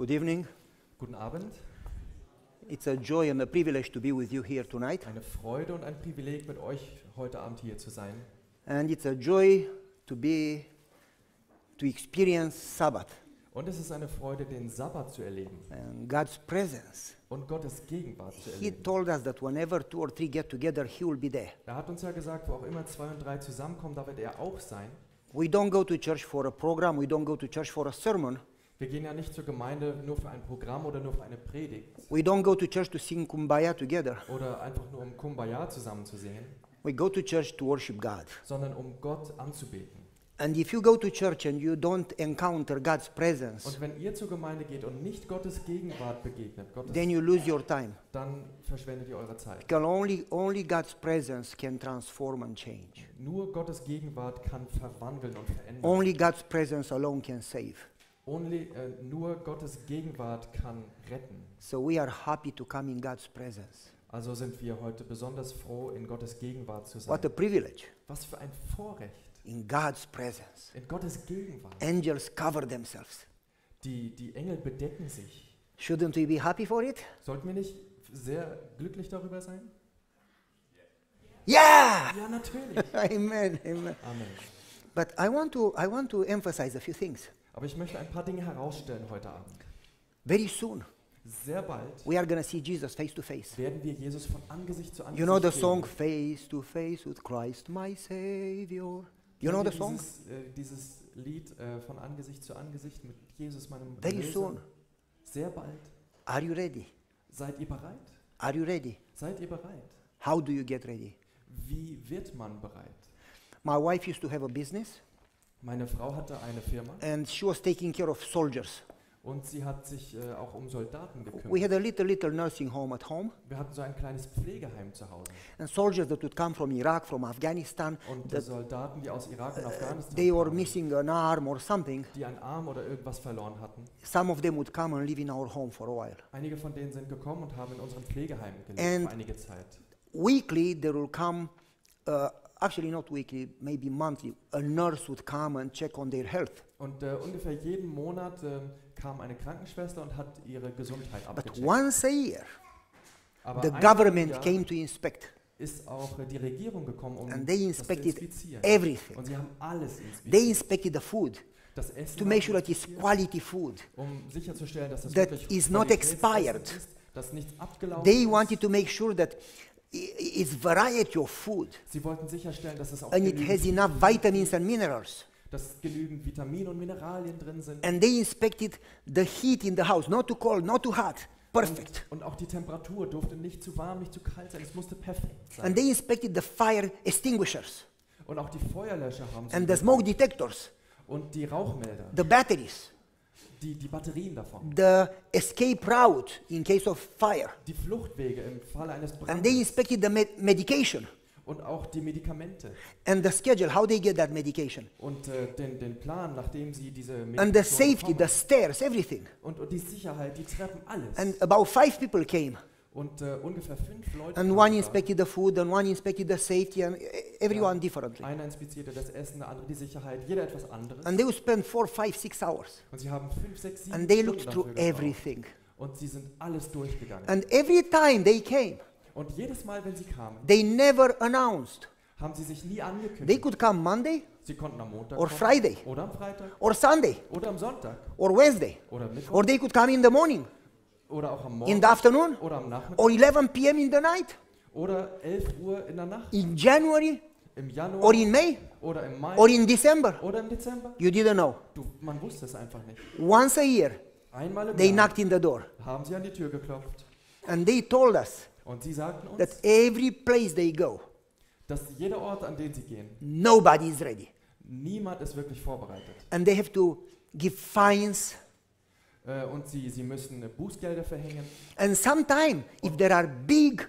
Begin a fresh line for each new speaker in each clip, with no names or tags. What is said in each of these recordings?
Good evening.
Guten Abend.
It's a joy and a privilege to be with you here tonight.
Eine Freude und ein Privileg, mit euch heute Abend hier zu sein.
And it's a joy to experience Sabbath
Und es ist eine Freude, den Sabbat zu erleben
and God's presence.
und Gottes Gegenwart zu
He
erleben.
told us that whenever 2 or 3 get together, He will be there.
Er hat uns ja gesagt, wo auch immer 2 und 3 zusammenkommen, da wird er auch sein.
We don't go to church for a program. We don't go to church for a sermon.
Wir gehen ja nicht zur Gemeinde nur für ein Programm oder nur für eine Predigt
We don't go to church to sing Kumbaya together.
oder einfach nur um Kumbaya zusammen zu singen,
We go to church to worship God.
sondern um Gott anzubeten.
And if you go to church and you don't encounter God's presence,
Und wenn ihr zur Gemeinde geht und nicht Gottes Gegenwart begegnet,
then you lose your time.
dann verschwendet ihr eure Zeit.
Because only God's presence can transform and change.
Nur Gottes Gegenwart kann verwandeln und verändern.
Only God's presence alone can save.
Nur Gottes Gegenwart kann retten.
So we are happy to come in God's presence.
Also sind wir heute besonders froh, in Gottes Gegenwart zu sein.
What a privilege.
Was für ein Vorrecht.
In God's presence.
In Gottes Gegenwart.
Angels cover themselves.
Die Engel bedecken sich.
Shouldn't we be happy for it?
Sollten wir nicht sehr glücklich darüber sein?
Yeah!
Ja, natürlich.
Amen, amen.
Amen.
But I want to emphasize a few things.
Aber ich möchte ein paar Dinge herausstellen heute Abend.
Very soon,
Sehr bald
we are going to see Jesus face to face.
werden wir Jesus von Angesicht zu Angesicht
You know the
sehen.
song, Face to Face with Christ my Savior? You know the song?
Dieses Lied von Angesicht zu Angesicht mit Jesus, meinem
Very
Erlöser.
soon.
Sehr bald.
Are you ready?
Seid ihr bereit?
Are you ready?
Seid ihr bereit?
How do you get ready?
Wie wird man bereit?
My wife used to have a business,
Meine Frau hatte eine Firma
and she was taking care of soldiers.
und sie hat sich auch um Soldaten
We
gekümmert.
had a little nursing home at home,
Wir hatten so ein kleines Pflegeheim zu Hause.
and soldiers that would come from Iraq, from Afghanistan,
Und die
that
Soldaten, die aus Irak und Afghanistan
they were
kamen,
missing an arm or something,
die einen Arm oder irgendwas verloren hatten,
some of them would come and live in our home for a while.
einige von denen sind gekommen und haben in unserem Pflegeheim gelebt
And
für einige Zeit.
Weekly, there will come, actually not weekly, maybe monthly, a nurse would come and check on their health.
Und ungefähr jeden Monat kam eine Krankenschwester und hat ihre Gesundheit
But
abgecheckt.
once a year,
Aber
the
einmal im
government
Jahr
came to inspect,
ist auch die Regierung gekommen, um
and they
das zu
inspected
inspizieren.
everything.
Und sie haben alles inspiziert.
They inspected the food
Das Essen
to
haben
make
sie
sure that it's
inspiziert,
quality food.
um sicherzustellen, dass das
that
wirklich
is not
Qualitätsessen
expired.
ist, dass nichts abgelaufen
They
ist.
wanted to make sure that it's variety of food
Sie wollten sicherstellen, dass es auch
and it has enough vitamins and minerals.
dass genügend Vitamine und Mineralien drin sind.
And they inspected the heat in the house, not too cold, not too hot, perfect.
Und auch die Temperatur durfte nicht zu warm, nicht zu kalt sein. Es musste perfekt sein.
And they inspected the fire extinguishers
Und auch die Feuerlöscher haben sie
and the
geprüft.
smoke detectors,
Und die Rauchmelder,
the batteries,
die Batterien davon,
the escape route in case of fire.
die Fluchtwege im Falle eines
And they
Brandes
inspected the medication
und auch die Medikamente
and the schedule, how they get that medication.
und den Plan, nachdem sie diese
And the
Medikation
safety, the
bekommen.
stairs, everything.
Und die Sicherheit, die Treppen, alles.
And about 5 people came.
Und ungefähr 5 Leute
And
kamen
one
da.
inspected the food, and one inspected the safety, and everyone differently.
Einer inspizierte das Essen, der andere die Sicherheit, jeder etwas anderes.
And they would spend 4, 5, 6 hours.
Und sie haben 5, 6, 7
And they
Stunden
looked through
dafür gebraucht.
everything.
Und sie sind alles durchgegangen.
And every time they came,
Und jedes Mal, wenn sie kamen,
they never announced.
haben sie sich nie
They
angekündigt.
could come Monday,
Sie konnten am Montag
or
kommen,
Friday,
oder am Freitag,
or Sunday,
oder am Sonntag,
or Wednesday,
oder am Mittwoch,
or they could come in the morning,
oder auch am
in
Morgen,
the afternoon,
oder am Nachmittag,
or 11 p.m. in the night,
oder 11 Uhr in der Nacht,
in January,
im Januar,
or in May,
oder im Mai,
or in December.
oder im Dezember.
You didn't know.
Man wusste es einfach nicht.
Once a year,
Einmal im
they
Jahr
knocked in the door,
haben sie an die Tür geklopft.
and they told us
Und sie sagten uns,
that every place they go,
dass jeder Ort, an den sie gehen,
nobody is ready.
niemand ist wirklich vorbereitet.
And they have to give fines.
Und sie müssen Bußgelder verhängen.
And sometimes, if there are big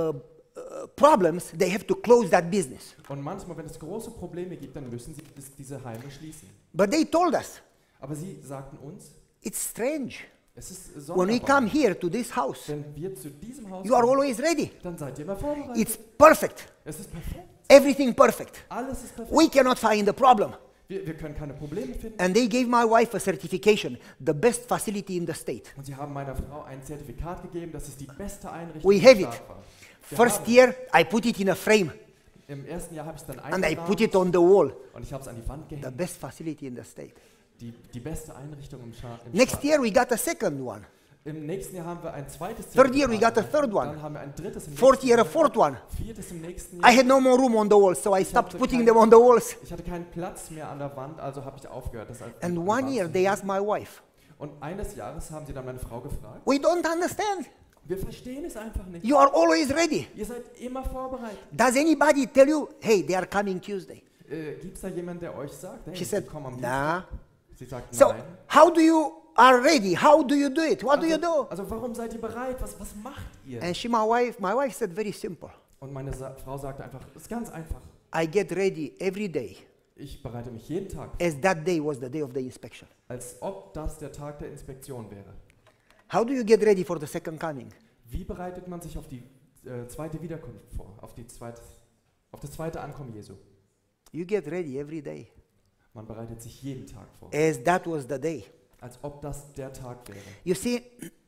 problems, they have to close that business.
Und manchmal, wenn es große Probleme gibt, dann müssen sie diese Heime schließen.
But they told us,
Aber sie sagten uns,
it's strange.
es ist
When we come
sonderbar.
here to this house,
Wenn wir zu diesem Haus
you are
kommen,
always ready.
dann seid ihr immer vorbereitet.
It's perfect.
Es ist perfekt.
Everything perfect.
Alles ist perfekt.
We cannot find the problem.
Wir können keine Probleme finden.
And they gave my wife a certification, the best facility in the state.
Und sie haben meiner Frau ein Zertifikat gegeben, dass es die beste Einrichtung
We
im
have it.
Staat war. Wir
First
haben
year, I put it in a frame
Im ersten Jahr habe ich es dann
and I put
eingerahmt
it on the wall.
und ich habe es an die Wand
The
gehängt.
best facility in the state.
Die beste Einrichtung im Staat.
Next year, we got a second one.
Im nächsten Jahr haben wir ein zweites
Third year, we
Zertifikat.
got a third one.
Dann haben wir ein drittes im
Fourth
nächsten
year, a
Jahr.
fourth one.
Viertes im nächsten
I
Jahr.
had no more room on the walls, so I stopped
hatte
putting
kein-
them on the walls.
Ich hatte keinen Platz mehr an der Wand, also habe ich aufgehört. Das an
And
die
one
Wand
year,
zu
they
hängen.
asked my wife,
Und eines Jahres haben sie dann meine Frau gefragt,
we don't understand.
wir verstehen es einfach nicht.
You are always ready.
Ihr seid immer vorbereitet.
Does anybody tell you, hey, they are coming Tuesday?
Gibt es da jemanden, der euch sagt, hey,
She
sie
said,
kommen am
nah.
Dienstag? Sie sagt
So,
nein.
how do you are ready? How do you do it? What do you do?
Also warum seid ihr bereit? Was macht ihr?
And my wife said very simple.
Und meine Frau sagte einfach, es ist ganz einfach.
I get ready every day
Ich bereite mich jeden Tag,
as that day was the day of the inspection.
als ob das der Tag der Inspektion wäre.
How do you get ready for the second coming?
Wie bereitet man sich auf die zweite Wiederkunft vor? Auf das zweite Ankommen Jesu?
You get ready every day
Man bereitet sich jeden Tag vor,
as that was the day.
als ob das der Tag wäre.
You see,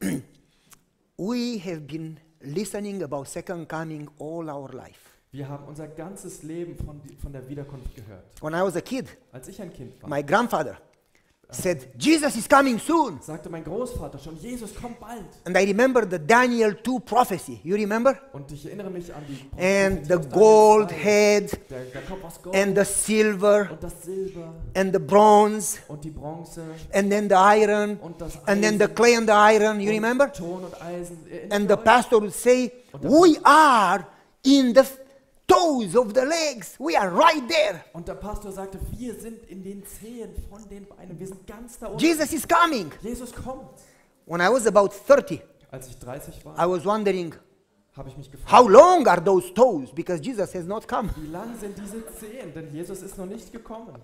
we have been listening about second coming all our life.
Wir haben unser ganzes Leben von der Wiederkunft gehört.
When I was a kid,
Als ich ein Kind war,
my grandfather said, Jesus is coming soon.
sagte mein Großvater schon, Jesus kommt bald.
And I remember the Daniel 2 prophecy. You remember?
Und ich erinnere mich an die
And
Prophetie
the
aus Daniel
gold
2.
head
Der Kopf aus Gold
and the silver
und das Silber
and the bronze
und die Bronze
and then the iron
und das
and then the
Eisen
clay and the iron. You
und
remember?
Ton und Eisen. Erinnert
And
ihr
the
euch?
pastor would say, we are in the toes of the legs. We are right there.
Und der Pastor sagte, wir sind in den Zehen von den Beinen. Wir sind ganz da unten.
Jesus is coming.
Jesus kommt.
When I was about 30,
Als ich 30 war,
I was wondering,
habe ich mich
how
gefragt,
long are those toes? Because Jesus has not come.
wie lang sind diese Zehen? Denn Jesus ist noch nicht gekommen.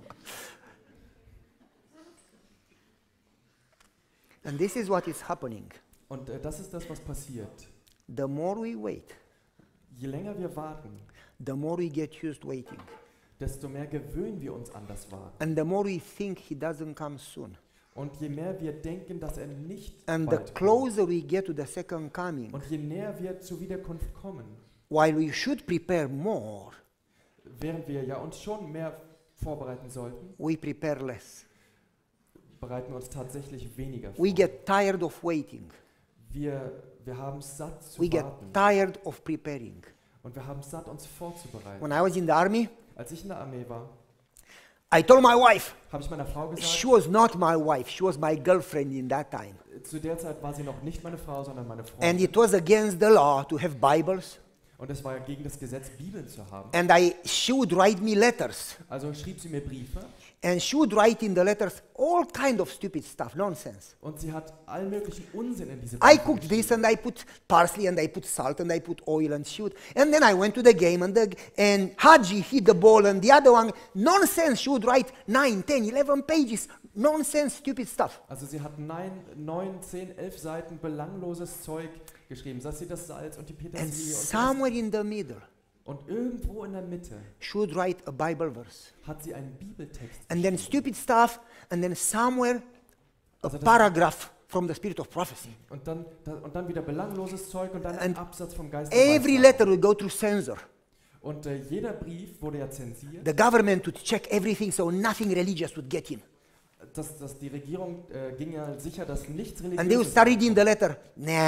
And this is what is happening.
Und das ist das, was passiert.
The more we wait,
Je länger wir warten,
the more we get used waiting.
desto mehr gewöhnen wir uns an das Warten.
And the more we think he doesn't come soon.
Und je mehr wir denken, dass er nicht
And the
bald kommt,
closer we get to the second coming,
und je näher wir zur Wiederkunft kommen,
while we should prepare more,
während wir ja uns schon mehr vorbereiten sollten,
we prepare less.
bereiten wir uns tatsächlich weniger vor.
We get tired of waiting.
Wir haben es satt zu
We get
warten.
tired of preparing.
Und wir haben es satt, uns vorzubereiten.
When I was in the army,
Als ich in der Armee war,
I told my wife,
habe ich meiner Frau
she
gesagt,
was not my wife, she was my girlfriend in that time.
zu der Zeit war sie noch nicht meine Frau, sondern meine
And
Freundin.
it was against the law to have Bibles.
Und es war ja gegen das Gesetz, Bibeln zu haben.
And she would write me letters.
Also schrieb sie mir Briefe
And she would write in the letters all kind of stupid stuff, nonsense.
und sie hat allen möglichen Unsinn in diese
I
Briefe
cooked this
geschrieben.
and I put parsley and I put salt and I put oil and shoot. And then I went to the game and Haji hit the ball and the other one, nonsense. She would write 9, 10, 11 pages, nonsense, stupid stuff.
Also sie hat 9, 10, 11 Seiten belangloses Zeug geschrieben. Sei es das Salz und die
And
Petersilie und das.
somewhere in the middle,
Und irgendwo in der Mitte
she would write a Bible verse.
hat sie einen Bibeltext
And then stupid stuff, and then somewhere a
Also das-
paragraph from the spirit of prophecy.
und dann wieder belangloses Zeug und dann ein
And
Absatz vom Geist der
Every
Weisheit.
letter would go through censor.
Und jeder Brief wurde ja zensiert,
The government would check everything so nothing religious would get in.
dass die Regierung ging ja sicher, dass nichts
And they would
Religiöses
start reading the letter.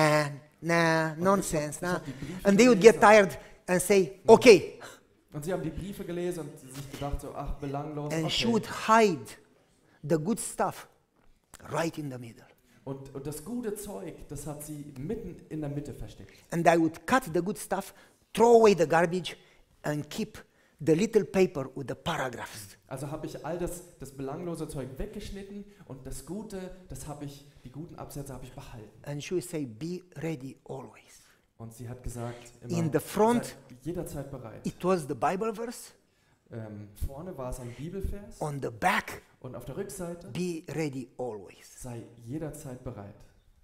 Nah, nonsense,
ich
nah.
hab die Briefe
And they would get
gelesen.
tired and say, okay.
Und sie haben die Briefe gelesen und sich gedacht so, ach, belanglos,
And she
okay.
would hide the good stuff right in the middle.
Und das gute Zeug, das hat sie mitten in der Mitte versteckt.
And I would cut the good stuff, throw away the garbage, and keep the little paper with the paragraphs.
Also habe ich all das belanglose Zeug weggeschnitten und das Gute, die guten Absätze habe ich behalten.
And she would say, be ready always.
Und sie hat gesagt, immer,
In the front-
seid jederzeit bereit.
It was the Bible verse.
Vorne war es ein Bibelvers
On the back,
und auf der Rückseite,
be ready always.
sei jederzeit bereit.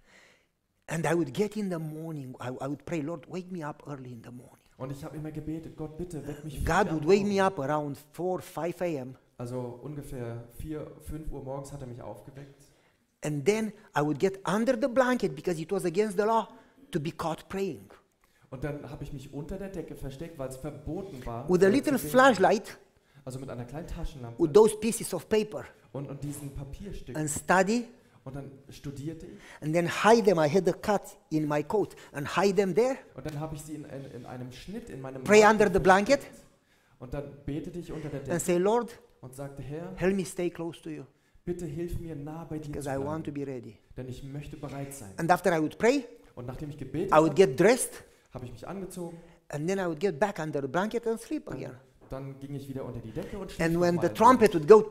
And I would get in the morning, I would pray, Lord, wake me up early in the morning.
Und ich habe immer gebetet, Gott bitte, weck mich früh
God
am
would wake
Morgen.
me up around 4, 5 a.m.
Also ungefähr 4, 5 Uhr morgens hat er mich aufgeweckt.
And then I would get under the blanket because it was against the law to be caught praying.
Und dann habe ich mich unter der Decke versteckt, weil es verboten war.
With a
zu
little
beten.
flashlight,
Also mit einer kleinen Taschenlampe
with those pieces of paper,
und diesen Papierstücken.
and study,
Und dann studierte ich.
and then hide them. I had a cut in my coat and hide them there.
Und dann habe ich sie in einem Schnitt in meinem
Pray
Mantel
under the blanket
versteckt. Und dann betete ich unter der
and
Decke
say, Lord,
und sagte, Herr,
help me stay close to you
bitte hilf mir nah bei dir
because
zu
I want to
bleiben,
be ready.
denn ich möchte bereit sein.
And after I would pray,
Und nachdem ich gebetet
I would
habe,
get dressed,
habe ich mich angezogen.
and then I would get back under the blanket and sleep again.
Dann ging ich wieder unter die Decke und schlief
And when the
nochmal.
trumpet would go,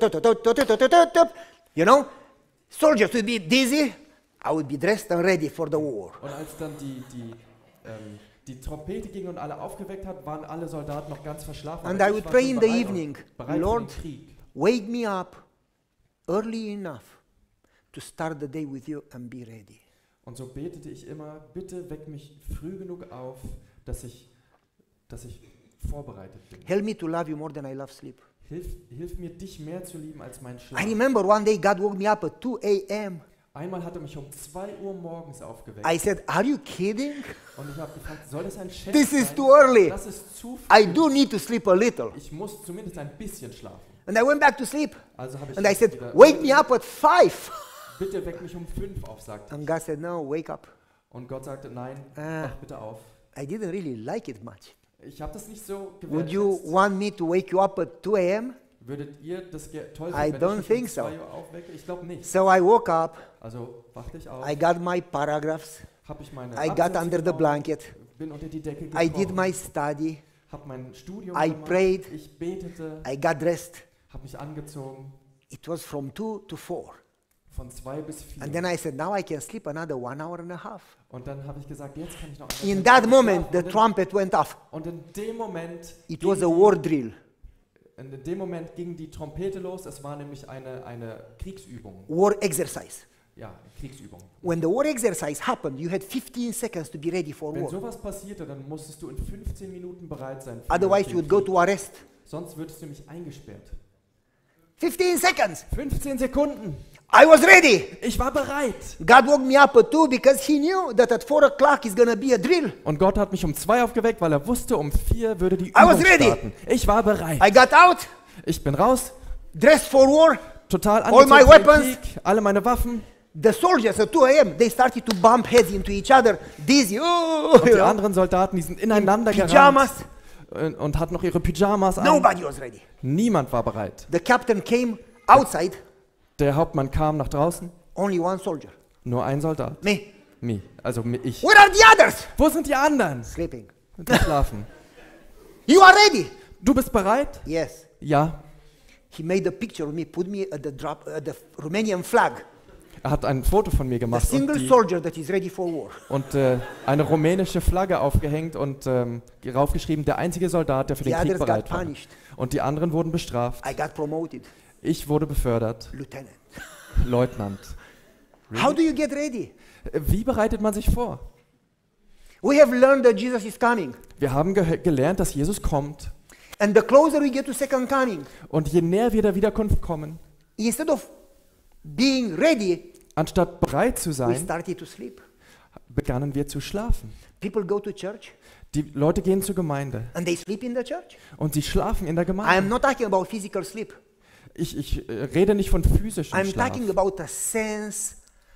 you know, soldiers would be dizzy. I would be dressed and ready for the war.
Und als dann die Trompete ging und alle aufgeweckt hat, waren alle Soldaten noch ganz verschlafen.
And
Aber
I
ich
would
war
pray
schon
in the
bereit
evening,
und bereit für
Lord,
den Krieg.
wake me up early enough to start the day with you and be ready.
Und so betete ich immer, bitte weck mich früh genug auf, dass ich vorbereitet bin.
Help me to love you more than I love sleep.
Hilf mir, dich mehr zu lieben als mein Schlaf.
I remember one day God woke me up at 2 a.m.
Einmal hat er mich um 2 Uhr morgens aufgeweckt.
I said, are you kidding?
Und ich habe gefragt, soll das ein Scherz
This
sein?
is too early.
Das ist zu
I
früh.
do need to sleep a little.
Ich muss zumindest ein bisschen schlafen.
And I went back to sleep.
Also habe ich
And I said,
wieder,
wake me up at 5.
bitte weck mich um 5 auf, sagte
And
ich.
God said, no, wake up.
Und Gott sagte, nein,
Ah.
wach bitte auf.
I didn't really like it much.
Ich habe das nicht so
Would you
gewertschätzt.
want me to wake you up at 2 a.m.?
Würdet ihr das toll
I
finden, wenn
don't
ich mich
think
um
so.
2 Uhr aufwecke? Ich glaube nicht.
So I woke up.
Also wachte ich auf,
I got my paragraphs.
habe ich meine
I got
Absätze
under the
genommen,
blanket.
bin unter die Decke
I did
gekrochen,
my study.
habe mein Studium
I
gemacht,
prayed.
ich betete,
I got dressed.
habe mich angezogen,
It was from 2 to 4.
von 2 bis 4.
And then I said, now I can sleep another 1 hour and a half.
Und dann habe ich gesagt, jetzt kann ich noch
In
eine
that
Stunde
moment, the
schlafen.
trumpet went off.
Und in dem Moment
It
ging
was a
die-
war drill.
in dem Moment ging die Trompete los. Es war nämlich eine Kriegsübung.
War exercise.
Ja, Kriegsübung.
When the war exercise happened, you had 15 seconds to be ready for
Wenn
war.
sowas passierte, dann musstest du in 15 Minuten bereit sein. für
Otherwise,
den
you would go
Krieg.
to arrest.
Sonst würdest du mich eingesperrt.
15 seconds.
15 Sekunden.
I was ready.
Ich war bereit.
God woke me up at 2 because he knew that at 4 o'clock is going to be a drill.
Und Gott hat mich um 2 aufgeweckt, weil er wusste, um 4 würde die
was
Übung
ready.
starten. Ich war bereit.
I got out,
Ich bin raus,
dressed for war.
total
All my
angezogen für den
weapons.
Krieg, alle meine Waffen.
The soldiers at 2 a.m., they started to bump heads into each other, dizzy. Oh,
Und die anderen Soldaten, die sind ineinander
Pyjamas.
gerannt und hatten noch ihre Pyjamas an.
Nobody was ready.
Niemand war bereit.
The captain came outside,
Der Hauptmann kam nach draußen,
only one soldier.
nur ein Soldat.
Me.
Ich.
Where are the others?
Wo sind die anderen?
Sleeping.
Die schlafen.
You are ready?
Du bist bereit?
Yes.
Ja.
He made a picture of me, put me at the Romanian flag.
Er hat ein Foto von mir
A
gemacht
single soldier that is ready for war.
und eine rumänische Flagge aufgehängt und raufgeschrieben, der einzige Soldat, der für
The
den Krieg
others got
bereit war.
punished.
Und die anderen wurden bestraft.
I got promoted,
Ich wurde befördert,
lieutenant.
Leutnant.
How do you get ready?
Wie bereitet man sich vor?
We have learned that Jesus is coming.
Wir haben gelernt, dass Jesus kommt.
And the closer we get to second coming,
Und je näher wir der Wiederkunft kommen,
instead of being ready,
anstatt bereit zu
we
sein,
started to sleep.
begannen wir zu schlafen.
People go to church
Die Leute gehen zur Gemeinde
and they sleep in the church.
und sie schlafen in der
I am
Gemeinde.
not talking about physical sleep.
Ich rede nicht von physischem
I'm
Schlaf.
talking about a sense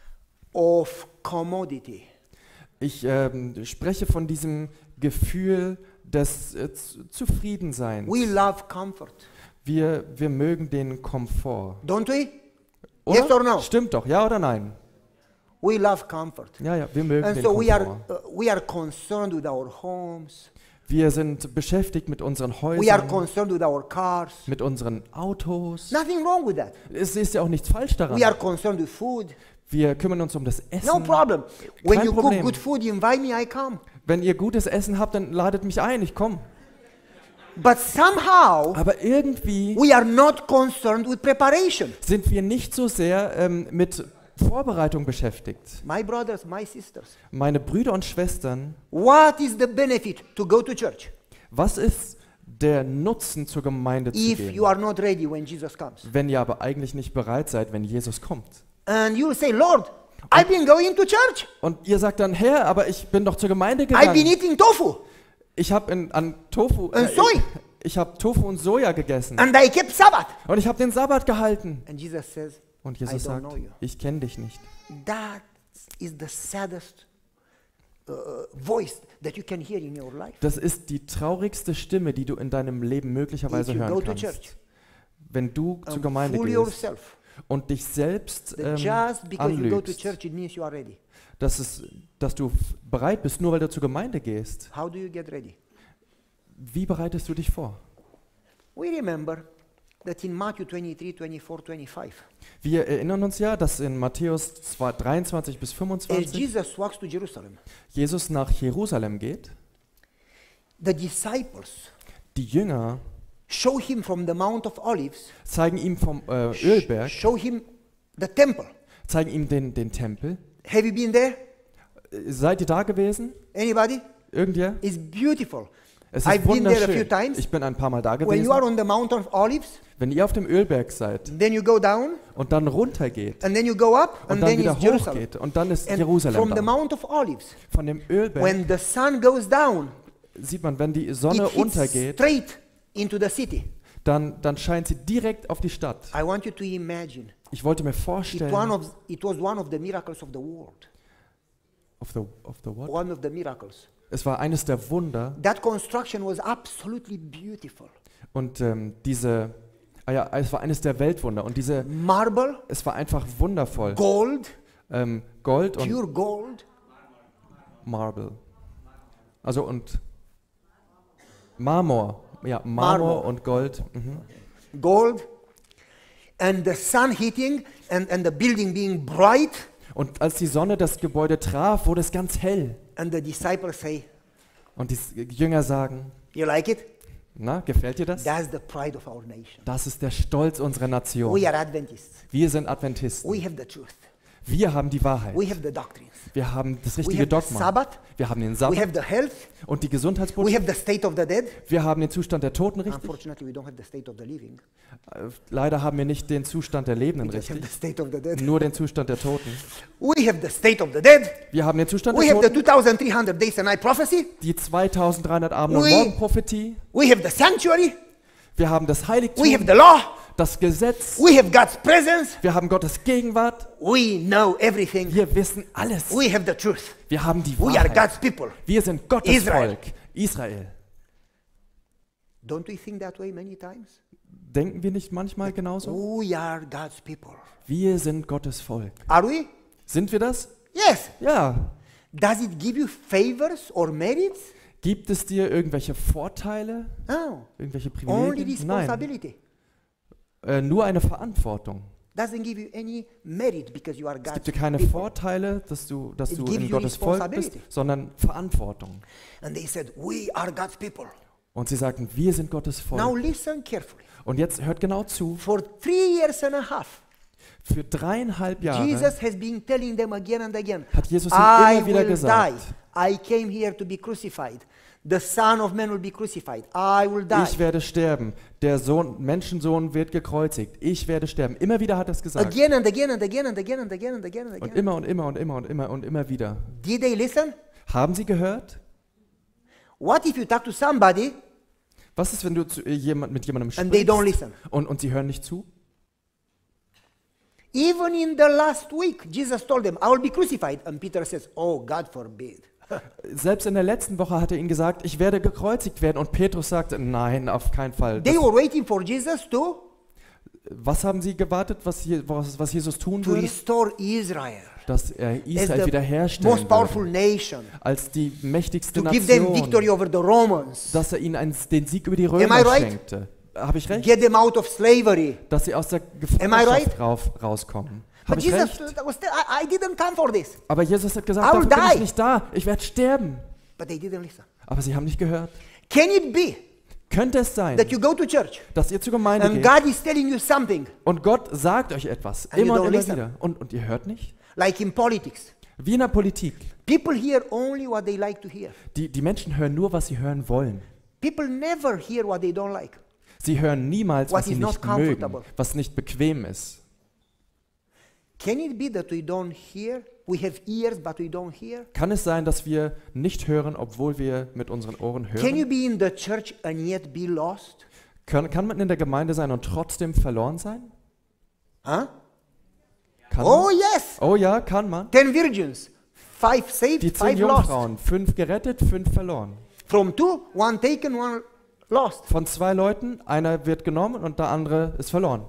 of commodity.
Ich spreche von diesem Gefühl des Zufriedenseins.
We love comfort,
Wir mögen den Komfort.
don't we?
Oder?
Yes or no?
Stimmt doch, ja oder nein?
We love comfort.
Ja, wir mögen
And
den
so
Komfort.
we are concerned with our homes.
Wir sind beschäftigt mit unseren
We are
Häusern,
concerned with our cars.
mit unseren Autos.
Nothing wrong with that.
Es ist ja auch nichts falsch daran.
We are concerned with food.
Wir kümmern uns um das Essen.
No problem. When
Kein
you cook
Problem.
good food, you invite me, I come.
Wenn ihr gutes Essen habt, dann ladet mich ein, ich komme.
But somehow,
Aber irgendwie
we are not concerned with preparation.
sind wir nicht so sehr mit Vorbereitung beschäftigt.
My brothers, my sisters,
Meine Brüder und Schwestern,
what is the benefit to go to church?
was ist der Nutzen, zur Gemeinde zu
if you
gehen,
are not ready when Jesus comes.
wenn ihr aber eigentlich nicht bereit seid, wenn Jesus kommt?
And you will say, Lord, I've been going to church.
Und ihr sagt dann, Herr, aber ich bin doch zur Gemeinde
I've been
gegangen.
eating tofu.
Ich habe an Tofu,
And soy.
ich habe Tofu und Soja gegessen.
And I kept Sabbath.
Und ich habe den Sabbat gehalten.
And Jesus says,
Und
I
Jesus
don't
sagt,
know you.
ich kenne dich nicht.
That is the saddest voice that you can hear in your life.
Das ist die traurigste Stimme, die du in deinem Leben möglicherweise
If you go
hören
to
kannst.
church
Wenn du zur
and
Gemeinde
fool
gehst
yourself
und dich selbst
that just because you go to
anlügst,
church, it means you are ready.
dass du bereit bist, nur weil du zur Gemeinde gehst.
How do you get ready?
Wie bereitest du dich vor?
We remember that in Matthew 23, 24, 25,
Wir erinnern uns ja, dass in Matthäus 23 bis
as
25
Jesus walks to Jerusalem,
Jesus nach Jerusalem geht.
the disciples
Die Jünger
show him from the Mount of Olives,
zeigen ihm vom Ölberg,
show him the temple.
zeigen ihm den Tempel.
Have you been there?
Seid ihr da gewesen?
Anybody?
Irgendwer?
It's beautiful.
Es
I've
ist
been there a few
wunderschön.
times.
Ich bin ein paar Mal da
When you are
gewesen.
on the Mount of Olives,
Wenn ihr auf dem Ölberg seid
then you go down,
und dann runtergeht
and then you go up,
und
and
dann
then
wieder
it's Jerusalem.
hochgeht und dann ist
And
Jerusalem
from the
da.
Mount of Olives,
Von dem Ölberg
when the sun goes down,
sieht man, wenn die
it
Sonne
hits
untergeht,
straight into the city.
dann scheint sie direkt auf die Stadt.
I want you to imagine.
Ich wollte mir
It
vorstellen,
was one of the miracles of the world.
of the what?
One of the miracles.
Es war eines der Wunder
That construction was absolutely beautiful.
und es war eines der Weltwunder und
Marble,
es war einfach wundervoll.
gold,
Gold und
pure gold,
Marble. Also und Marmor. Ja, Marmor
Marmor.
und Gold. Mhm.
gold, and the sun hitting and the building being bright,
Und als die Sonne das Gebäude traf, wurde es ganz hell.
and the disciples say,
Und die Jünger sagen,
you like it?
na, gefällt dir das?
That's the pride of our nation.
Das ist der Stolz unserer Nation.
We are Adventists.
Wir sind Adventisten.
We have the truth.
Wir haben die Wahrheit.
We have the doctrines.
Wir haben das
We
richtige
have the
Dogma.
Sabbath.
Wir haben den
We
Sabbat
have the health.
und die
We
Gesundheitsbotschaft.
have the state of the dead.
Wir haben den Zustand der Toten richtig.
Unfortunately, we don't have the state of the living.
Leider haben wir nicht den Zustand der Lebenden
We just have
richtig.
the state of the dead.
Nur den Zustand der Toten.
We have the state of the dead.
Wir haben den Zustand
We
der
have the
Toten.
2300 days and night prophecy.
Die 2300 Abend- und
We-
Morgenprophetie.
We have the sanctuary.
Wir haben das
We have
Heiligtum,
the law.
das Gesetz.
We have God's presence.
Wir haben Gottes Gegenwart.
We know everything.
Wir wissen alles.
We have the truth.
Wir haben die
We are
Wahrheit.
God's people.
Wir sind Gottes
Israel.
Volk. Israel.
Don't we think that way many times?
Denken wir nicht manchmal genauso?
We are God's people.
Wir sind Gottes Volk.
Are we?
Sind wir das?
Yes.
Ja.
Does it give you favors or merits?
Gibt es dir irgendwelche Vorteile?
No.
Irgendwelche
Only
Privilegien? Nein.
responsibility.
Nur eine Verantwortung.
Doesn't give you any merit because you are
Es
God's
gibt dir keine
people.
Vorteile, dass du
It gives
in
you
Gottes Volk bist,
responsibility.
sondern Verantwortung.
And they said, we are God's people.
Und sie sagten, wir sind Gottes
Now
Volk.
listen carefully.
Und jetzt hört genau zu.
For 3 years and a half,
Für 3,5 Jahre
Jesus has been telling them again and again,
hat Jesus ihnen
I
immer wieder
will die.
gesagt,
I came here to be crucified. The Son of Man will be crucified. I will die.
ich werde sterben. Der Menschensohn wird gekreuzigt. Ich werde sterben. Immer wieder hat er es gesagt.
Again and again and again and again and again and again and
Und
again.
immer und immer und immer und immer und immer wieder.
Did they listen?
Haben sie gehört?
What if you talk to somebody
Was ist, wenn du mit jemandem
and they don't
sprichst
listen?
und sie hören nicht zu?
Even in the last week, Jesus told them, I will be crucified. And Peter says, oh, God forbid.
Selbst in der letzten Woche hat er ihnen gesagt, ich werde gekreuzigt werden. Und Petrus sagte, nein, auf keinen Fall.
They were waiting for Jesus
Was haben sie gewartet, was Jesus tun
to
würde?
restore Israel
Dass er
as
Israel
the
wiederherstellen
most powerful
würde.
nation,
Als die mächtigste
to give them victory
Nation.
over the Romans,
Dass er ihnen den Sieg über die
I
Römer
right?
schenkte. Habe ich recht?
get them out of slavery.
Dass sie aus der
Am I right?
Gefangenschaft rauskommen.
But
Habe ich
Jesus
recht?
was I didn't come for this.
Aber Jesus hat gesagt,
I will
dafür bin ich
die.
nicht da. Ich werde sterben.
But they didn't listen.
Aber sie haben nicht gehört.
Can it be
Könnte es sein,
that you go to church
dass ihr zur Gemeinde
and
geht
God is telling you something,
und Gott sagt euch etwas,
And you
immer
don't
und immer
listen.
wieder, und ihr hört nicht?
like in politics?
Wie in der Politik.
People hear only what they like to hear.
Die Menschen hören nur, was sie hören wollen.
People never hear what they don't like.
Sie hören niemals,
What
was sie
is not
nicht mögen,
comfortable.
was nicht bequem ist.
Can it be that we don't hear? We have ears, but we don't hear?
Kann es sein, dass wir nicht hören, obwohl wir mit unseren Ohren
Can you
hören?
be in the church and yet be lost?
Kann man in der Gemeinde sein und trotzdem verloren sein?
Huh?
Kann
Oh
man?
yes.
Oh ja, kann man.
10 virgins, 5
Die
saved,
10
5 lost.
Jungfrauen, 5 gerettet, 5 verloren.
From 2, 1 taken, 1 lost.
Von 2 Leuten, einer wird genommen und der andere ist verloren.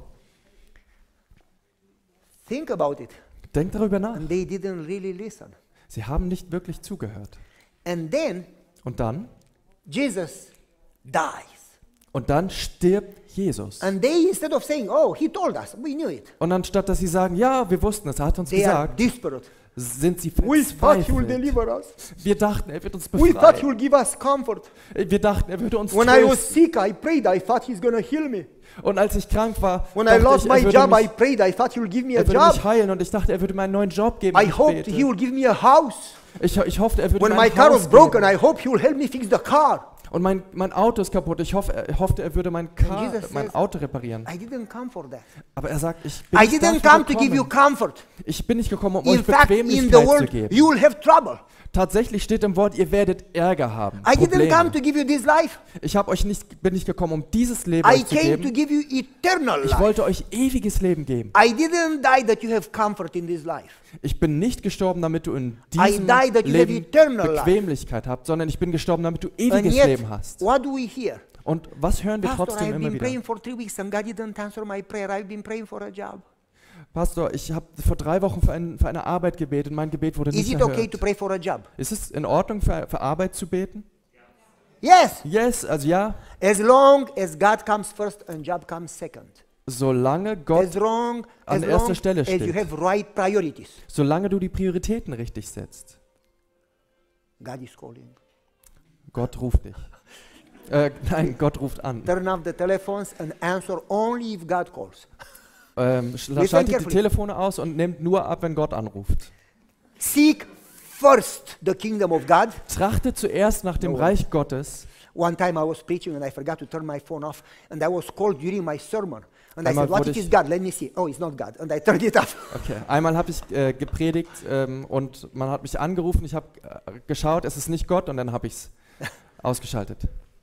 Think about it.
Denkt darüber nach.
And they didn't really listen.
Sie haben nicht wirklich zugehört.
And then
Und dann?
Jesus dies.
Und dann stirbt Jesus.
And they, instead of saying, oh, he told us, we knew it.
Und anstatt dass sie sagen, ja, wir wussten es, er hat uns
They are
gesagt,
desperate.
sind sie
We thought he will
verzweifelt.
deliver us.
Wir dachten, er wird uns
We thought he
befreien.
will give us comfort.
Wir dachten, er würde uns
When I was
trösten.
sick, I prayed. I thought he's going to heal me.
Und als ich krank war,
When I
dachte
lost
ich,
my
er würde
job, I
mich,
prayed. I thought he will give me a
er würde mich
job.
heilen. Und ich dachte, er würde mir einen neuen Job geben.
I
Ich
hoped
bete.
he will give me a house.
Ich hoffte, er würde
When
mir
my
ein
car
Haus
was broken,
geben.
I hoped he will help me fix the car.
Und mein Auto ist kaputt. Ich hoffte, er würde mein
Jesus says,
Auto reparieren.
I didn't come for that.
Aber er sagt, ich bin
I
nicht
didn't
dafür
come to give you
gekommen.
comfort.
Ich bin nicht gekommen, um
In
euch
fact, in the
Bequemlichkeit zu
world,
geben.
you will have trouble.
Tatsächlich steht im Wort, ihr werdet Ärger haben.
I didn't come
Probleme.
to give you this life.
Bin nicht gekommen, um dieses Leben
I
euch zu
came to
geben.
give you eternal
Ich
life.
wollte euch ewiges Leben geben.
I didn't die that you have comfort in this life.
Ich bin nicht gestorben, damit du in
I
diesem
died that you have
Leben
eternal life.
Bequemlichkeit habt, sondern ich bin gestorben, damit du
And
ewiges
yet,
Leben hast.
what do we hear?
Und was hören wir
Pastor,
trotzdem
I've
immer
been
wieder?
praying for 3 weeks and God didn't answer my prayer. I've been praying for a job.
Pastor, ich habe vor 3 Wochen für eine Arbeit gebetet und mein Gebet wurde
Is
nicht
it okay to
erhört.
pray for a job?
Ist es in Ordnung, für Arbeit zu beten?
Yes.
Yes, also ja.
As long as God comes first and job comes second.
Solange Gott,
As long
an
as,
erster
long
Stelle
as you
steht.
have right priorities.
solange du die Prioritäten richtig setzt.
God is calling.
Gott ruft dich. Nein, Gott ruft an.
Turn off the telephones and answer only if God calls.
Schaltet die
carefully.
Telefone aus und nehmt nur ab, wenn Gott anruft.
Seek first the kingdom of God.
Trachte zuerst nach dem
No.
Reich Gottes.
One time I was preaching and I forgot to turn my phone off and I was called during my sermon. And I
Einmal
said, what
wurde
if
ich-
it's God? Let me see. Oh, it's not God. And I turned it off.
Okay. Einmal habe ich gepredigt und man hat mich angerufen. Ich habe geschaut, es ist nicht Gott und dann habe ich es ausgeschaltet.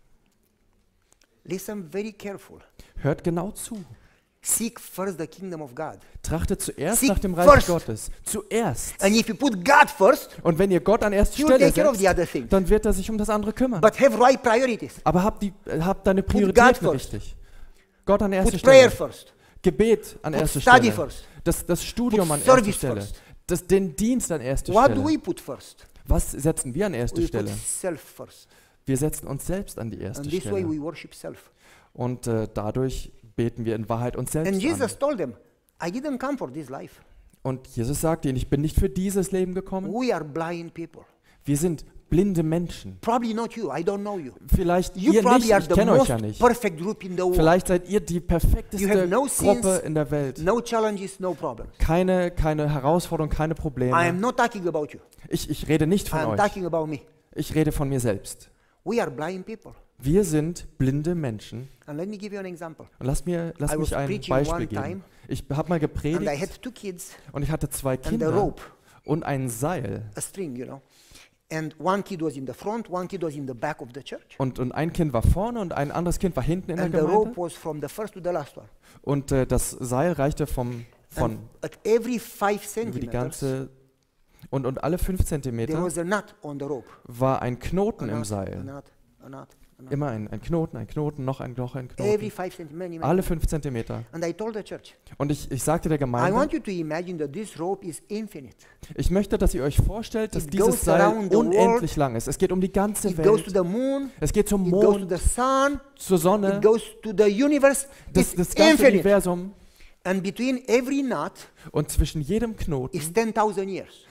Listen very careful.
Hört genau zu.
Seek first the kingdom of God.
Trachtet zuerst
Seek
nach dem Reich
first.
Gottes. Zuerst.
And if you put God first,
Und wenn ihr Gott an erste
He will
Stelle
take care of the
setzt,
other things.
dann wird er sich um das andere kümmern.
But have right priorities.
Aber habt deine
God
Prioritäten
first.
richtig. Gott an erste
Put prayer
Stelle.
first.
Gebet an erste
study
Stelle.
first.
Das Studium
Put
an erste
service
Stelle.
first.
Den Dienst an erste
What do
Stelle.
we put first?
Was setzen wir an erste
We
Stelle?
put self first.
Wir setzen uns selbst an die erste
And this way
Stelle.
we worship self.
Und dadurch beten wir in Wahrheit uns
And
selbst
Jesus
an.
told them, I didn't come for this life.
Und Jesus sagt ihnen, ich bin nicht für dieses Leben gekommen.
We are blind people.
Wir sind blinde Menschen.
Probably not you. I don't know you.
Vielleicht
You
ihr nicht,
probably are
ich
the
kenne euch
most
ja nicht.
perfect group in the world.
Vielleicht seid ihr die
You
perfekteste
have no
Gruppe
sins,
in der Welt.
no challenges, no problems.
Keine Herausforderung, keine
I am
Probleme.
not talking about you.
Ich rede nicht
I
von
am
euch.
talking about me.
Ich rede von mir selbst.
We are blind people.
Wir sind blinde Menschen.
And let me give you an example.
Und lass
I was
mich ein
preaching
Beispiel
one
geben.
time,
Ich habe mal
And I
gepredigt
had 2 kids
und ich hatte 2
and a
Kinder
rope,
und ein Seil.
a string, you know. And one kid was in the front, one kid was in the back of the church.
Und ein Kind war vorne und ein anderes Kind war hinten in der
And the rope
Gemeinde.
was from the first to the last one.
Und das Seil reichte von
And at every 5
über die
centimeters,
ganze und alle 5
there
Zentimeter
was a knot on the rope.
war ein Knoten
A
im
knot, a
Seil.
knot, a knot, a knot.
Immer ein Knoten, noch ein
Every
Knoten.
5 centimeters.
Alle 5 Zentimeter.
And I told the church,
Und ich sagte der
I
Gemeinde,
want you to imagine that this rope is infinite.
ich möchte, dass ihr euch vorstellt, dass
It
dieses
goes
Seil
around the
unendlich lang ist. Es geht um die ganze
It goes to
Welt.
the moon,
Es geht zum
it goes to
Mond,
the sun,
zur Sonne,
it goes to the universe.
das
It's
ganze
infinite.
Universum.
And between every knot
Und zwischen jedem Knoten
is 10,000 years.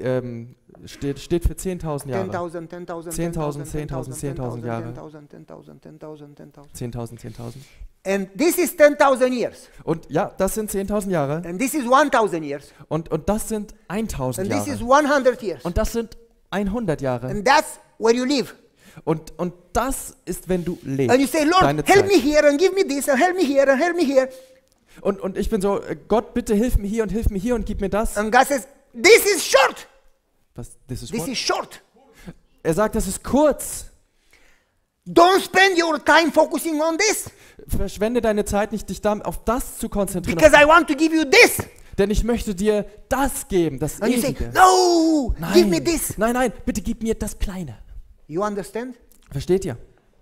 steht für 10.000 Jahre.
10,000, 10,000,
10.000,
10,000,
10.000 Jahre.
10,000, 10,000, 10,000, 10,000.
10.000.
And this is 10,000 years.
Und ja, das sind 10.000 Jahre.
And this is 1,000 years.
Und das sind 1.000
And this is
Jahre.
100 years.
Und das sind 100 Jahre.
And that's where you live.
Und das ist, wenn du
And you
lebst,
say, Lord,
deine
help me
Zeit.
here and give me this and help me here and help me here.
Und ich bin so, Gott, bitte hilf mir hier und gib mir das.
And God says, this is short.
Was, this is
This
what?
is short.
Er sagt, das ist kurz.
Don't spend your time focusing on this
Verschwende deine Zeit nicht, dich auf das zu konzentrieren.
because I want to give you this.
Denn ich möchte dir das geben, das
And you say,
Ewige.
no, give me this.
Nein, bitte gib mir das Kleine.
You understand?
Versteht ihr?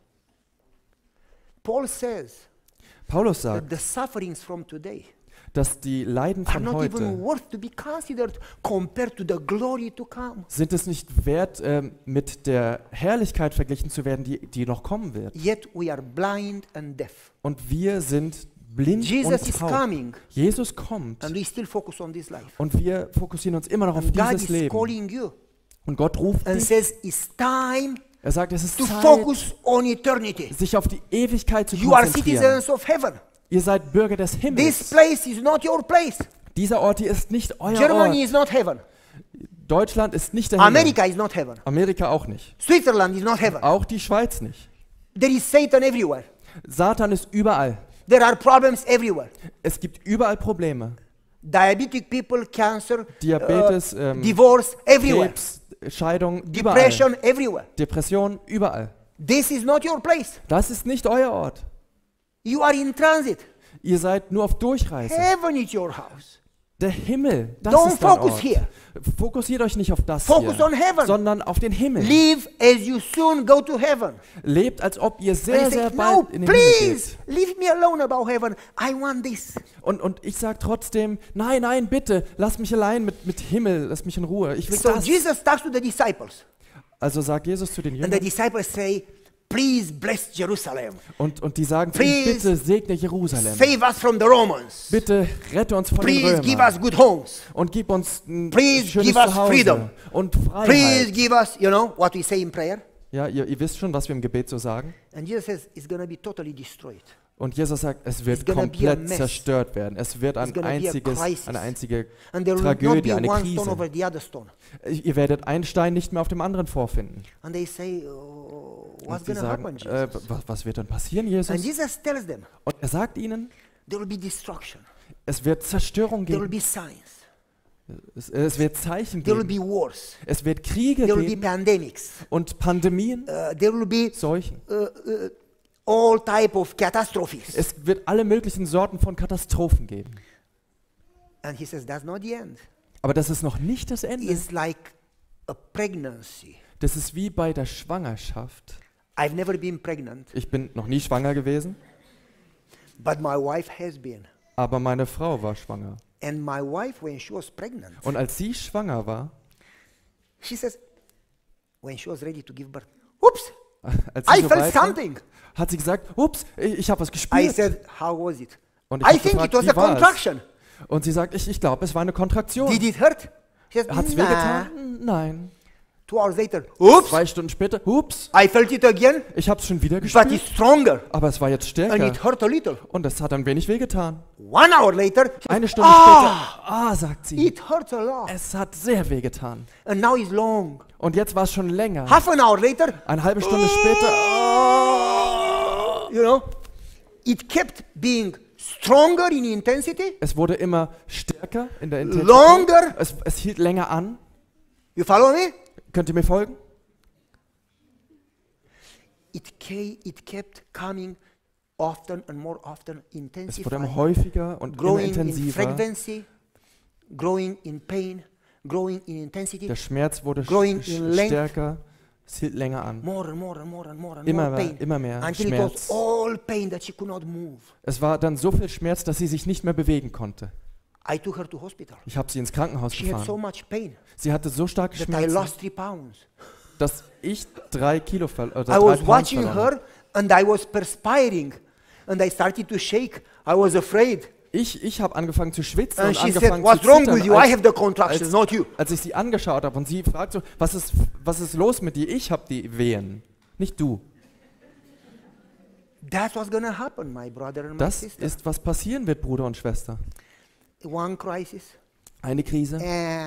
Paul says
Paulus
that
sagt,
the sufferings from today
dass die Leiden
are
von
not even
heute
worth to be considered compared to the glory to come.
sind es nicht wert, mit der Herrlichkeit verglichen zu werden, die noch kommen wird.
Yet we are blind and deaf.
Und wir sind blind
Jesus
und
is
taub.
coming
Jesus kommt
and we still focus on this life.
und wir fokussieren uns immer noch auf
And God
dieses
is
Leben.
calling you
Und Gott ruft
and
dich.
says it's time
Er sagt, es ist
to
Zeit,
focus on eternity.
sich auf die Ewigkeit zu
You are
konzentrieren.
citizens of heaven.
Ihr seid Bürger des
This
Himmels.
place is not your place.
Dieser Ort hier ist nicht euer
Germany
Ort.
is not heaven.
Deutschland ist nicht der Himmel.
America is not heaven.
Amerika auch nicht.
Switzerland is not heaven.
Auch die Schweiz nicht.
There is Satan everywhere.
Satan ist überall.
There are problems everywhere.
Es gibt überall Probleme.
Diabetic people, cancer,
Diabetes,
divorce, everywhere.
Krebs, Scheidung, überall.
Depression, everywhere.
Depression, überall.
This is not your place.
Das ist nicht euer Ort.
You are in transit.
Ihr seid nur auf Durchreise.
Heaven is your house.
Der Himmel, das
Don't
ist dein
focus
Ort.
here.
Fokussiert euch nicht auf das
Focus
hier,
on heaven.
sondern auf den Himmel.
Live as you soon go to heaven.
Lebt, als ob ihr
And
sehr,
you
sehr
say,
bald
no,
in den Himmel
please,
geht.
leave me alone about heaven. I want this.
Und ich sage trotzdem, nein, bitte, lass mich allein mit Himmel, lass mich in Ruhe. Ich will
So
das.
Jesus talks to the disciples.
Also sagt Jesus zu den
And the
Jüngern
disciples say, please bless Jerusalem.
und die sagen zu ihm,
Please
bitte segne Jerusalem.
Save us from the Romans.
Bitte rette uns von den
Please give
Römern
us good homes.
und gib uns ein
Please
schönes
give us
Zuhause
freedom.
und
Please
Freiheit.
give us, you know, what we say in prayer.
Ja, ihr wisst schon, was wir im Gebet so sagen.
And Jesus says, it's going to be totally destroyed.
Und Jesus sagt, es wird
It's gonna be a
komplett
mess.
zerstört werden. Es wird
It's gonna be a crisis.
eine einzige
And there will not
Tragödie,
be
eine
one stone
Krise.
over the other stone.
Ihr werdet einen Stein nicht mehr auf dem anderen vorfinden.
And they say, oh,
Und
what's
sie
going to
sagen,
happen, Jesus?
was wird dann passieren,
And
Jesus?
Jesus tells them,
Und er sagt ihnen,
there will be destruction.
es wird Zerstörung
There will
geben.
be signs.
Es wird Zeichen
There will
geben.
be wars.
Es wird Kriege
There will be
geben
pandemics.
und Pandemien,
There will be
Seuchen.
all type of catastrophes.
Es wird alle möglichen Sorten von Katastrophen geben.
And he says, that's not the end.
Aber das ist noch nicht das Ende.
It's like a pregnancy.
Das ist wie bei der Schwangerschaft.
I've never been pregnant,
Ich bin noch nie schwanger gewesen,
but my wife has been.
aber meine Frau war schwanger.
And my wife, when she was pregnant,
Und als sie schwanger war,
she says, when she was ready to give birth, oops,
als sie
I
so
felt
weit war,
something.
hat sie gesagt, ups, ich habe was
I
gespürt.
said, how was it?
Und ich
I
hab
think
gefragt,
it was
wie
a
war es?
contraction.
Und sie sagt, ich glaube, es war eine Kontraktion.
Did it hurt? She said,
Hat es
nah.
wehgetan? Nein.
2 hours later, oops,
2 Stunden später, ups,
I felt it again,
ich habe es schon wieder
but
gespürt.
it's stronger.
Aber es war jetzt
And
stärker.
it hurt a little.
Und es hat ein wenig wehgetan.
1 hour later, she
Eine
says,
Stunde später, sagt sie,
it hurts a lot.
es hat sehr wehgetan.
And now it's long.
Und jetzt war es schon länger.
Half an hour later,
Eine halbe Stunde später,
you know, it kept being stronger in intensity,
es wurde immer stärker in der Intensität.
longer.
Es hielt länger an.
You follow me?
Könnt ihr mir folgen?
It kept coming often and more often,
Es wurde immer
intensifying,
häufiger und immer
growing in
intensiver.
frequency, growing in pain, growing in intensity,
Der Schmerz wurde
growing in length.
stärker. Es hielt länger an.
more and more and more and more and
Immer
more
mehr,
pain,
immer mehr
until it
Schmerz.
was all pain that she could not move.
Es war dann so viel Schmerz, dass sie sich nicht mehr bewegen konnte.
I took her to hospital.
Ich habe sie ins Krankenhaus
She had so
gefahren.
much pain
Sie hatte so starke
that I
Schmerzen,
lost 3 pounds.
dass ich 3 Kilo oder
I
3
was
Pounds
watching
verloren habe.
her and I was perspiring and I started to shake. I was afraid.
Ich habe angefangen zu schwitzen
And
und
she said,
angefangen zu
what's wrong
zittern,
with you? I have the contractions, not you.
als ich sie angeschaut habe und sie fragt so, was ist los mit dir? Ich habe die Wehen, nicht du.
That's what's going to happen, my brother and my
Das
sister.
ist, was passieren wird, Bruder und Schwester.
One crisis,
Eine Krise,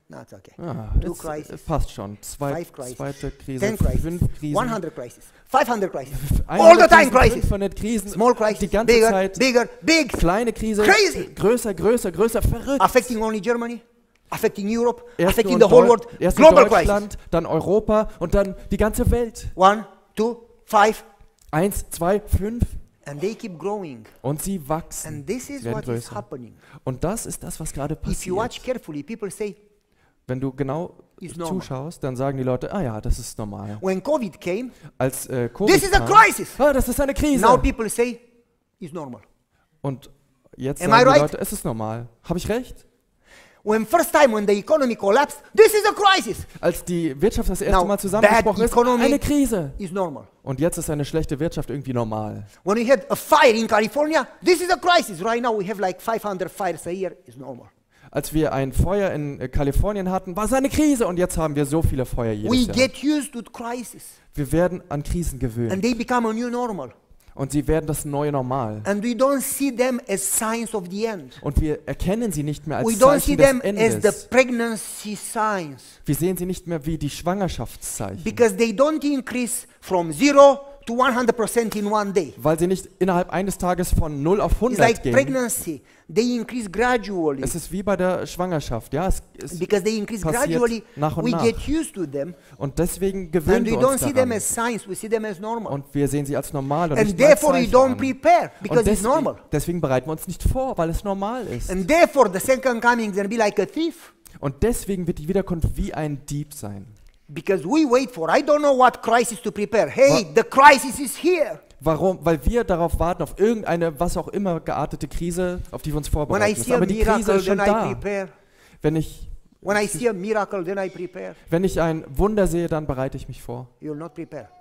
No, it's okay.
Ah,
2
es
crises,
passt schon.
5 crises,
Zweite Krise,
10 crises,
5 Krisen.
100 crises, 500 crises, all the
100
time
Krisen,
crises.
500 Krisen,
Small crisis,
die ganze
bigger,
Zeit.
bigger, big,
Kleine Krise,
Crazy.
größer, größer, größer, verrückt.
affecting only Germany, affecting Europe,
Erst
affecting
nur
the whole world.
Erst nur
Global crisis.
Deutschland, dann Europa und dann die ganze Welt.
1, 2, 5,
1, 2, 5
and they keep growing.
und sie wachsen.
And this
Sie
is
werden
what is
größer.
happening.
Und das ist das, was gerade
If you watch
passiert.
carefully, people say,
Wenn du genau
Is normal.
zuschaust, dann sagen die Leute, ah ja, das ist normal.
when COVID came,
Als Covid
this is a
kam,
crisis.
ah, das ist eine Krise.
Now people say, it's normal.
Und jetzt
Am
sagen
I
die
right?
Leute, es ist normal. Habe ich recht?
When first time when the economy collapsed, this is a crisis.
Als die Wirtschaft das erste
Now,
Mal
bad
zusammengebrochen ist,
economy-
eine Krise.
It's normal.
Und jetzt ist eine schlechte Wirtschaft irgendwie normal.
When we had a fire in California, this is a crisis. Right now we have like 500 fires a year. It's normal.
Als wir ein Feuer in Kalifornien hatten, war es eine Krise und jetzt haben wir so viele Feuer
We
jedes Jahr.
get used to crisis,
Wir werden an Krisen
and
gewöhnt
they become a new normal.
und sie werden das neue Normal.
And we don't see them as signs of the end.
Und wir erkennen sie nicht mehr
We
als
don't see
Zeichen des
them as the
Endes.
pregnancy signs
Wir sehen sie nicht mehr wie die Schwangerschaftszeichen,
because they don't increase from 0 to 100% in one day.
weil sie nicht innerhalb eines Tages von 0 auf
It's
100
like
gehen.
pregnancy. They increase gradually.
Es ist wie bei der Schwangerschaft, ja, es
Because they increase
passiert
gradually,
nach und
we
nach.
get used to them,
Und deswegen gewöhnen
and we
wir
don't
uns
see them
daran.
as signs, we see them as normal.
Und wir sehen sie als normal und
And
nicht mehr als
therefore we
Zeichen
don't
an.
prepare, because
Und
it's normal.
deswegen bereiten wir uns nicht vor, weil es normal ist.
And therefore the second coming is going to be like a thief,
Und deswegen wird die Wiederkunft wie ein Dieb sein.
because we wait for, I don't know what crisis to prepare. Hey, the crisis is here.
Warum? Weil wir darauf warten, auf irgendeine, was auch immer geartete Krise, auf die wir uns
When I
vorbereiten müssen.
see a
Aber die Krise
miracle,
ist schon
then I
da.
prepare.
Wenn ich
When I see a miracle, then I prepare.
ein Wunder sehe, dann bereite ich mich vor.
You'll not prepare.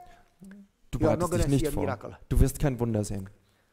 Du
You are
bereitest
not
dich
gonna
nicht
see a
vor.
miracle.
Du wirst kein Wunder sehen.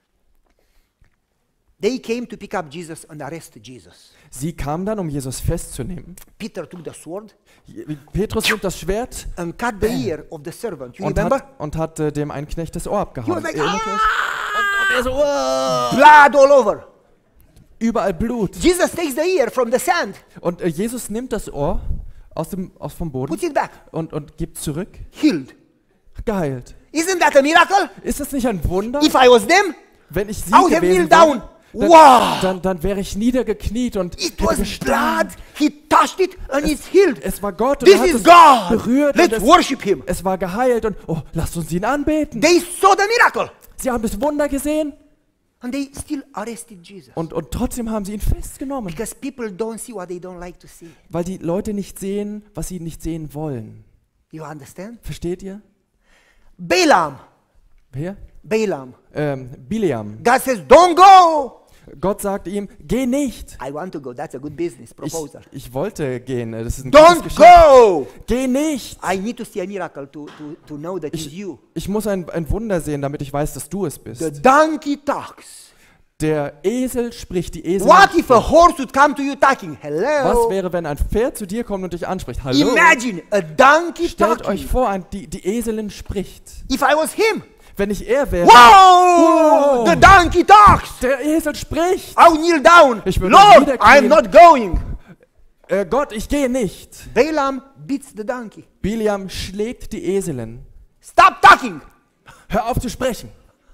They came to pick up Jesus and arrest Jesus.
Sie kamen dann, um Jesus festzunehmen.
Peter took the sword
Petrus nimmt das Schwert
and cut the ear of the servant. You
und
remember?
hat dem einen Knecht das Ohr
He
abgehauen.
was like,
Erinnert ihr euch?
ah!
Er so, "Uah!"
Blood all over.
Überall Blut.
Jesus takes the ear from the sand,
Und Jesus nimmt das Ohr vom Boden
puts it back,
und gibt zurück.
healed.
Geheilt.
Isn't that a miracle?
Ist das nicht ein Wunder?
If I was them,
Wenn ich sie
I would have
gewesen
kneeled down.
wäre,
Wow!
dann wäre ich niedergekniet und
It
hätte
was
gestanden.
blood. He touched it and it's healed.
Es war Gott und
This
er hat
is
es
God.
berührt
Let's
und
worship Him.
es war geheilt und oh, lasst uns ihn anbeten.
They saw the miracle
Sie haben das Wunder gesehen
and they still arrested Jesus.
und trotzdem haben sie ihn festgenommen,
Because people don't see what they don't like to see.
weil die Leute nicht sehen, was sie nicht sehen wollen.
You understand?
Versteht ihr?
Balaam.
Wer?
Balaam.
Bileam.
God says, don't go.
Gott sagt ihm, geh nicht.
I want to go. That's a good business proposal.
Ich wollte gehen, das ist ein gutes
Don't
Geschäft.
go.
Geh nicht.
I need to see a miracle to know that it's you.
Ich muss ein Wunder sehen, damit ich weiß, dass du es bist.
The donkey talks.
Der Esel spricht, die Esel.
What if a horse would come to you talking? Hello.
Was wäre, wenn ein Pferd zu dir kommt und dich anspricht? Hallo?
Imagine a donkey
Stellt
talking.
euch vor, die Eselin spricht.
If I was him,
Wenn ich er wäre,
wow, the donkey talks.
der Esel spricht.
I'll kneel down.
Ich würde
Lord,
niederknien.
I'm not going.
Gott, ich gehe nicht.
Balaam beats the donkey.
Bileam schlägt die Eselin.
Stop talking.
Hör auf zu sprechen.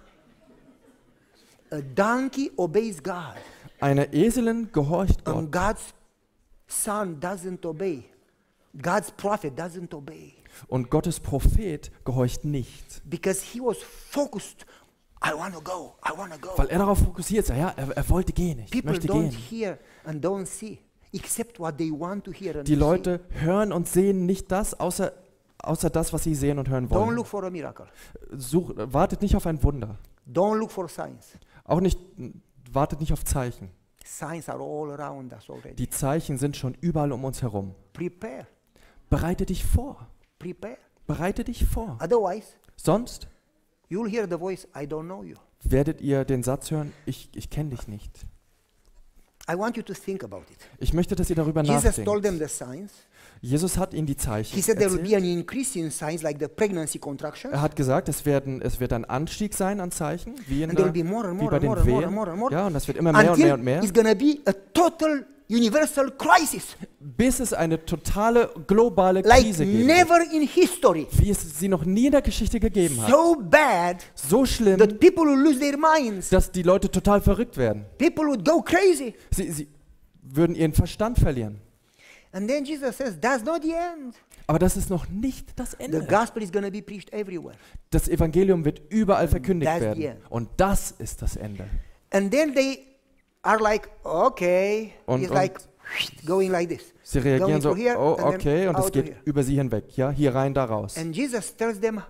A donkey obeys God,
Eine Eselin gehorcht Gott.
and God's son doesn't obey. God's prophet doesn't obey
Und Gottes Prophet gehorcht nicht.
because he was focused. I want to go. I want to go.
Weil er darauf fokussiert ist. Ja, er wollte gehen. Ich
People
möchte
don't
gehen.
hear and don't see except what they want to hear and
Die
to see.
Leute hören und sehen nicht das, außer das, was sie sehen und hören
Don't
wollen.
look for a miracle.
Wartet nicht auf ein Wunder.
Don't look for signs.
Auch nicht, wartet nicht auf Zeichen.
Signs are all around us already.
Die Zeichen sind schon überall um uns herum.
Prepare.
Bereite dich vor.
Prepare.
Bereite dich vor.
Otherwise,
Sonst
you'll hear the voice, I don't know you.
werdet ihr den Satz hören, ich kenne dich nicht.
I want you to think about it.
Ich möchte, dass ihr darüber
Jesus told them
nachdenkt.
the signs.
Jesus hat ihnen die Zeichen
He said there will be
erzählt.
an increase in signs like the pregnancy contraction.
Er hat gesagt, es wird ein Anstieg sein an Zeichen, wie
And there will be more and
wie
more
bei
and
den
more and more
Wehen.
and more and more.
Ja, und das wird immer mehr und mehr
Until
und mehr.
it's going to be a total universal crisis,
bis es eine totale globale
like
Krise gibt,
never in history.
wie es sie noch nie in der Geschichte gegeben hat.
So bad
So schlimm,
that people will lose their minds.
dass die Leute total verrückt werden.
People would go crazy.
Sie würden ihren Verstand verlieren.
And then Jesus says, that's not the end.
Aber das ist noch nicht das
The
Ende.
gospel is going to be preached everywhere.
Das Evangelium wird überall verkündigt
That's the
werden.
end.
Und das ist das Ende.
And then they are like, okay.
Und-
It's like going like this.
Sie reagieren
Going
so,
through here
oh,
and then
okay, und es
out to
geht
here.
über sie hinweg. Ja, hier rein, da raus.
And Jesus tells them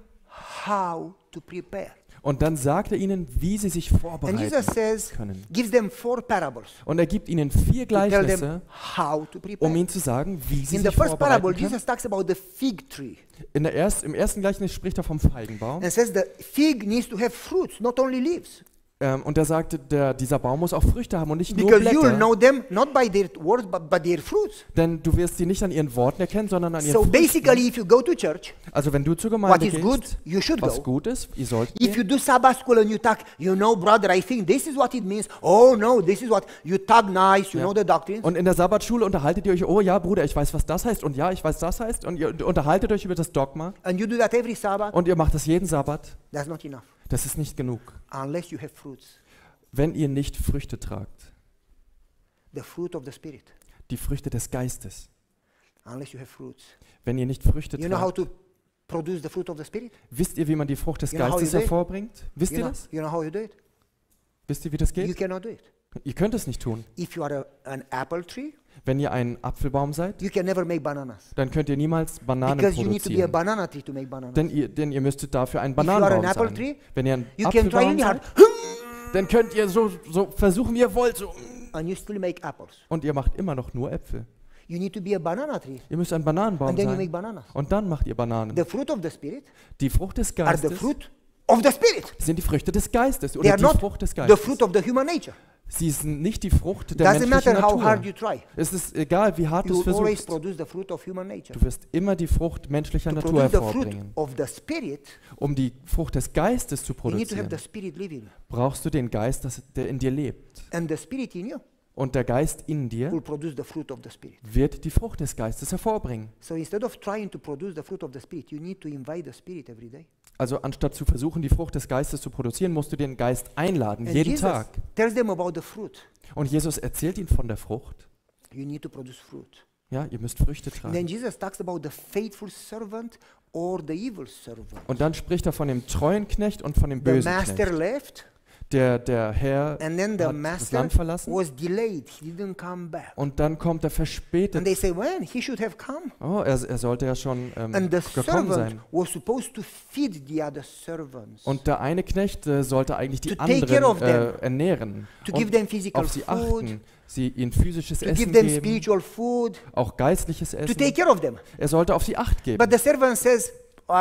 how to prepare.
Und dann sagt er ihnen, wie sie sich
And
vorbereiten
Jesus says,
können.
gives them 4 parables
Und er gibt ihnen 4
to tell them
Gleichnisse,
how to prepare.
um ihnen zu sagen, wie sie
In the
sich
first parable,
vorbereiten können.
Jesus talks about the fig tree
Im ersten Gleichnis spricht er vom Feigenbaum.
and says the fig needs to have fruits, not only leaves.
Und er sagte, dieser Baum muss auch Früchte haben und nicht nur
Because you will
Blätter.
know them not by their words but by their fruits.
Denn du wirst sie nicht an ihren Worten erkennen, sondern an ihren
So
Früchten.
basically, if you go to church,
Also wenn du zur
what
Gemeinde
is good,
gehst,
you should
was
go.
gut ist, ihr sollt
If you
gehen.
do Sabbath school and you talk, you know, brother, I think this is what it means. Oh no, this is what you talk nice, you
Ja.
know the doctrines.
Und in der Sabbatschule unterhaltet ihr euch, oh ja, Bruder, ich weiß, was das heißt und ja, ich weiß, das heißt und ihr unterhaltet euch über das Dogma
And you do that every Sabbath.
und ihr macht das jeden Sabbat.
That's not enough
Das ist nicht genug,
unless you have fruits.
wenn ihr nicht Früchte tragt.
The fruit of the Spirit.
Die Früchte des Geistes.
Unless you have fruits.
Wenn ihr nicht Früchte
You know how
tragt.
to produce the fruit of the Spirit?
Wisst ihr, wie man die Frucht des
You know how
Geistes
you do it?
hervorbringt? Wisst ihr das?
You know how you do it?
Wisst ihr, wie das
You
geht?
cannot do it.
Ihr könnt es nicht tun.
If you are an apple tree,
Wenn ihr ein Apfelbaum seid,
you can never make bananas.
dann könnt ihr niemals Bananen
Because you need to be a
produzieren.
banana tree to make bananas.
Denn ihr müsstet dafür ein
If you are an
Bananenbaum
apple
sein.
tree,
Wenn ihr ein
you can try
Apfelbaum
really hard
seid, dann könnt ihr so versuchen, wie ihr wollt. So.
and you still make apples.
Und ihr macht immer noch nur Äpfel.
You need to be a banana tree
Ihr müsst ein Bananenbaum
and then you make
sein.
bananas.
Und dann macht ihr Bananen.
The fruit of the Spirit
Die Frucht des
are the
Geistes
fruit of the Spirit.
sind die Früchte des Geistes
They
oder
are
die
not
Frucht des
the
Geistes.
fruit of the human nature.
Sie sind nicht die Frucht der
Doesn't
menschlichen
matter how hard
Natur.
you try.
Es ist egal, wie hart du
You
es
will always
versuchst.
produce the fruit of human nature.
Du wirst immer die Frucht menschlicher
To
Natur
produce the fruit
hervorbringen.
of the Spirit,
Um die Frucht des Geistes zu
you need to have
produzieren,
the Spirit living.
brauchst du den Geist, der in dir lebt.
And the Spirit in you
Und der Geist in dir
will produce the fruit of the Spirit.
wird die Frucht des Geistes hervorbringen.
So instead of trying to produce the fruit of the Spirit, you need to invite the Spirit every day.
Also anstatt zu versuchen, die Frucht des Geistes zu produzieren, musst du den Geist einladen,
And
jeden
Jesus
Tag.
tells them about the fruit.
Und Jesus erzählt ihnen von der Frucht.
You need to produce fruit.
Ja, ihr müsst Früchte
And then
tragen.
Jesus talks about the faithful servant or the evil servant.
Und dann spricht er von dem treuen Knecht und von dem
The
bösen
master
Knecht.
left,
Der Herr
and then the
hat das
master
Land verlassen
was delayed. He didn't come back.
und dann kommt er
And
verspätet.
they say, when? He should have come.
Oh, er sollte ja schon
And the
gekommen
servant
sein.
was supposed to feed the other servants,
Und der eine Knecht sollte eigentlich die
To take care of
anderen
them.
ernähren
to give
und
them physical
auf sie
food,
achten, sie ihnen physisches
to
Essen
give them
geben,
spiritual food,
auch geistliches
to
Essen.
take care of them.
Er sollte auf sie Acht geben.
But the servant says,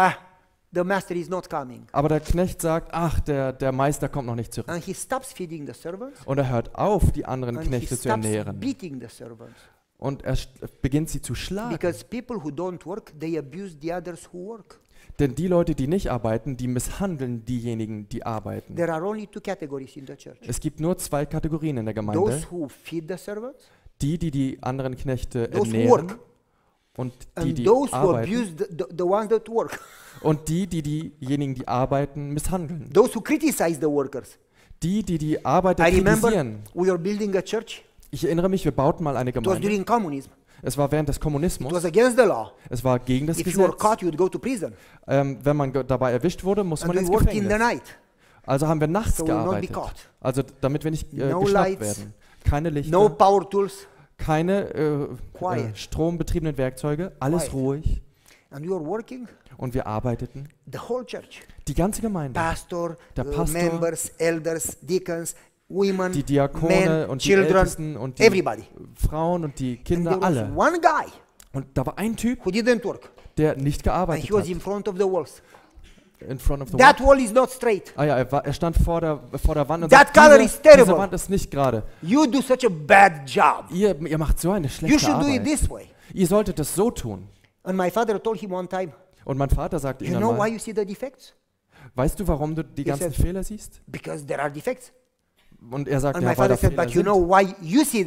the master is not coming.
Aber der Knecht sagt, ach, der Meister kommt noch nicht zurück.
And he stops feeding the servants,
Und er hört auf, die anderen
and he
Knechte zu
stops
ernähren.
beating the servants.
Und er beginnt sie zu schlagen.
Because people who don't work, they abuse the others who work.
Denn die Leute, die nicht arbeiten, die misshandeln diejenigen, die arbeiten.
There are only 2 categories in the church.
Es gibt nur 2 Kategorien in der
Those
Gemeinde.
who feed the servants,
Die anderen Knechte
those who
ernähren
work,
und
and
die
those who
arbeiten.
abuse the ones that work.
Und diejenigen, die arbeiten, misshandeln.
Those who criticize the workers.
Die Arbeiter
I remember
kritisieren.
we were building a church.
Ich erinnere mich, wir bauten mal eine
It was
Gemeinde.
during communism.
Es war während des
It
Kommunismus.
was against the law.
Es war gegen das
If you were
Gesetz.
caught, you would go to prison.
Wenn man dabei erwischt wurde, musste
And
man
we
ins
worked in the
Gefängnis.
night.
Also haben wir nachts
So we will not be
gearbeitet.
caught.
Also damit wir nicht
No
geschnappt
lights,
werden. Keine Lichter,
No power tools.
keine
Quiet.
strombetriebenen Werkzeuge, alles
Quiet.
ruhig.
And we were working.
Und wir arbeiteten.
The whole church.
Die ganze Gemeinde,
Pastor,
Der Pastor,
members, elders, deacons, women,
die Diakone
men,
und die
children,
Ältesten und die
everybody.
Frauen und die
And
Kinder,
there was
alle.
one guy
Und da war ein Typ,
who didn't work.
der nicht
And
gearbeitet
he was
hat.
in front of the walls.
In front of the
That
wall.
wall is not straight.
Ah ja, er stand vor der Wand und
That
sagt,
color
diese,
is terrible.
diese Wand ist nicht gerade.
You do such a bad job.
Ihr macht so eine
You
schlechte
should do it
Arbeit.
this way.
Ihr solltet es so tun.
And my father told him one time,
Und mein Vater sagte ihm
you
dann
know why
mal,
you see the defects?
weißt du, warum du die ganzen
said-
Fehler siehst?
Because there are defects.
Und er sagte,
And my
ja, weil da
father said,
Fehler
but you
sind.
know why you see them?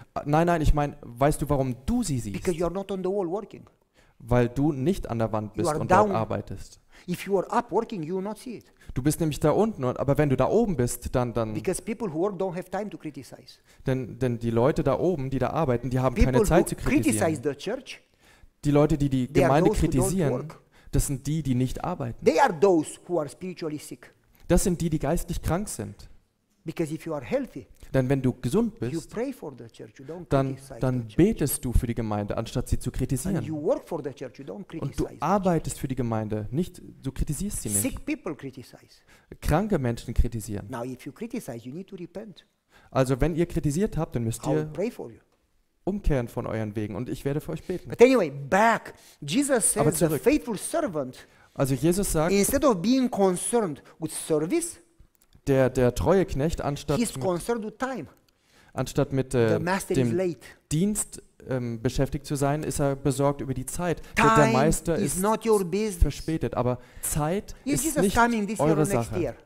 Nein, nein, ich meine, weißt du, warum du sie siehst?
Because you are not on the wall working.
Weil du nicht an der Wand bist
are
und dort
down.
arbeitest.
If you are up working, you will not see it.
Du bist nämlich da unten, aber wenn du da oben bist, dann
Because people who work don't have time to criticize.
denn die Leute da oben, die da arbeiten, die haben
People
keine
who
Zeit zu
criticize
kritisieren.
the church,
Die Leute, die die
they are
Gemeinde
those who don't
kritisieren,
work.
das sind die, die nicht arbeiten.
They are those who are spiritually sick.
Das sind die, die geistlich krank sind.
Because if you are healthy,
Denn wenn du gesund
you
bist,
pray for the church, you don't
dann
criticize
dann
the church.
betest du für die Gemeinde, anstatt sie zu
And
kritisieren.
you work for the church, you don't
Und
criticize
du
the church.
arbeitest für die Gemeinde, nicht, du kritisierst sie nicht.
Sick people criticize.
Kranke Menschen kritisieren.
Now if you criticize, you need to repent.
Also wenn ihr kritisiert habt, dann müsst
I will
ihr
pray for you.
umkehren von euren Wegen und ich werde für euch beten.
But anyway, back. Jesus
Aber
says the
zurück.
faithful servant,
Also Jesus sagt,
instead of being concerned with service,
der treue Knecht, anstatt
he's concerned with time.
mit
The master is
dem
late.
Dienst beschäftigt zu sein, ist er besorgt über die Zeit. Der
Time
Meister
is
ist
not your business.
verspätet, aber Zeit
Is
ist
Jesus
nicht
coming this year or
eure
next
Sache.
year?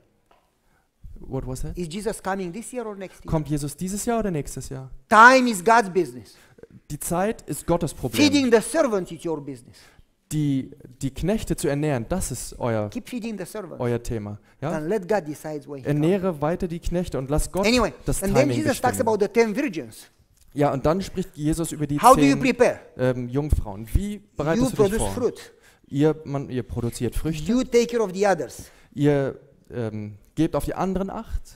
What was that?
Is Jesus coming this year or next year?
Kommt Jesus dieses Jahr oder nächstes Jahr?
Time is God's business.
Die Zeit ist Gottes Problem.
Feeding the servants is your business.
Die Knechte zu ernähren, das ist
Keep feeding the servants.
euer Thema. Ja?
And let God decide where he comes.
Ernähre weiter die Knechte und lass Gott
Anyway,
das
and then
Timing
Jesus talks
bestimmen.
about the 10 virgins.
Ja, und dann spricht Jesus über die
How do you
10
prepare?
Jungfrauen. Wie
You
bereitest du dich
produce
vor?
fruit.
Ihr produziert Früchte,
You take care of the others.
ihr gebt auf die anderen Acht.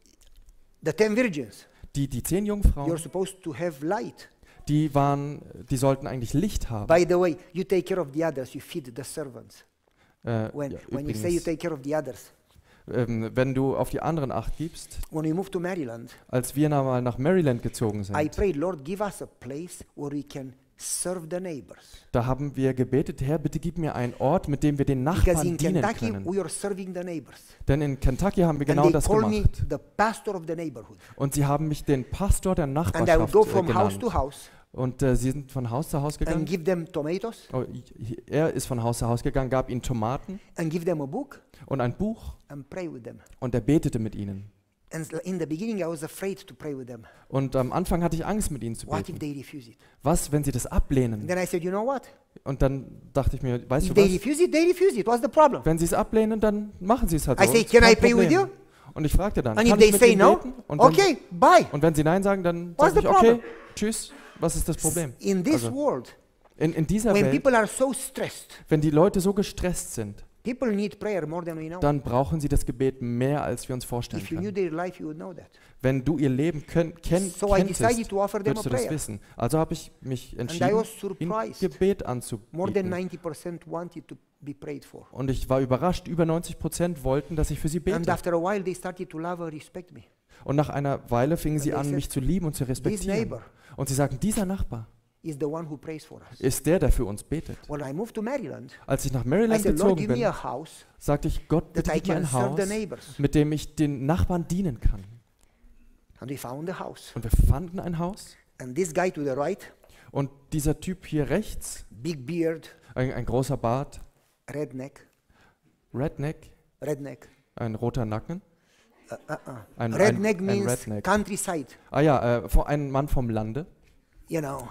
The 10 virgins,
Die 10
you're
Jungfrauen,
supposed to have light.
die sollten eigentlich Licht haben.
By the way, you take care of the others, you feed the servants. When,
Ja,
when you say you
übrigens,
take care of the others.
wenn du auf die anderen Acht gibst,
When we moved to Maryland,
als wir mal nach Maryland gezogen
I
sind,
prayed, Lord, give us a place where we can serve the neighbors.
da haben wir gebetet, Herr, bitte gib mir einen Ort, mit dem wir den
Because
Nachbarn
in
dienen
Kentucky,
können.
we are serving the neighbors.
Denn in Kentucky haben wir
And
genau
they
das
call me
gemacht.
the pastor of the neighborhood.
Und sie haben mich den Pastor der
And I would
Nachbarschaft
go from house
genannt.
to house
Und sie sind von Haus zu Haus
and
gegangen.
give them tomatoes
Oh, er ist von Haus zu Haus gegangen, gab ihnen Tomaten
and give them a book
und ein Buch
and pray with them.
und er betete mit ihnen.
And in the beginning, I was afraid to pray with them.
Und am Anfang hatte ich Angst, mit ihnen zu
What if
beten.
they refuse it?
Was, wenn sie das
And
ablehnen?
then I said, you know what?
Und dann dachte ich mir, weißt
If
du
they
was?
refuse it, they refuse it. What's the problem?
Wenn sie es ablehnen, dann machen sie es halt
I
so.
say,
Ist
can
kein
I pray with
Problem.
you?
Und ich fragte dann,
And if
kann
they
ich mit
say
ihnen
no,
beten? Und
okay, bye.
wenn sie Nein sagen, dann
What's
sage ich,
the
okay,
problem?
tschüss. Was ist das Problem?
In this
Also,
world,
in dieser
when
Welt,
people are so stressed,
wenn die Leute so gestresst sind,
people need prayer more than we know.
dann brauchen sie das Gebet mehr, als wir uns vorstellen
If you knew
können.
their life, you would know that.
Wenn du ihr Leben
So I decided
kenntest,
to offer them a
würdest du das
prayer.
wissen. Also habe ich mich
And I
entschieden,
was
ihnen
surprised.
Gebet
More than
anzubieten.
90% wanted to be prayed for.
Und ich war überrascht, über 90% wollten, dass ich für sie
And
bete.
after a while, they started to love and respect me.
Und nach einer Weile fingen sie
they
an,
said,
mich zu lieben und zu
This
respektieren.
neighbor
Und sie sagten, dieser Nachbar
is the one who prays for us.
ist der für uns betet.
When I moved to Maryland,
Als ich nach
I
Maryland
said, Lord,
gezogen
give me
bin,
a house
sagte ich, Gott,
that
bitte
I
gib mir
can
ein
serve the
Haus,
neighbors.
mit dem ich den Nachbarn dienen kann.
And we found a house.
Und wir fanden ein Haus.
And this guy to the right,
Und dieser Typ hier rechts,
big beard,
ein großer Bart,
redneck,
Redneck, ein roter Nacken. Ein
Redneck means
Redneck.
countryside.
Ah ja, ein Mann vom Lande.
You know,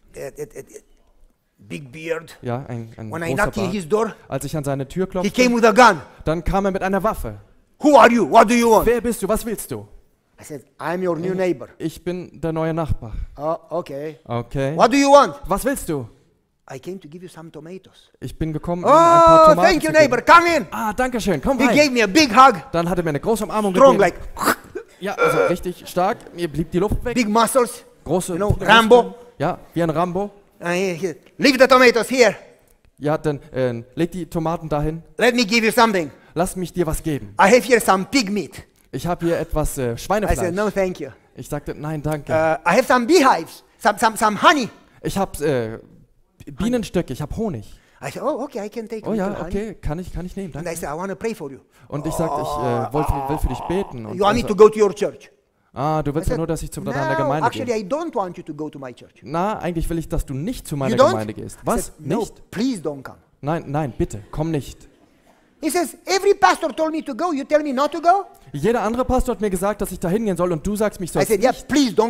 big beard.
Ja, ein
When I
großer
knocked in
Bart.
his door,
Als ich an seine Tür
he
klopfte,
came with a gun.
dann kam er mit einer Waffe.
Who are you? What do you want?
Wer bist du? Was willst du?
I said, I'm your new neighbor.
Ich bin der neue Nachbar.
Oh, okay.
Okay.
What do you want?
Was willst du?
I came to give you some tomatoes.
Ich bin gekommen, um ein paar
Oh,
Tomaten
thank you,
zu geben.
neighbor. Come in.
Ah, danke schön. Komm
He
rein.
gave me a big hug,
Dann hat er mir eine große Umarmung
strong,
gegeben.
like
Ja, also richtig stark. Mir blieb die Luft weg.
big muscles.
Große
you know,
Muskeln.
Rambo.
Ja, wie ein Rambo.
Leave the tomatoes here.
Ja, dann leg die Tomaten dahin.
Let me give you something.
Lass mich dir was geben.
I have here some pig meat.
Ich habe hier etwas
I said,
Schweinefleisch.
no, thank you.
Ich sagte, nein, danke.
I have some beehives, some honey.
Ich habe Bienenstöcke, ich habe Honig.
I said, oh, okay, I can take a
Oh ja,
little honey.
okay, kann ich nehmen,
And I
danke.
said, I want to pray for you.
Und ich sagte, ich will für dich beten. Und
You want me
er
to
so,
go to your church?
du
I
willst ja
said,
nur, dass ich zu
no,
deiner Gemeinde
actually,
gehe.
I don't want you to go to my church.
Na, eigentlich will ich, dass du nicht zu meiner
You don't?
Gemeinde gehst.
I
Was?
said, no,
Nicht?
please don't come.
Nein, bitte, komm nicht.
He says, every pastor told me to go. You tell me not to go?
Jeder andere Pastor hat mir gesagt, dass ich da hingehen soll und du sagst, mich
I
sollst
said, yeah,
nicht.
please don't come.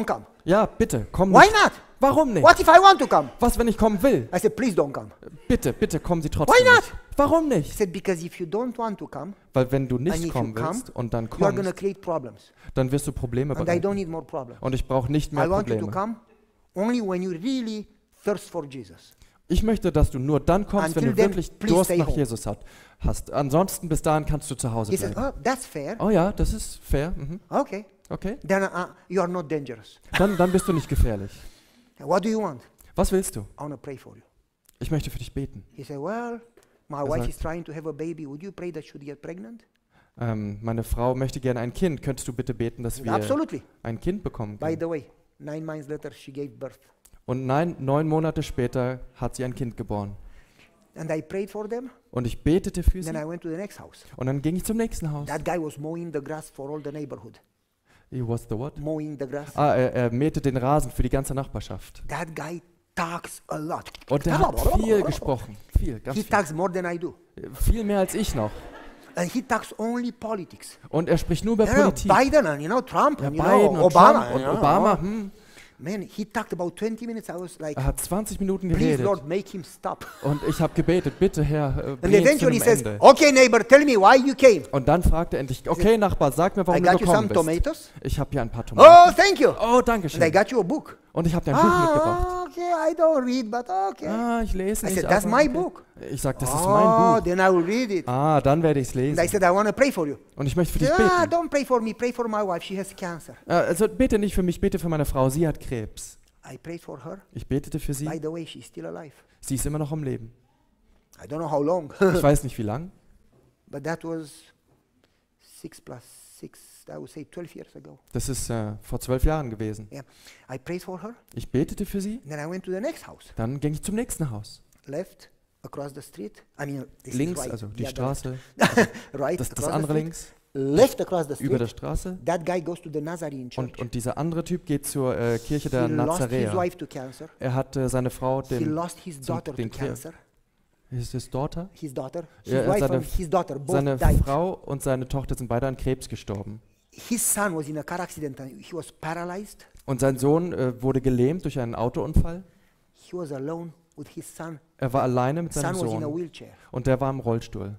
Ja, bitte, komm
Why
nicht.
not?
Warum nicht?
What if I want to come?
Was, wenn ich kommen will?
I said, please don't come.
Bitte, bitte, kommen Sie trotzdem
Why not?
nicht. Warum
He
nicht?
said, because if you don't want to come,
Weil wenn du
and
nicht
if
kommen
you come,
willst und dann
you are going to
kommst,
create problems.
dann wirst du Probleme
And I
bereiten.
don't need more problems.
Und ich brauche nicht
I
mehr
want you to
Probleme.
come only when you really thirst for Jesus.
Ich möchte, dass du nur dann kommst, wenn
Until
du
then,
wirklich
please
Durst
stay
nach
home.
Jesus hast. Ansonsten, bis dahin kannst du zu Hause
He said,
bleiben.
oh, that's fair.
Oh ja, das ist fair. Mhm.
Okay.
Okay.
Then you are not dangerous.
Dann bist du nicht gefährlich.
What do you want?
Was willst du?
I want to pray for you.
Ich möchte für dich beten.
He said, well, my
Er
wife
sagt-
is trying to have a baby. Would you pray that she would get pregnant?
Meine Frau möchte gerne ein Kind. Könntest du bitte beten, dass wir
Absolutely.
ein Kind bekommen
By
können?
the way, 9 months later, she gave birth.
Und nein, 9 Monate später hat sie ein Kind geboren.
And I prayed for them.
Und ich betete für
Then
sie.
I went to the next house.
Und dann ging ich zum nächsten Haus.
That guy was mowing the grass for all the neighborhood.
He was the what?
Mowing the grass.
Er mähte den Rasen für die ganze Nachbarschaft.
That guy talks a lot.
Und er hat viel gesprochen. Viel, ganz
He
viel.
talks more than I do.
Viel mehr als ich noch.
And he talks only politics.
Und er spricht nur über
You know,
Politik.
Biden and Trump
Ja,
and
Biden und
Obama.
Trump und
you know.
Obama.
Man, he talked about 20 minutes. I was like,
Er hat 20 Minuten
please
geredet.
Lord, make him stop.
Und ich habe gebetet, bitte Herr,
And
bring ihn zu
eventually
einem
he says,
Ende.
okay neighbor, tell me why you came.
Und dann fragte er endlich, okay Nachbar, sag mir,
I
warum du
got you some
gekommen bist.
tomatoes.
Ich habe hier ein paar Tomaten.
Oh, thank you.
Oh, danke
And I
schön.
got you a book.
Und ich habe dir ein Buch mitgebracht.
Okay, I don't read, but okay.
Ah, ich lese
I
nicht.
said, that's
aber
my
okay.
book.
Ich sag, das ist
Oh,
mein Buch.
then I will read it.
Ah, dann werde ich es
And I
lesen.
said, I want to pray for you.
Und ich möchte für
He
dich
said,
beten.
don't pray for me, pray for my wife. She has cancer.
Also bete nicht für mich, bete für meine Frau. Sie hat Krebs.
I prayed for her.
Ich betete für
By
sie.
the way, she's still alive.
Sie ist immer noch am Leben.
I don't know how long,
Ich weiß nicht, wie lang.
but that was 6 plus 6, I would say 12 years ago.
Das ist vor 12 Jahren gewesen.
Yeah. I prayed for her.
Ich betete für sie.
And then I went to the next house.
Dann ging ich zum nächsten Haus.
Left, across the street. I mean, this is
Links,
right.
also die
Yeah, the
Straße.
left. Right,
Das
across the
andere
street.
links.
Left across the street.
Über der Straße.
That guy goes to the Nazarene church.
Und dieser andere Typ geht zur Kirche der
He lost his
Nazaräer.
wife to cancer.
Er hat seine Frau
He
dem
lost his
zum-
daughter to
den Krebs.
cancer.
Ist es Daughter?
His daughter, his
Ja,
wife
seine-
and his daughter both
Seine
died.
Frau und seine Tochter sind beide an Krebs gestorben.
His son was in a car accident and he was paralyzed.
Und sein Sohn wurde gelähmt durch einen Autounfall.
He was alone with his son.
Er war alleine mit
Son
seinem
was in a
Sohn
wheelchair.
und der war im Rollstuhl.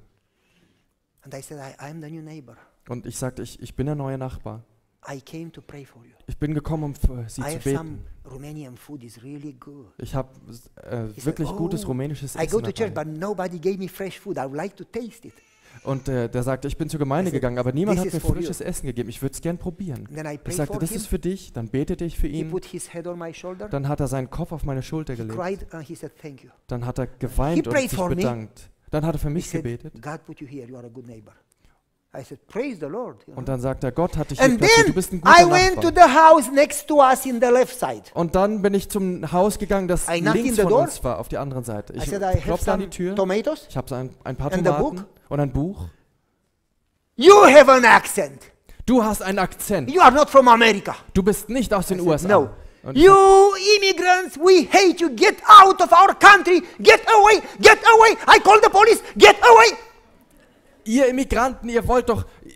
And I said, I'm the new neighbor.
Und ich sagte, ich bin der neue Nachbar.
I came to pray for you.
Ich bin gekommen, um für sie
I
zu
have
beten.
some Romanian food is really good.
Ich habe
He
wirklich
said,
gutes
"Oh,
rumänisches
I go
Essen
to church,
dabei.
but nobody gave me fresh food. I would like to taste it.
Und der sagte, ich bin zur Gemeinde
I said,
gegangen, aber niemand
"This
hat
is
mir
for
frisches Essen gegeben. Ich würde es gern probieren.
And then I
Ich
prayed
sagte,
for
das
him.
ist für dich. Dann betete ich für
He
ihn.
put his head on my shoulder.
Dann hat er seinen Kopf auf meine Schulter
He
gelegt.
cried and he said, thank you.
Dann hat er
He
geweint und
prayed
sich
for me.
bedankt. Dann hat er für
He
mich
said,
gebetet.
God put you here. You are a good neighbor. I said, praise the Lord. You know?
Und dann sagt er, Gott hat dich hier
And
platziert. Du
then
bist ein
I
guter
went to
Nachbar.
the house next to us in the left side.
Und dann bin ich zum Haus gegangen, das
I knocked in
links
the
von
door.
uns war, auf die andere Seite.
I
Ich
said, I have
klopfte an die
some
Tür.
tomatoes.
Ich habe ein paar
And the
Tomaten
book?
und ein Buch.
You have an accent.
Du hast einen Akzent.
You are not from America.
Du bist nicht aus den
I said,
USA.
no.
Und ich
You immigrants, we hate you. Get out of our country. Get away. Get away. I call the police. Get away.
Ihr Immigranten, ihr wollt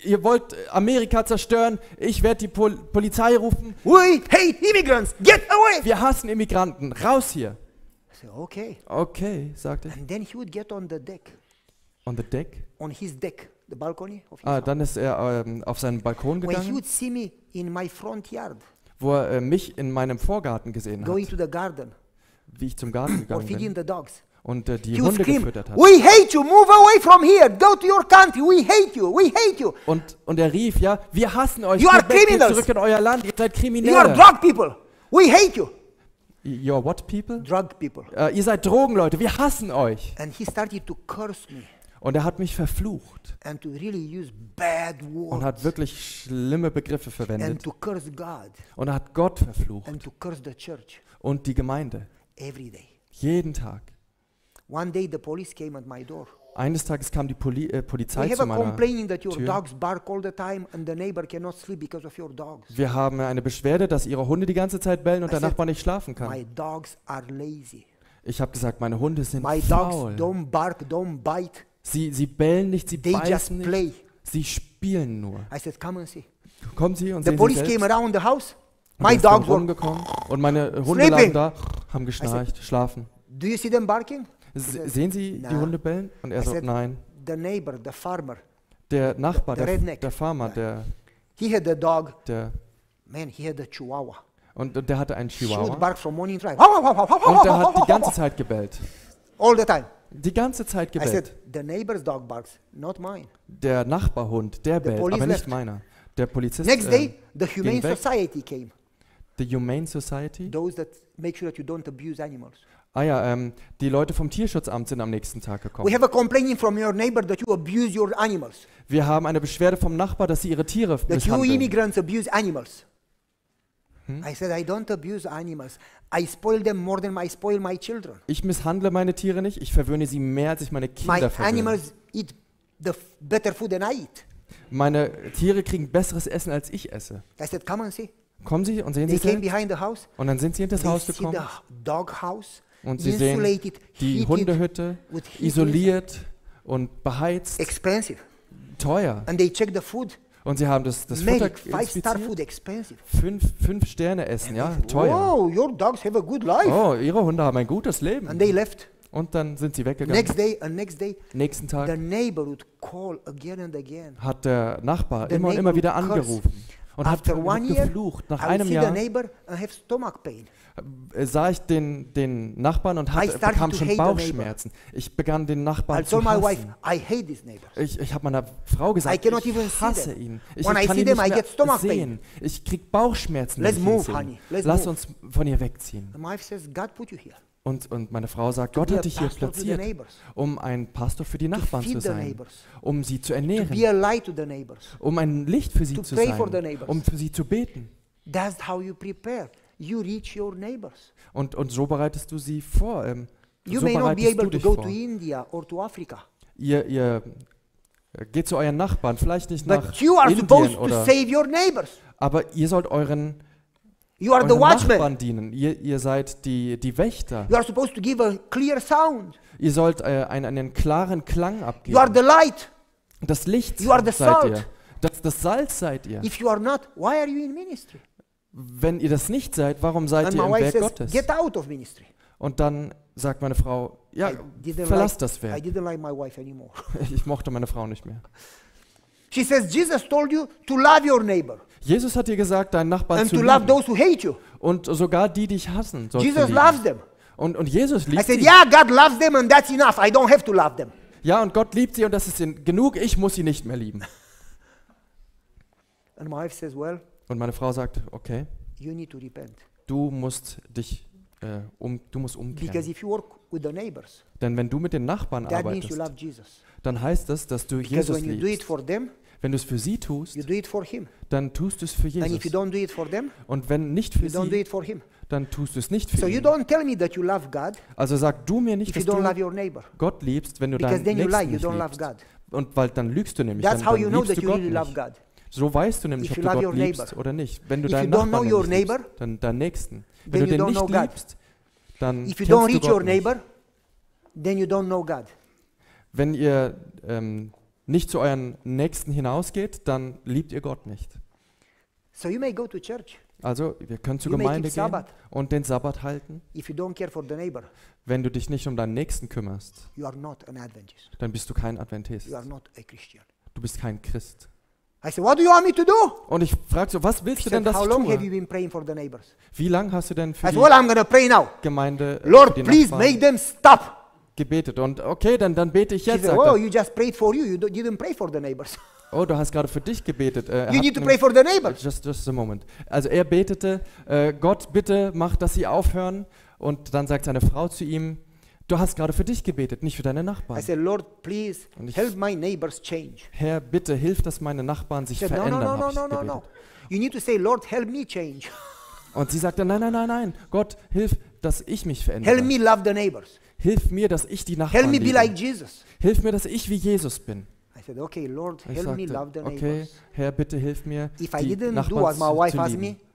Amerika zerstören. Ich werde die Polizei rufen.
We hate immigrants. Get away.
Wir hassen Immigranten. Raus hier.
I said, okay.
Okay, sagte ich.
And then he would get on the deck,
On the deck.
on his deck, the balcony of his
Ah,
house.
dann ist er auf seinen Balkon
When he
gegangen,
would see me in my front yard,
wo er mich in meinem Vorgarten gesehen
going
hat,
to the garden
wie ich zum Garten
or
gegangen
feeding
bin
the dogs,
und die
he would
Hunde
scream,
gefüttert hat.
we hate you, move away from here, go to your country, we hate you, we hate you.
Und er rief, ja, wir hassen euch,
You are
geht weg, geht
criminals.
zurück in euer Land, ihr seid
You are
Kriminelle.
drug people, we hate you.
You're what people?
Drug people.
Ihr seid Drogenleute, wir hassen euch.
And he started to curse me
Und er hat mich verflucht
and to really use bad
und hat
words
wirklich schlimme Begriffe
and
verwendet.
to curse God
Und er hat Gott verflucht
and to curse the church
und die Gemeinde.
every day.
Jeden Tag.
One day the police came at my door.
Eines Tages kam die Polizei
We have
zu
a
meiner
complaining that your
Tür.
dogs bark all the time and the neighbor cannot sleep because of your dogs.
Wir haben eine Beschwerde, dass ihre Hunde die ganze Zeit bellen und
I
der
said,
Nachbar nicht schlafen kann.
My dogs are lazy.
Ich habe gesagt, meine Hunde sind
My dogs
faul.
don't bark, don't bite.
Sie bellen nicht, sie
They just
beißen nicht.
play.
Sie spielen nur.
I said, come and see.
Kommen Sie und
The
sehen Sie
police came
selbst.
around the house.
Und
My
er ist dann
dogs were
rumgekommen und meine Hunde
sleeping.
lagen da, haben geschnarcht, schlafen.
Do you see them barking?
Sehen Sie die
Na.
Hunde bellen? Und er
I
sagt,
said,
nein.
the neighbor, the farmer,
Der Nachbar,
the redneck.
der Farmer,
he had a dog.
der
Man, he had a chihuahua.
und der hatte einen
She would
Chihuahua.
bark from morning to night.
Und der hat die ganze Zeit gebellt.
All the time.
Die ganze Zeit
I said,
gebellt.
the neighbor's dog barks, not mine.
Der Nachbarhund, der bellt,
police
aber nicht
left.
meiner. Der Polizist
Next day, the Humane
ging weg.
Society came.
The Humane Society.
Those that make sure that you don't abuse animals.
Ah ja, die Leute vom Tierschutzamt sind am nächsten Tag
We
gekommen.
have a complaint from your neighbor that you abuse your animals.
Wir haben eine Beschwerde vom Nachbar, dass sie ihre Tiere
That you
misshandeln.
immigrants abuse animals. I said, I don't abuse animals. I spoil them more than I spoil my children.
Ich misshandle meine Tiere nicht, ich verwöhne sie mehr, als ich meine
My
Kinder verwöhne.
animals eat better food than I eat.
Meine Tiere kriegen besseres Essen, als ich esse.
I said, come and see.
Kommen Sie und sehen
They
Sie
came
selbst.
behind the house.
Und dann sind sie in das
They
Haus
see
gekommen
the dog house,
und sie sehen
insulated,
die
heated,
Hundehütte,
with heat
isoliert und beheizt,
expensive.
teuer.
And they check the food.
Und sie haben das Futter
Made 5-star
inspiziert.
food, expensive.
Fünf Sterne essen, ja, teuer.
Wow, your dogs have a good life.
Oh, ihre Hunde haben ein gutes
And
Leben.
they left.
Und dann sind sie weggegangen.
Next day,
Nächsten
the
Tag
neighbor would call again and again.
hat der Nachbar
The
immer und
neighbor
immer wieder
would curse.
angerufen und hat
After one year,
geflucht. Nach
I would
einem
see the
Jahr
neighbor and have stomach pain.
sah ich den Nachbarn und
I started
bekam
to
schon
hate the
Bauchschmerzen. Ich begann den
I
Nachbarn zu
told my wife,
hassen.
I hate this neighbor.
Ich habe meiner Frau
I
gesagt,
cannot
ich
even see
hasse
them.
ihn. Ich
When I
kann
see
ihn
them,
nicht
I
mehr
get stomach pain.
sehen. Ich krieg Bauchschmerzen,
Let's
wenn ich ihn
move,
sehe.
honey. Let's
Lass
move.
uns von ihr wegziehen.
And my wife says, God put you here.
Und meine Frau sagt, Gott
be a
hat dich hier
pastor to the
platziert,
neighbors.
um ein Pastor für die Nachbarn
feed
zu
the
sein,
neighbors.
um sie zu
To
ernähren,
be a light to the neighbors.
um ein Licht für sie
To
zu
pray
sein,
for the neighbors.
um für sie zu beten.
That's how you prepare. You reach your neighbors.
Und so bereitest du sie vor.
You
So
may not be
bereitest
able
du
to
dich
go
vor.
to India or to Africa.
Ihr geht zu euren Nachbarn, vielleicht nicht nach
But you are
Indien,
supposed to
oder,
save your neighbors.
aber ihr sollt euren
You are the watchman.
Nachbarn dienen. Ihr seid die Wächter.
You are supposed to give a clear sound.
Ihr sollt einen klaren Klang abgeben.
You are the light.
Das Licht
You are the
seid
salt.
ihr. Das Salz seid ihr.
If you are not, why are you in ministry?
Wenn ihr das nicht seid, warum seid
And
ihr
my
im
wife
Werk
says,
Gottes?
get out of ministry.
Und dann sagt meine Frau, ja,
didn't
verlass
like-
das
I
Werk.
didn't like my wife anymore.
Ich mochte meine Frau nicht mehr.
She says, Jesus told you to love your neighbor
Jesus hat dir gesagt, deinen Nachbarn
and
zu
to love
lieben.
those who hate you.
Und sogar die dich hassen, sollst du
Jesus
lieben.
loves them.
Und Jesus
I
liebt
said,
sie.
yeah, God loves them and that's enough. I don't have to love them.
Ja, und Gott liebt sie und das ist genug, ich muss sie nicht mehr lieben.
And my wife says, well,
Und meine Frau sagt, okay,
you need to repent.
du musst
Because
umkehren.
if you work with the neighbors,
Denn wenn du mit den Nachbarn
that means you
arbeitest,
love Jesus.
dann heißt das, dass du
Because
Jesus
when you do it
liebst.
for them,
Wenn du es für sie tust,
you do it for him.
dann tust du es für
And if you
Jesus.
don't do it for them,
Und wenn nicht für
you don't do
sie,
it for him.
dann tust du es nicht für
So you
ihn.
don't tell me that you love God
Also sag du mir nicht,
if you
dass
don't love
du
your neighbor.
Gott liebst, wenn du
Because
deinen
then you lie,
Nächsten
you
nicht
don't love
liebst.
God.
Und weil dann lügst du nämlich,
That's
dann
how you know
liebst
that
du
you
Gott
really love
nicht.
God.
So weißt du nämlich,
If
ob
you
du
love
Gott
your
liebst
neighbor.
oder nicht. Wenn du
If you
deinen
don't know
Nachbarn
your
nicht liebst,
neighbor,
dann deinen Nächsten.
then
Wenn du
you
den
don't know
nicht
God.
liebst, dann
If you
kennst
don't
du
reach your
Gott nicht.
neighbor, then you don't know God.
Wenn ihr nicht zu euren Nächsten hinausgeht, dann liebt ihr Gott nicht.
So you may go to church.
Also, wir können zur
You may
Gemeinde
keep
gehen
Sabbath.
und den Sabbat halten.
If you don't care for the neighbor,
Wenn du dich nicht um deinen Nächsten kümmerst,
you are not an Adventist.
dann bist du kein Adventist.
You are not a Christian.
Du bist kein Christ.
I said, what do you want me to do?
Und ich frage so, was willst
She
du denn,
said,
dass
how
ich
long have you
tue?
been praying for the neighbors?
Wie lange hast du denn
I
für
said,
die
well, I'm going to pray now.
Gemeinde,
Lord,
für die
please
Nachbarn
make them stop.
gebetet? Und okay, dann bete ich
She
jetzt.
said,
Sagt
oh,
er.
you just prayed for you. You didn't pray for the neighbors.
Oh, du hast gerade für dich gebetet.
You need to pray for the neighbors.
Just a moment. Also er betete, Gott, bitte mach, dass sie aufhören. Und dann sagt seine Frau zu ihm, du hast gerade für dich gebetet, nicht für deine
I
Nachbarn.
said, Lord, please
Und ich-
help my neighbors change.
Herr, bitte hilf, dass meine Nachbarn sich
She said, no, no,
verändern,
no,
habe
no,
ich
no, no,
gebetet.
no. You need to say, Lord, help me change.
Und sie sagte, nein, nein, nein, nein, Gott, hilf, dass ich mich verändere.
Help me love the neighbors.
Hilf mir, dass ich die
Help
Nachbarn
me be
liebe.
like Jesus.
Hilf mir, dass ich wie Jesus bin.
I said, okay, Lord,
Ich
help me love
sagte,
the
okay,
neighbors.
Herr, bitte hilf mir,
If I
die
didn't do
Nachbarn
as my wife
zu
asked
lieben.
me,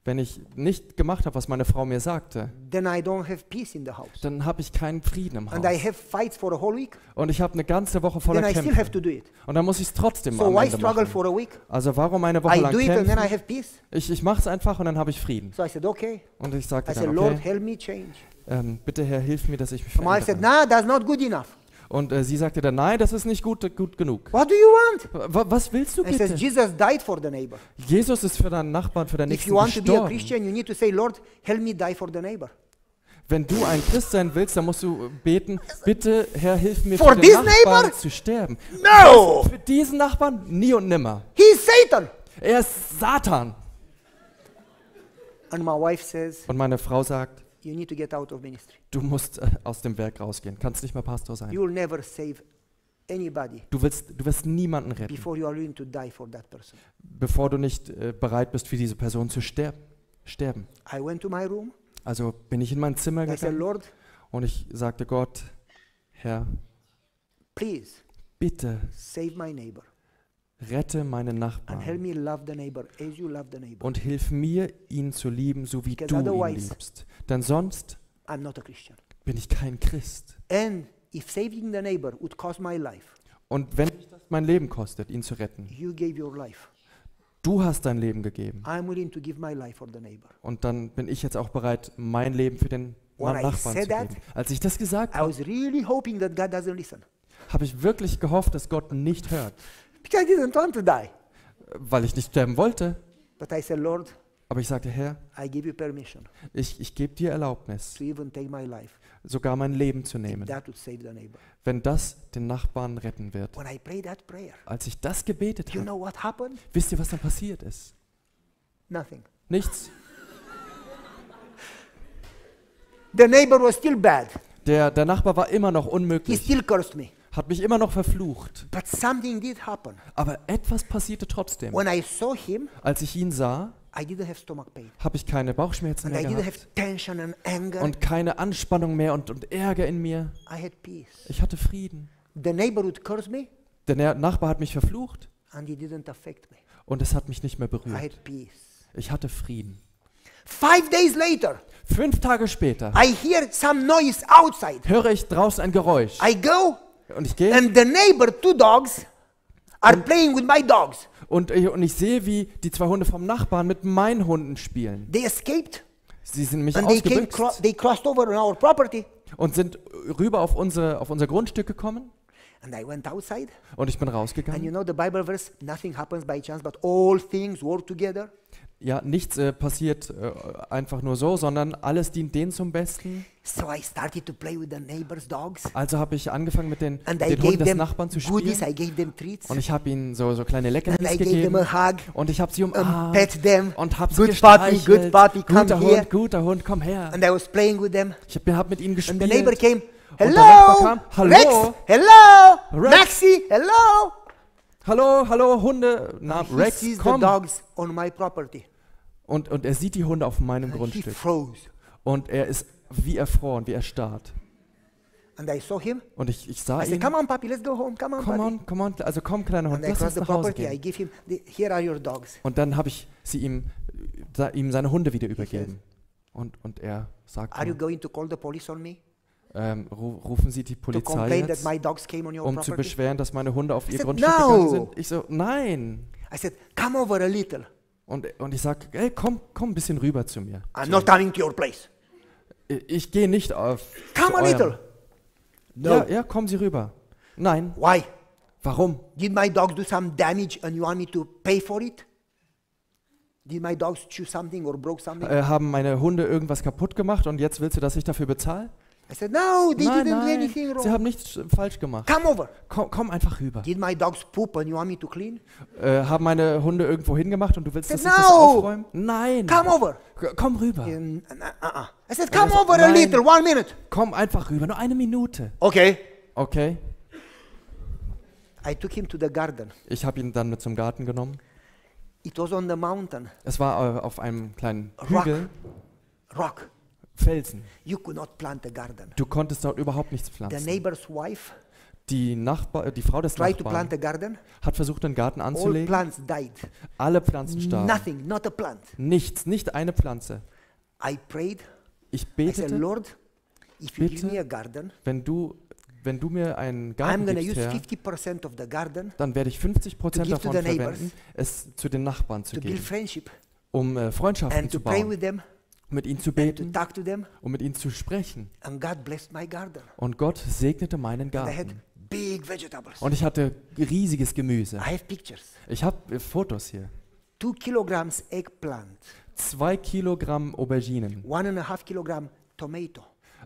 Wenn ich nicht gemacht habe, was meine Frau mir sagte,
then I don't have peace in the house.
dann habe ich keinen Frieden im
And I
Haus.
have fights for a whole week,
Und ich habe eine ganze Woche voller
then I still have
Kämpfe.
to do it.
Und dann muss ich es trotzdem
So
am
why
Ende
struggle
machen.
for a week?
Also warum eine Woche
I
lang
do it and then I
kämpfen?
have peace.
Ich mache es einfach und dann habe ich Frieden.
So I said, okay.
Und ich sagte
I said,
dann,
Lord,
okay,
help me change.
bitte Herr, hilf mir, dass ich mich
Tamar said,
verändere.
nah, that's not good enough.
Und sie sagte dann, nein, das ist nicht gut genug.
What do you want?
Was willst du
I says,
bitte?
Jesus died for the neighbor.
Jesus ist für deinen Nachbarn, für deinen
If
Nächsten
you want to be a
gestorben.
Christian, you need to say, Lord, help me die for the neighbor.
Wenn du ein Christ sein willst, dann musst du beten, bitte Herr, hilf mir
For
für den
this
Nachbarn
neighbor?
zu sterben.
No!
Was? Für diesen Nachbarn nie und nimmer.
He's Satan.
Er ist Satan.
And my wife says,
Und meine Frau sagt,
you need to get out of ministry.
du musst aus dem Werk rausgehen, kannst nicht mehr Pastor sein.
You will never save anybody
Du wirst niemanden retten,
before you are willing to die for that person.
bevor du nicht bereit bist, für diese Person zu sterben.
I went to my room.
Also bin ich in mein Zimmer
I said,
gegangen
Lord,
und ich sagte Gott, Herr,
please
bitte
save my neighbor
rette meinen
and help
Nachbarn
me love the neighbor as you love the neighbor.
und hilf mir, ihn zu lieben, so wie
Because
du ihn
otherwise-
liebst. Denn sonst
I'm not a Christian.
bin ich kein Christ.
And if saving the neighbor would cost my life,
Und wenn mich das mein Leben kostet, ihn zu retten,
you gave your life.
du hast dein Leben gegeben.
I'm willing to give my life for the neighbor.
Und dann bin ich jetzt auch bereit, mein Leben für den
When I
Nachbarn zu
said that,
geben. Als ich das gesagt
I
habe,
was really hoping that God doesn't listen.
habe ich wirklich gehofft, dass Gott nicht hört,
Because I didn't want to die.
weil ich nicht sterben wollte.
But I said, Lord,
Aber ich sagte, Herr,
I give you permission
ich gebe dir Erlaubnis,
to even take my life.
sogar mein Leben zu
If
nehmen,
that would save the neighbor.
wenn das den Nachbarn retten wird.
When I prayed that prayer,
Als ich das gebetet
you
habe,
know what happened?
wisst ihr, was dann passiert ist?
Nothing.
Nichts.
The neighbor was still bad.
Der Nachbar war immer noch
He
unmöglich,
still cursed me.
hat mich immer noch verflucht.
But something did happen.
Aber etwas passierte trotzdem.
When I saw him,
Als ich ihn sah,
I didn't have stomach pain.
habe ich keine Bauchschmerzen
And
mehr
I didn't
gehabt
have tension and anger.
und keine Anspannung mehr und Ärger in mir.
I had peace.
Ich hatte Frieden.
The neighbor would curse me
Der Nachbar hat mich verflucht
and it didn't affect me.
und es hat mich nicht mehr
I
berührt.
had peace.
Ich hatte Frieden.
5 days later,
5 Tage später
I hear some noise outside.
höre ich draußen ein Geräusch
I go
und ich gehe
and the neighbor, 2 dogs, are playing with my dogs.
und ich sehe, wie die 2 Hunde vom Nachbarn mit meinen Hunden spielen.
They escaped
Sie sind mich
and they
ausgebüxt
they crossed over on our property.
und sind rüber auf unser Grundstück gekommen
And I went outside.
und ich bin
And you
rausgegangen.
know the Bible verse, nothing happens by chance, but all things work together.
Ja, nichts passiert einfach nur so, sondern alles dient denen zum Besten.
So I started to play with the neighbor's dogs.
Also habe ich angefangen mit den
And I
Hunden
gave
des
them
Nachbarn zu
goodies,
spielen
I gave them treats.
und ich habe ihnen so kleine
And
Leckerlis
I gave them
gegeben
a hug.
und ich habe sie umarmt
Pet them.
und habe sie
Good puppy,
gestreichelt.
good puppy, come
guter
here.
Hund, guter Hund, komm her.
And I was playing with them.
Ich habe mit ihnen
And the neighbor
gespielt.
came.
Und der Nachbar
Hello,
kam, hallo.
Rex. Hello,
Rex.
Maxi. Hello.
Hallo, hallo, Hunde. Na,
He
Rex,
sees the
komm.
dogs on my property.
Und er sieht die Hunde auf meinem
And he
Grundstück.
froze.
Und er ist wie erfroren, wie erstarrt.
And I saw him.
Und ich sah
I said,
ihn.
come on, puppy, let's go home. Come on, puppy.
Come on. Also komm, kleiner Hund,
And I
lass uns
crossed the
nach Hause
property. I
gehen.
give him, here are your dogs.
Und dann habe ich ihm seine Hunde wieder übergeben. Und er sagt,
Are you going to call the police on me?
rufen Sie die
To
Polizei
complain that
jetzt,
my dogs came on your
um zu
property?
beschweren, dass meine Hunde auf ihr
said,
Grundstück
"No."
gegangen sind? Ich so, nein.
I said, come over a little.
Und ich sage, hey, komm ein bisschen rüber zu mir.
I'm not coming to your place.
Ich gehe nicht auf.
Come
zu
a
eurem.
little. No.
Ja, kommen Sie rüber. Nein.
Why?
Warum?
Did my dogs do some damage and you want me to pay for it? Did my dogs chew something or broke something?
Haben meine Hunde irgendwas kaputt gemacht und jetzt willst du, dass ich dafür bezahle?
I said, no, they
Nein,
didn't do
nein,
anything
sie
wrong.
haben nichts falsch gemacht.
Come over.
Komm einfach rüber.
Did my dogs poop and you want me to clean?
Haben meine Hunde irgendwo hingemacht und du willst, dass ich
No.
das aufräume? Nein.
Come over.
Komm rüber.
I said, come over a
Nein.
little, 1 minute.
Komm einfach rüber, nur 1 Minute.
Okay.
Okay.
I took him to the garden.
Ich habe ihn dann mit zum Garten genommen.
It was on the mountain.
Es war auf einem kleinen
Rock.
Hügel,
Rock.
Felsen.
You could not plant a garden.
Du konntest dort überhaupt nichts
The
pflanzen.
neighbor's wife
Die Frau des
tried to
Nachbarn
plant a garden.
hat versucht, einen Garten
All
anzulegen.
plants died.
Alle Pflanzen starben.
Nothing, not a plant.
Nichts, nicht eine Pflanze.
I prayed.
Ich
I said,
betete,
Lord, if you give
bitte,
me a garden,
wenn du mir einen
I'm
Garten
going to
gibst,
use
Herr,
50% of the garden
dann werde ich
to
50%
give to
davon
the neighbors,
verwenden, es zu den Nachbarn zu
to build
geben,
friendship,
um Freundschaften
and
zu
to pray
bauen,
with them,
mit ihnen zu
and to
beten,
talk to them.
um mit ihnen zu sprechen.
And God blessed my garden.
Und Gott segnete meinen
And I had
Garten.
big vegetables.
Und ich hatte riesiges Gemüse.
I have pictures.
Ich habe Fotos hier.
2 kilograms eggplant,
2 Kilogramm Auberginen,
1.5 kilogram tomato,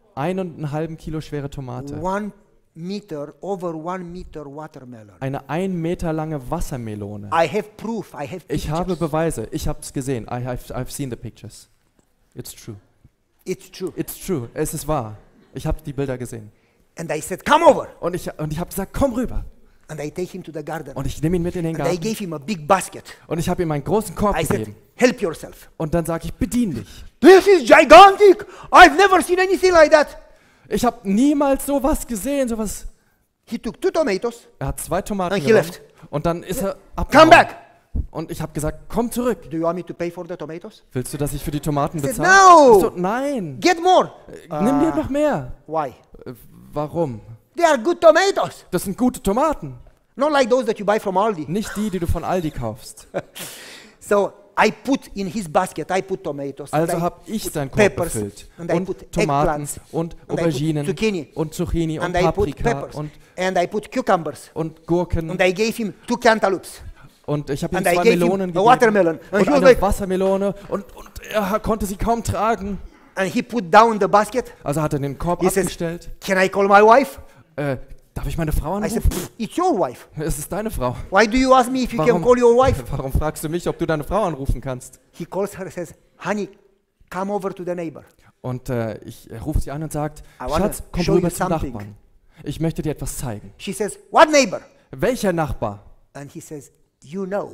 1,5 Kilo schwere Tomate,
1 meter, over 1 meter watermelon.
eine 1 Meter lange Wassermelone.
I have proof. I have
Ich habe
pictures.
Beweise. Ich habe es gesehen. I've seen the pictures. It's true.
It's true.
It's true. Es ist wahr. Ich habe die Bilder gesehen.
And I said, come over.
Und ich habe gesagt, komm rüber.
And I take him to the garden.
Und ich nehme ihn mit in den
And I
Garten.
gave him a big basket.
Und ich habe ihm einen großen Korb
I said,
gegeben.
help yourself.
Und dann sage ich, bedien dich.
This is gigantic. I've never seen anything like that.
Ich habe niemals sowas gesehen, sowas.
He took 2 tomatoes.
Er hat 2 Tomaten
And he
genommen.
left.
Und dann ist er
Come
abgehauen.
back.
Und ich habe gesagt, komm zurück.
Do you want me to pay for the tomatoes?
Willst du, dass ich für die Tomaten
I said,
bezahle?
no.
Ich so, nein.
Get more.
Nimm dir noch mehr.
Why?
Warum?
They are good tomatoes.
Das sind gute Tomaten.
Not like those that you buy from Aldi.
Nicht die, die du von Aldi kaufst.
So I put in his basket, I put tomatoes. and
Also
I
habe ich
put
seinen Korb
peppers,
befüllt.
and I
Und
put
Tomaten
eggplants,
und
and I put
Auberginen
zucchini,
und Zucchini und
and I put
Paprika
peppers, and I put cucumbers,
und Gurken.
and I gave him 2 cantaloupes,
Und ich habe ihm
and I
2
gave him
Melonen
a
gegeben
watermelon, and
und
he was
eine
like,
Wassermelone. Und er konnte sie kaum tragen.
and he put down the basket.
Also hat er den Korb
He says,
abgestellt.
can I call my wife?
Darf ich meine Frau
I said,
anrufen?
it's your wife.
Es ist deine Frau.
Why do you ask me if you can
Warum,
call your wife?
warum fragst du mich, ob du deine Frau anrufen kannst?
He calls her and says, honey, come over to the neighbor.
Und ich rufe sie an und sagt,
I wanna
Schatz, komm
show
rüber
you
zum
something.
Nachbarn. Ich möchte dir etwas zeigen.
She says, what neighbor?
Welcher Nachbar?
And he says, you know.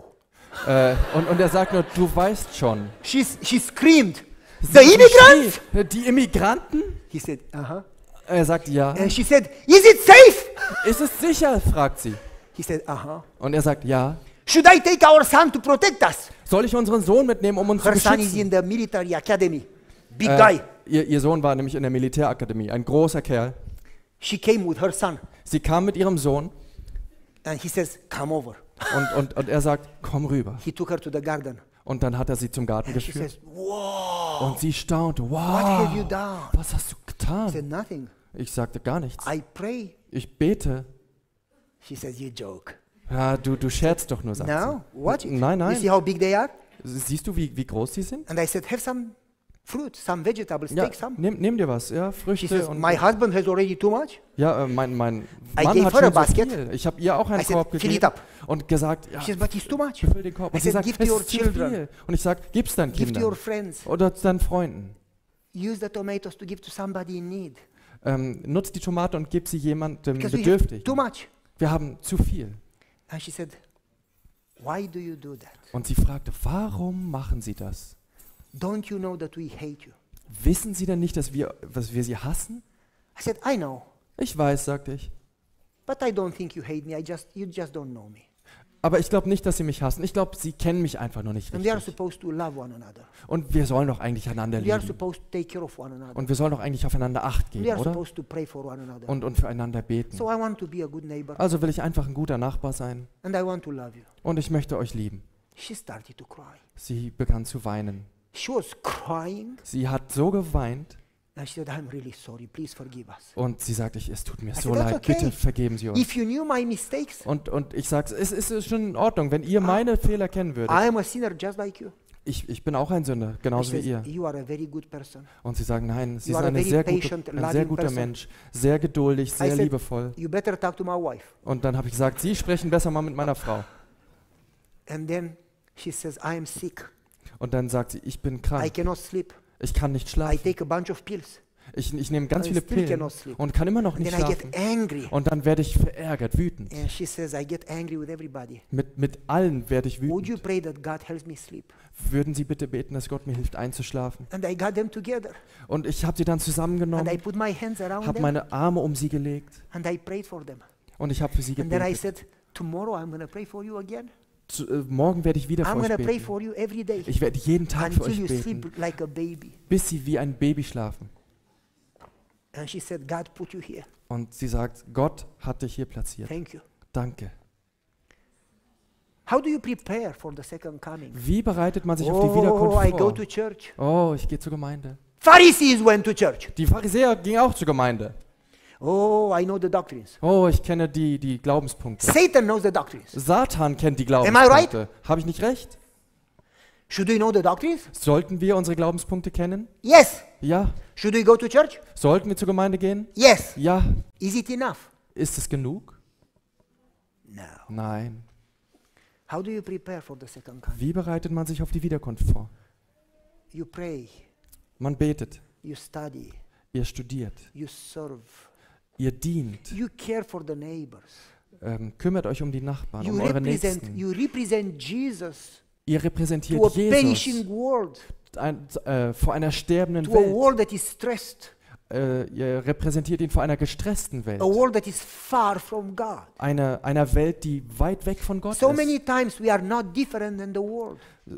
Und er sagt nur, du weißt schon.
She screamed,
Sie
the immigrants?
schrie, die Immigranten?
He said, uh-huh.
Er sagt ja.
And she said, is it safe?
Ist es sicher? Fragt sie.
He said, uh-huh.
Und er sagt ja.
Should I take our son to protect us?
Soll ich unseren Sohn mitnehmen, um uns zu
Her son is
beschützen?
in the military academy. Big guy.
Ihr Sohn war nämlich in der Militärakademie, ein großer Kerl.
She came with her son.
Sie kam mit ihrem Sohn
And he says, come over.
und er sagt, komm rüber.
He took her to the garden.
Und dann hat er sie zum Garten
And she
geführt.
says, wow.
Und sie staunte,
What have you
wow,
done?
was hast du
I
getan?
said, nothing.
Ich sagte gar nichts.
I pray.
Ich bete.
She says, you joke.
Ja, du scherzt doch nur, sagt
No, watch it.
Nein,
You see
nein.
how big they are?
Siehst du, wie groß die sind?
And I said, have some fruit, some vegetables,
Ja,
take some.
nimm dir was, ja,
She
Früchte
says,
und
my husband has already too much.
ja, mein Mann
gave
hat
her a
schon so
basket.
viel. Ich habe ihr auch einen
I said,
Korb
fill
gegeben
it up.
und gesagt, ja,
She says, but it's too much.
füll den Korb.
I
Und sie
said,
sagt,
give
es
to your
ist zu
children.
viel. Und ich sage, gib's deinen
Give to your
Kindern
friends.
oder deinen Freunden.
Use the tomatoes to give to somebody in need.
Nutz die Tomate und gib sie jemandem
Because we have
bedürftig.
too much.
Wir haben zu viel.
And she said, why do you do that?
Und sie fragte, warum machen sie das?
Don't you know that we hate you?
Wissen sie denn nicht, dass wir sie hassen?
I said, I know,
Ich weiß, sagte ich.
but I don't think you hate me. You just don't know me.
Aber ich glaube nicht, dass sie mich hassen. Ich glaube, sie kennen mich einfach noch nicht
And we are
richtig.
supposed to love one another.
Und wir sollen doch eigentlich einander
We are
lieben.
supposed to take care of one another.
Und wir sollen doch eigentlich aufeinander Acht
We
geben,
are
oder?
supposed to pray for one another.
Und füreinander beten.
So I want to be a good neighbor.
Also will ich einfach ein guter Nachbar sein.
And I want to love you.
Und ich möchte euch lieben.
She started to cry.
Sie begann zu weinen.
She was crying.
Sie hat so geweint.
And she said, I'm really sorry. Please forgive us.
Und sie sagte, es tut mir
I
so
said, "That's
leid.
okay.
Bitte vergeben Sie uns.
If you knew my mistakes,
Und ich sage, es ist schon in Ordnung, wenn ihr meine Fehler kennen würdet.
I am a sinner just like you.
Ich bin auch ein Sünder,
She
genauso wie
says,
ihr.
you are a very good person.
Und sie sagen, nein, sie
You
sind
are a very patient,
ein sehr
loving
guter
person.
Mensch, sehr geduldig,
I
sehr
said,
liebevoll.
you better talk to my wife.
Und dann habe ich gesagt, Sie sprechen besser mal mit meiner Frau.
And then she says, I am sick.
Und dann sagt sie, ich bin
I
krank,
cannot sleep.
ich kann nicht
I
schlafen.
take a bunch of pills.
Ich nehme ganz
I
viele
still
Pillen
cannot sleep.
und kann immer noch
And
nicht
then I
schlafen.
get angry.
Und dann werde ich verärgert, wütend.
And she says, I get angry with everybody.
Mit allen werde ich
Would you
wütend.
pray that God helps me sleep?
Würden Sie bitte beten, dass Gott mir hilft einzuschlafen?
And I got them together.
Und ich habe sie dann
And I
zusammengenommen,
put my hands around
habe
them.
meine Arme um sie gelegt
And I prayed for them.
Und ich habe für sie
And then I
gebetet.
said, tomorrow I'm going to pray for you again.
Morgen werde ich wieder
I'm
für
going
euch
to pray
beten.
for you every day
Ich werde jeden Tag für
until
euch
you
beten,
sleep like a baby.
bis sie wie ein Baby schlafen.
And she said, God put you here.
Und sie sagt, Gott hat dich hier platziert.
Thank you.
Danke.
How do you prepare for the second coming?
Wie bereitet man sich auf die
Oh, I
Wiederkunft
go
vor?
to church.
Oh, ich gehe zur Gemeinde.
Pharisees went to church.
Die Pharisäer gingen auch zur Gemeinde.
Oh, I know the doctrines.
Oh, ich kenne die Glaubenspunkte.
Satan knows the doctrines.
Satan kennt die
Am I
Glaubenspunkte. Habe ich nicht recht?
Should we know the doctrines?
Sollten wir unsere Glaubenspunkte kennen?
Yes.
Ja.
Should we go to church?
Sollten wir zur Gemeinde gehen?
Yes.
Ja.
Is it enough?
Ist es genug?
No.
Nein.
How do you prepare for the second coming?
Wie bereitet man sich auf die Wiederkunft vor?
You pray,
Man betet,
you study,
ihr studiert,
you serve,
ihr dient,
you care for the neighbors.
kümmert euch um die Nachbarn,
You
um eure
represent,
Nächsten.
you represent Jesus
Ihr
to a
repräsentiert
perishing
Jesus
world,
vor einer sterbenden
to a
Welt.
world that is stressed,
Ihr repräsentiert ihn vor einer gestressten Welt.
a world that is far from God.
Einer Welt, die weit weg von Gott
So
ist.
many times we are not different than the world.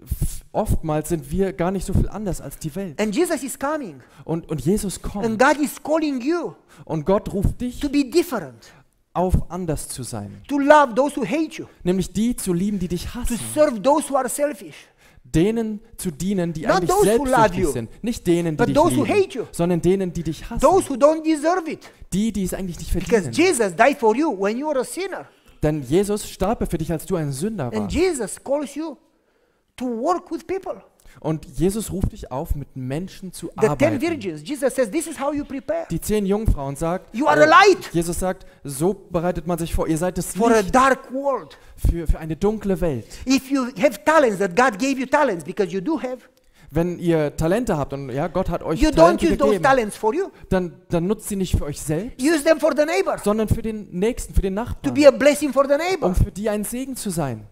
Oftmals sind wir gar nicht so viel anders als die Welt.
And Jesus is coming.
Und Jesus
And
kommt.
God is calling you
Und Gott ruft dich
to be different,
auf, anders zu sein.
to love those who hate you,
Nämlich die zu lieben, die dich
to
hassen.
serve those who are selfish.
Denen zu dienen, die
Not
eigentlich
those who love
selbstsüchtig
you,
sind. Nicht denen, die
but
dich
those who hate
lieben,
you.
sondern denen, die dich hassen.
Those who don't deserve it.
Die es eigentlich nicht
Because
verdienen.
Jesus died for you when you were a sinner.
Denn Jesus starb für dich, als du ein Sünder
And
warst.
Jesus calls you to work with people.
Und Jesus ruft dich auf, mit Menschen zu
The 10
arbeiten.
virgins, Jesus says, this is how you prepare.
Die 10 Jungfrauen sagt,
You are a light
Jesus sagt, so bereitet man sich vor, ihr seid das
for a
Licht
dark world.
für eine dunkle Welt.
If you have talents that God gave you talents, because you do have,
Wenn ihr Talente habt und ja, Gott hat euch
you don't
Talente
use those
gegeben,
talents for you.
dann nutzt sie nicht für euch selbst,
Use them for the neighbor,
sondern für den Nächsten, für den
to
Nachbarn,
be a blessing for the neighbor.
um für die ein Segen zu sein.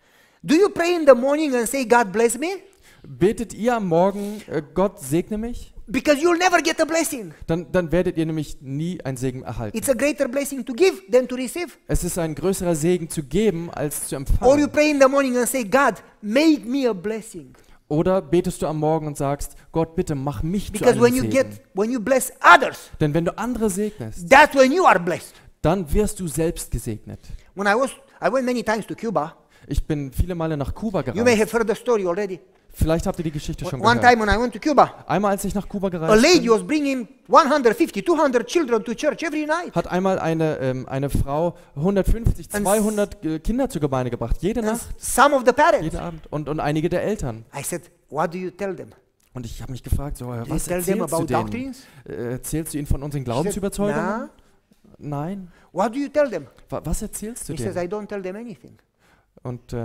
Do you pray in the morning and say, God bless me?
Betet ihr am Morgen, Gott segne mich?
Because you'll never get a blessing.
Dann werdet ihr nämlich nie einen Segen erhalten.
It's a greater blessing to give than to receive.
Es ist ein größerer Segen zu geben, als zu
Or you
empfangen.
pray in the morning and say, God, make me a blessing.
Oder betest du am Morgen und sagst, Gott, bitte mach mich zu
Because
einem
when
Segen.
when you bless others,
Denn wenn du andere segnest,
that's when you are blessed.
dann wirst du selbst gesegnet.
When I went many times to Cuba.
Ich bin viele Male nach Kuba
You may
gereist.
have heard the story already.
Vielleicht habt ihr die Geschichte schon
One
gehört.
time when I went to Cuba,
Einmal, als ich nach Kuba
a
gereist
lady
bin,
was bringing 150, 200 children to church every night.
hat einmal eine Frau 150, 200 Kinder zur Gemeinde gebracht. Jede
And
Nacht,
some of the parents.
jeden Abend. Und einige der Eltern.
I said, what do you tell them?
Und ich habe mich gefragt, so,
Do you
was
tell them
erzählst du
about
denen?
doctrines?
Erzählst du ihnen von unseren
She said,
Glaubensüberzeugungen?
nah.
Nein.
What do you tell them?
Was erzählst du
He says,
denen?
I don't tell them anything.
Und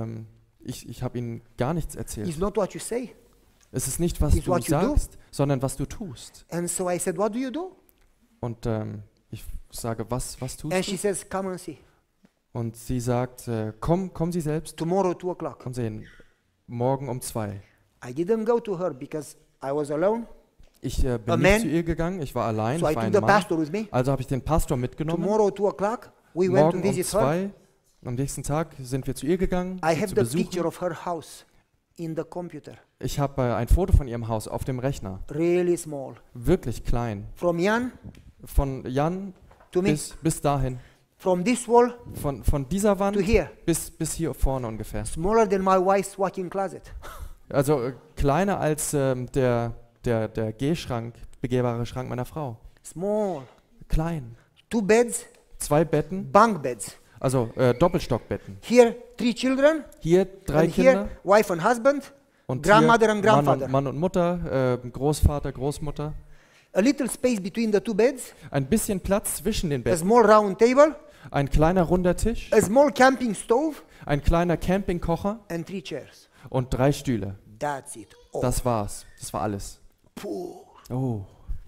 ich habe ihnen gar nichts erzählt.
It's not what you say.
Es ist nicht, was
It's
du
what you do.
sagst, sondern was du tust.
And so I said, what do you do?
Und ich sage, was tust
And she
du?
says, come and see.
Und sie sagt, komm Sie selbst,
Tomorrow, 2 o'clock.
komm sehen, morgen um 2.
I didn't go to her because I was alone.
Ich bin
man.
nicht zu ihr gegangen, ich war allein,
So I
ich war
took
ein
the
Mann.
pastor with me.
Also habe ich den Pastor mitgenommen.
Tomorrow, 2 o'clock, we went to
Morgen um
visit her.
2, am nächsten Tag sind wir zu ihr gegangen,
I
sie
have
zu
the
besuchen.
picture of her house in the computer.
Ich habe ein Foto von ihrem Haus auf dem Rechner,
Really small.
wirklich klein.
From Jan
Von Jan
to me.
bis dahin.
From this wall
Von dieser Wand
to here.
bis hier vorne ungefähr.
Smaller than my wife's walk-in closet.
Also kleiner als der Gehschrank, begehbare Schrank meiner Frau.
Small.
Klein.
2 beds,
2 Betten,
bunk beds.
also Doppelstockbetten.
Here, 3 children.
Hier 3
And
Kinder
here, wife and husband.
und
Grandmother
hier
and grandfather.
Mann und Mutter, Großvater, Großmutter.
A little space between the 2 beds.
Ein bisschen Platz zwischen den
A
Betten.
small round table.
Ein kleiner runder Tisch,
A small camping stove.
ein kleiner Campingkocher
And 3 chairs.
und 3 Stühle.
That's it. Oh.
Das war's. Das war alles.
Poor.
Oh.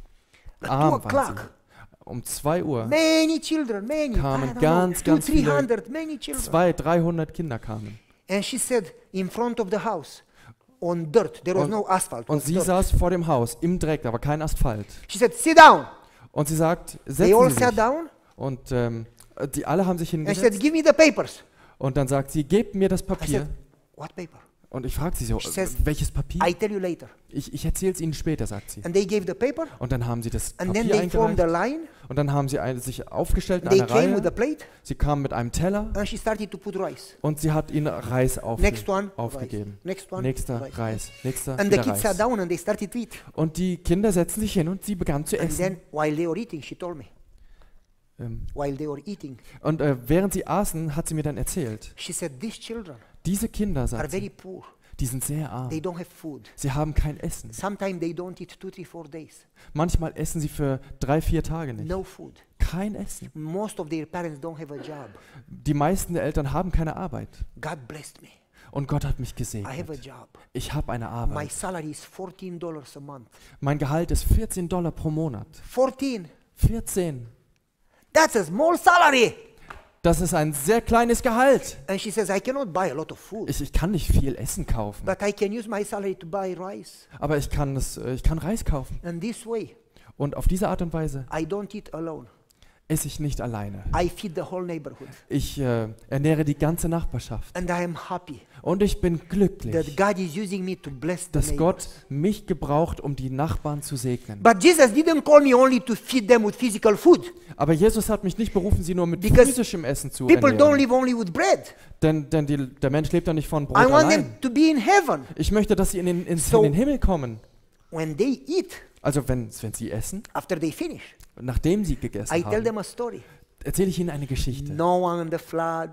At
Arm
2
waren sie.
o'clock.
Um 2 Uhr
Many children, many.
Kamen
I don't
ganz,
know,
ganz
200,
viele.
300, many children.
200, 300 Kinder kamen.
And she said, in front of the house, on dirt, there was no asphalt.
Und
was
sie
dirt.
saß vor dem Haus im Dreck, aber kein Asphalt.
She said, sit down.
Und sie sagt,
They all
setzen Sie
sat
sich.
down.
Und die alle haben sich
And she said,
hingesetzt.
give me the papers.
Und dann sagt sie, gebt mir das
I
Papier.
said, what paper?
Und ich frage sie so,
She says,
welches Papier?
I tell you later.
Ich erzähle es Ihnen später, sagt sie.
And they gave the paper,
Und dann haben sie das
and then
Papier
they formed a
eingereicht.
line.
Und dann haben sie sich aufgestellt in
They
einer
came with a
Reihe.
plate,
Sie kamen mit einem Teller
and she started to put rice.
und sie hat ihnen Reis
Next one,
aufgegeben.
rice. Next one,
Nächster
rice.
Reis. Nächster
And the
wieder
kids sat
Reis.
down and they started to eat.
Und die Kinder setzten sich hin und sie begannen zu
And
essen.
then while they were eating, she told me,
Ähm,
while they were eating,
Und während sie aßen, hat sie mir dann erzählt,
she said, these children
diese Kinder,
are
sagt
very
sie,
poor.
die sind sehr arm.
They don't have food.
Sie haben kein Essen.
Sometimes they don't eat 2, 3, 4 days.
Manchmal essen sie für 3, 4 Tage nicht.
No food.
Kein Essen.
Most of their parents don't have a job.
Die meisten der Eltern haben keine Arbeit.
God blessed me.
Und Gott hat mich
I have a
gesegnet.
job.
Ich habe eine
My
Arbeit.
salary is $14 a month.
Mein Gehalt ist $14 pro Monat.
14.
14.
That's a small salary.
Das ist ein sehr kleines Gehalt.
And she says, I cannot buy a lot of food,
Ich kann nicht viel Essen kaufen,
but I can use my salary to buy rice.
aber ich kann Reis kaufen.
And this way,
Und auf diese Art und Weise
I don't eat alone.
esse ich nicht alleine.
I feed the whole neighborhood.
Ich ernähre die ganze Nachbarschaft.
And I am happy
Und ich bin
that
glücklich,
God is using me to bless the
dass
neighbors.
Gott mich gebraucht, um die Nachbarn zu segnen.
But Jesus didn't call me only to feed them with physical food.
Aber Jesus hat mich nicht berufen, sie nur mit
Because
physischem Essen zu
People don't
ernähren.
live only with bread.
Denn der Mensch lebt ja nicht von Brot
I want
allein.
them to be in heaven.
Ich möchte, dass sie in
So-
den Himmel kommen.
When they eat,
Also wenn sie essen,
after they finish,
nachdem sie gegessen
I tell
haben,
them a story.
erzähle ich ihnen eine Geschichte.
Noah and the flood,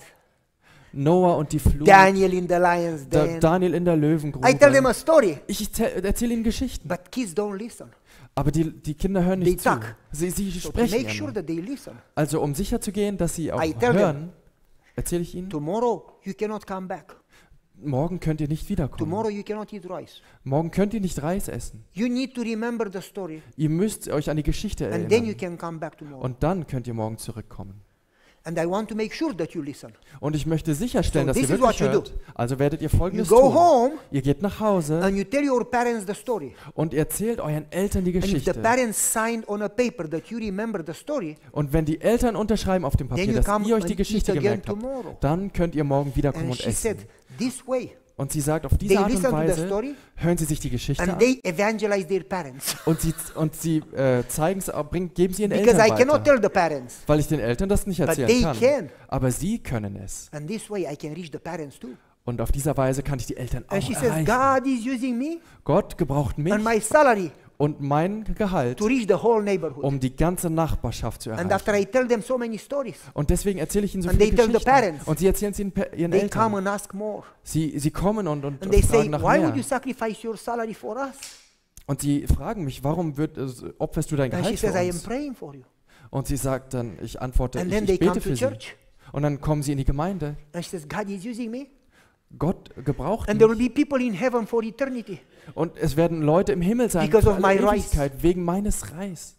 Noah und die Flut,
Daniel in the lion's den.
Daniel in der
I tell them
Löwengrube.
a story,
Ich erzähle ihnen Geschichten.
but kids don't listen.
Aber die Kinder hören
They
nicht zu.
talk.
Sie
So to
sprechen
make sure
immer.
that they listen,
Also um sicher zu gehen, dass sie auch
I tell them.
hören, erzähle ich ihnen,
tomorrow you cannot come back.
morgen könnt ihr nicht wiederkommen.
Tomorrow you cannot eat rice.
Morgen könnt ihr nicht Reis essen.
You need to remember the story,
Ihr müsst euch an die Geschichte
and then you
erinnern.
can come back tomorrow.
Und dann könnt ihr morgen zurückkommen.
And I want to make sure that you listen.
Und ich möchte sicherstellen,
So
dass ihr
this is
wirklich
what you
hört. Also werdet ihr
You
Folgendes
go
tun.
home
Ihr geht nach Hause
and you tell your parents the story.
und erzählt euren Eltern die
And if the
Geschichte.
parents signed on a paper that you remember the story,
Und wenn die Eltern unterschreiben auf dem
then
Papier,
you
dass
come
ihr euch die
and
Geschichte
eat again
gemerkt habt,
tomorrow.
dann könnt ihr morgen wiederkommen
And
und
she said,
essen.
this way.
Und sie sagt, auf
They
diese Art und
listen to the
Weise
story
hören sie sich die Geschichte
and
an
they evangelize their parents.
und sie zeigen es, geben sie ihren
Because
Eltern
I cannot
weiter.
tell the parents.
Weil ich den Eltern das nicht
But
erzählen
they
kann.
can.
Aber sie können es.
And this way I can reach the parents too.
Und auf dieser Weise kann ich die Eltern
And
auch
she says,
erreichen.
God is using me
Gott gebraucht mich
and my salary
und mein Gehalt,
to reach the whole neighborhood.
um die ganze Nachbarschaft zu
And after
erreichen.
I tell them so many stories,
Und deswegen erzähle ich ihnen so
And
viele
they tell the
Geschichten.
parents.
Und sie erzählen es ihren
they come
Eltern.
and ask more.
Sie kommen und
And they say,
fragen nach
why would you
mehr.
sacrifice your salary for us?
Und sie fragen mich, warum opferst du dein
And she
Gehalt für
says, I am
uns?
praying for you.
Und sie sagt dann, ich antworte,
And
ich
then they come
bete
to
für sie.
church.
Und dann kommen sie in die Gemeinde.
And she says, God is using me.
Gott gebraucht
And there will
mich.
be people in heaven for eternity.
Und es werden Leute im Himmel sein
Because
für
of
alle
my rice.
Ewigkeit, wegen meines Reis.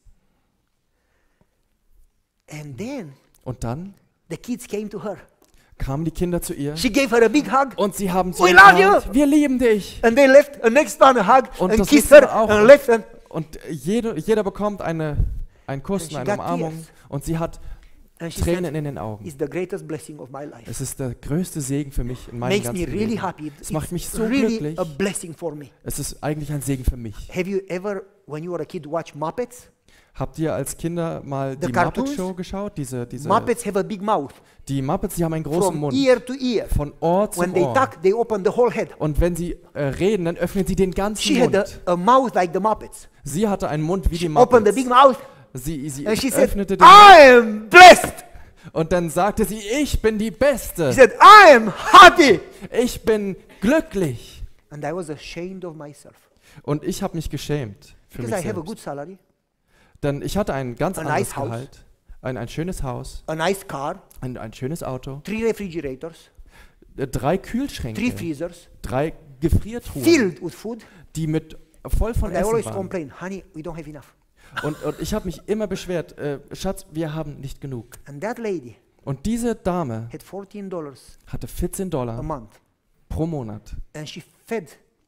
And then
Und dann
the kids came to her.
kamen die Kinder zu ihr
She gave her a big hug.
und sie haben zu
We
ihr
love
gesagt, wir lieben dich.
And they left. And next one a hug.
Und
And
das
kissed
nächste
her.
Mal auch.
And left. And
Und jeder bekommt einen Kuss
And
und
she
eine
got
Umarmung.
tears.
Und sie hat
she
Tränen
said,
in den Augen.
it's the greatest blessing of my life.
Es ist der größte Segen für mich in meinem
Makes me
ganzen
really
Leben.
happy.
Es macht mich
It's
so
really
glücklich.
a blessing for me.
Es ist eigentlich ein Segen für mich.
Have you ever, when you were a kid, watched Muppets?
Habt ihr als Kinder mal
The
die
cartoons?
Muppet Show geschaut?
Muppets have a big mouth.
Die Muppets, die haben einen großen
From
Mund.
ear to ear.
Von Ohr zu
When they
Ohr.
talk, they open the whole head.
Und wenn sie reden, dann öffnen sie den ganzen
She had
Mund.
a mouth like the Muppets.
Sie hatte einen Mund wie die
Opened the big
Muppets.
mouth.
Sie
And she said,
öffnete den
I am blessed.
und dann sagte sie, ich bin die
She
Beste.
said, I am happy.
Ich bin glücklich.
And I was ashamed of myself.
Und ich habe mich geschämt für
Because
mich
I have a
selbst.
good salary,
Denn ich hatte ein ganz
A
anderes
nice house.
Gehalt, ein schönes Haus,
a nice car,
ein schönes Auto,
3 refrigerators,
3
3
Kühlschränke,
freezers,
3 Gefriertruhen,
filled with food.
die voll von
And I
Essen
always
waren.
complain, honey, we don't have enough.
Und ich habe mich immer beschwert, Schatz, wir haben nicht genug.
And that lady
Und diese Dame
had $14
hatte
a
$14
month.
pro Monat.
And she fed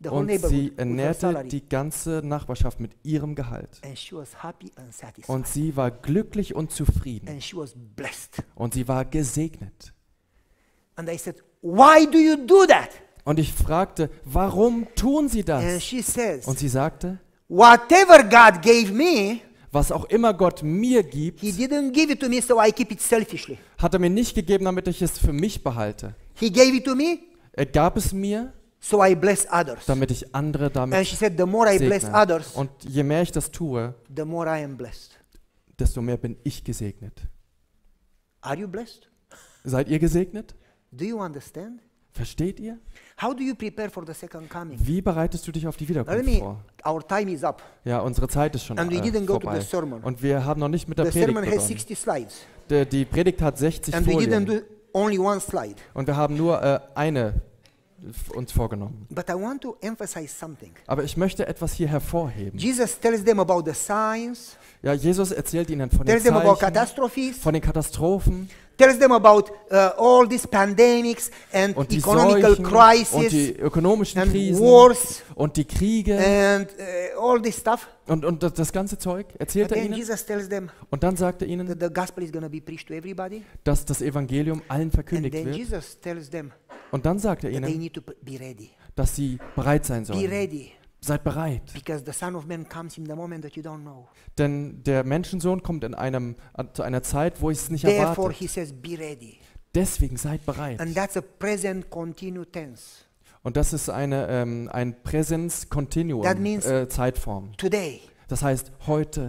the whole
Und
neighborhood
sie
with her
ernährte
salary.
die ganze Nachbarschaft mit ihrem Gehalt.
And she was happy and satisfied.
Und sie war glücklich und zufrieden.
And she was blessed.
Und sie war gesegnet.
And I said, why do you do that?
Und ich fragte, warum tun sie
And
das?
she says,
Und sie sagte,
whatever God gave me,
was auch immer Gott mir gibt,
He didn't give it to me so I keep it selfishly.
hat er mir nicht gegeben, damit ich es für mich behalte.
He gave it to me
Er gab es mir,
so I bless others.
damit ich andere
And
damit
she said, the more I bless
segne.
others,
Und je mehr ich das tue,
the more I am blessed.
desto mehr bin ich gesegnet.
Are you blessed?
Seid ihr gesegnet?
Do you understand?
Versteht ihr?
How do you prepare for the second coming?
Wie bereitest du dich auf die
Let
Wiederkunft
me,
vor?
our time is up.
Ja, unsere Zeit ist schon
And we didn't go to
vorbei.
the sermon.
Und wir haben noch nicht mit der
The
Predigt
sermon has
begonnen.
60 slides.
Die Predigt hat 60
And we didn't
Folien.
do only one slide.
Und wir haben nur eine uns vorgenommen.
But I want to emphasize something.
Aber ich möchte etwas hier hervorheben.
Jesus tells them about the signs,
Ja, Jesus erzählt ihnen von den
tells them about
Zeichen,
catastrophes,
von den Katastrophen
tells them about all these pandemics and
und die
economical
Seuchen und
crisis
die ökonomischen
and
Krisen
wars
und die Kriege
and all this stuff.
und das ganze Zeug erzählt
And
er
then
ihnen.
Jesus tells them
Und dann sagt er ihnen,
that the gospel is going to be preached to everybody.
dass das Evangelium allen
And
verkündigt
then
wird.
Jesus tells them
Und dann sagt er
that they
ihnen,
need to be ready.
dass sie bereit sein
Be
sollen.
ready.
Seid bereit.
Because the Son of Man comes in the moment that you don't know.
Denn der Menschensohn kommt zu einer Zeit, wo ich es nicht
Therefore,
erwarte.
he says, be ready.
Deswegen seid bereit.
And that's a present continuous tense.
Und das ist ein Präsens
That
Continuum
means
Zeitform.
Today,
Das heißt heute,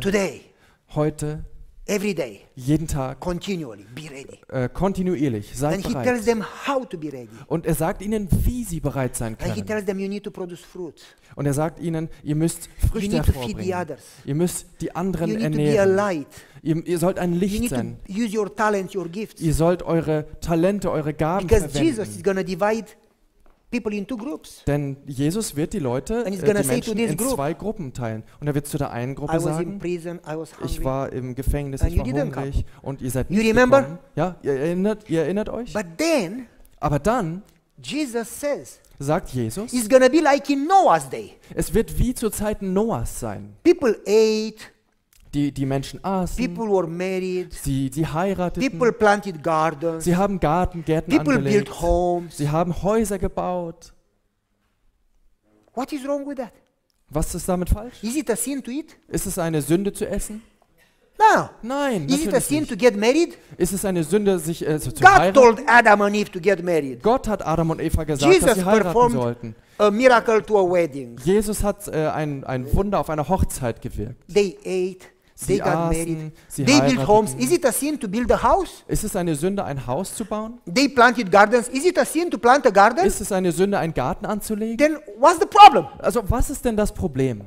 every day,
jeden Tag,
continually, be ready.
kontinuierlich. Seid
And he tells
bereit.
them how to be ready.
Und er sagt ihnen, wie sie bereit sein
And he
können.
tells them you need to produce fruit.
Und er sagt ihnen, ihr müsst
You
Früchte
need to feed the
hervorbringen.
others.
Ihr müsst die anderen
You need to be a
ernähren.
light.
Ihr sollt ein
You
Licht
need
sein.
to use your talents, your gifts.
Ihr sollt eure Talente, eure Gaben
Because Jesus is
verwenden.
going to divide people into groups.
Denn Jesus wird die Leute,
And he's
die
gonna say to
Menschen
this
in
group,
2 Gruppen teilen. Und er wird zu der einen
I
Gruppe
was in
sagen,
prison, I was
ich
hungry.
war im Gefängnis,
And
ich
you
war
didn't
hungrig und ihr seid
You
nicht
remember?
gekommen. Ja, ihr erinnert euch?
But then,
Aber dann
Jesus says,
sagt Jesus,
it's going to be like in Noah's day.
es wird wie zu Zeiten Noahs sein.
People ate,
Die Menschen aßen,
people were married,
sie heirateten,
people planted gardens,
sie haben Gärten
people
angelegt,
built homes.
sie haben Häuser gebaut.
What is wrong with that?
Was ist damit falsch?
Is it a sin to eat?
Ist es eine Sünde zu essen?
No.
Nein,
Is it a
natürlich
sin
nicht.
to get married?
Ist es eine Sünde, sich zu
God
heiraten?
told Adam and Eve to get married.
Gott hat Adam und Eva gesagt, dass
Jesus
sie heiraten
performed
sollten.
a miracle to a wedding.
Jesus hat ein Wunder auf einer Hochzeit gewirkt.
They ate, they
Sie
got
aßen,
married,
sie
they built homes.
heirateten.
Is it a sin to build a house?
Ist es eine Sünde, ein Haus zu bauen?
They planted gardens. Is it a sin to plant a garden?
Ist es eine Sünde, einen Garten anzulegen?
Then what's the problem?
Also was ist denn das Problem?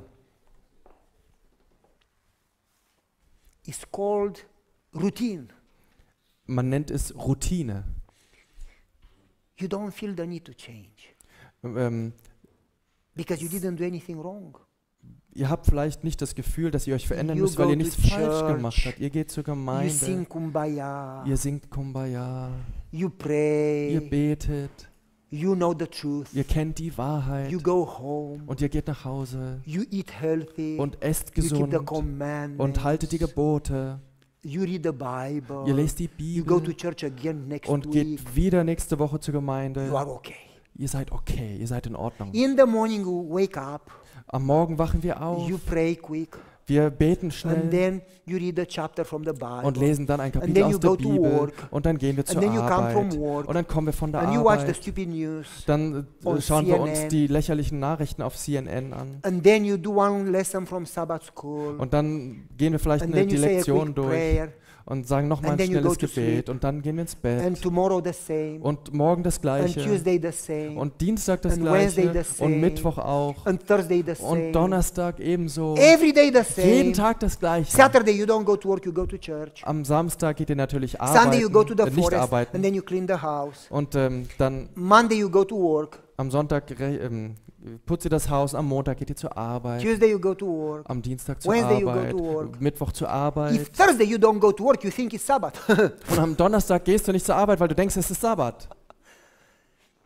It's called routine.
Man nennt es Routine.
You don't feel the need to change
Ähm,
because you didn't do anything wrong.
Ihr habt vielleicht nicht das Gefühl, dass ihr euch verändern
You
müsst, weil
go
ihr
to
nichts falsch
church.
gemacht habt. Ihr geht zur
You
Gemeinde,
sing kumbaya.
ihr singt Kumbaya,
You
ihr
pray.
betet,
You know the truth.
ihr kennt die Wahrheit
You go home.
und ihr geht nach Hause
You eat healthy.
und esst
You keep
gesund
the commandments.
und haltet die Gebote.
You read the Bible.
Ihr lest die
You go to
Bibel
church again next
und
week.
geht wieder nächste Woche zur
You
Gemeinde.
are okay.
Ihr seid okay, ihr seid in Ordnung.
In the morning you wake up.
Am Morgen wachen wir auf,
You pray quick.
wir beten
And
schnell
then you read a chapter from the Bible.
und lesen dann ein
then
Kapitel
you
aus der
go to
Bibel
work.
und dann gehen wir zur
then you come
Arbeit
from work.
und dann kommen wir von der
And you watch the
Arbeit.
stupid news.
Dann
on
schauen wir uns
CNN.
die lächerlichen Nachrichten auf CNN an
And then you do one lesson from Sabbath school.
und dann gehen wir vielleicht
And
die
then you say a
Lektion
quick
durch
prayer.
und sagen nochmal
And
ein
then you
schnelles
go to
Gebet
sleep.
und dann gehen wir ins
And
Bett
tomorrow the same.
und morgen das
And
Gleiche
Tuesday the same.
und Dienstag das
And Wednesday
Gleiche
the
und
same.
Mittwoch auch
And Thursday the same.
und Donnerstag ebenso.
Every day the same.
Jeden Tag das Gleiche.
Saturday you don't go to work, you go to church.
Am Samstag geht ihr natürlich
Sunday you go to
arbeiten,
the
nicht
forest
arbeiten.
and then you clean the house.
Und dann
Monday you go to work.
am Sonntag putzt ihr das Haus, am Montag geht ihr zur Arbeit,
Tuesday you go to work.
am Dienstag zur
Wednesday you go
Arbeit,
to work.
Mittwoch zur Arbeit.
If Thursday you don't go to work, you think it's Sabbath.
Und am Donnerstag gehst du nicht zur Arbeit, weil du denkst, es ist Sabbat.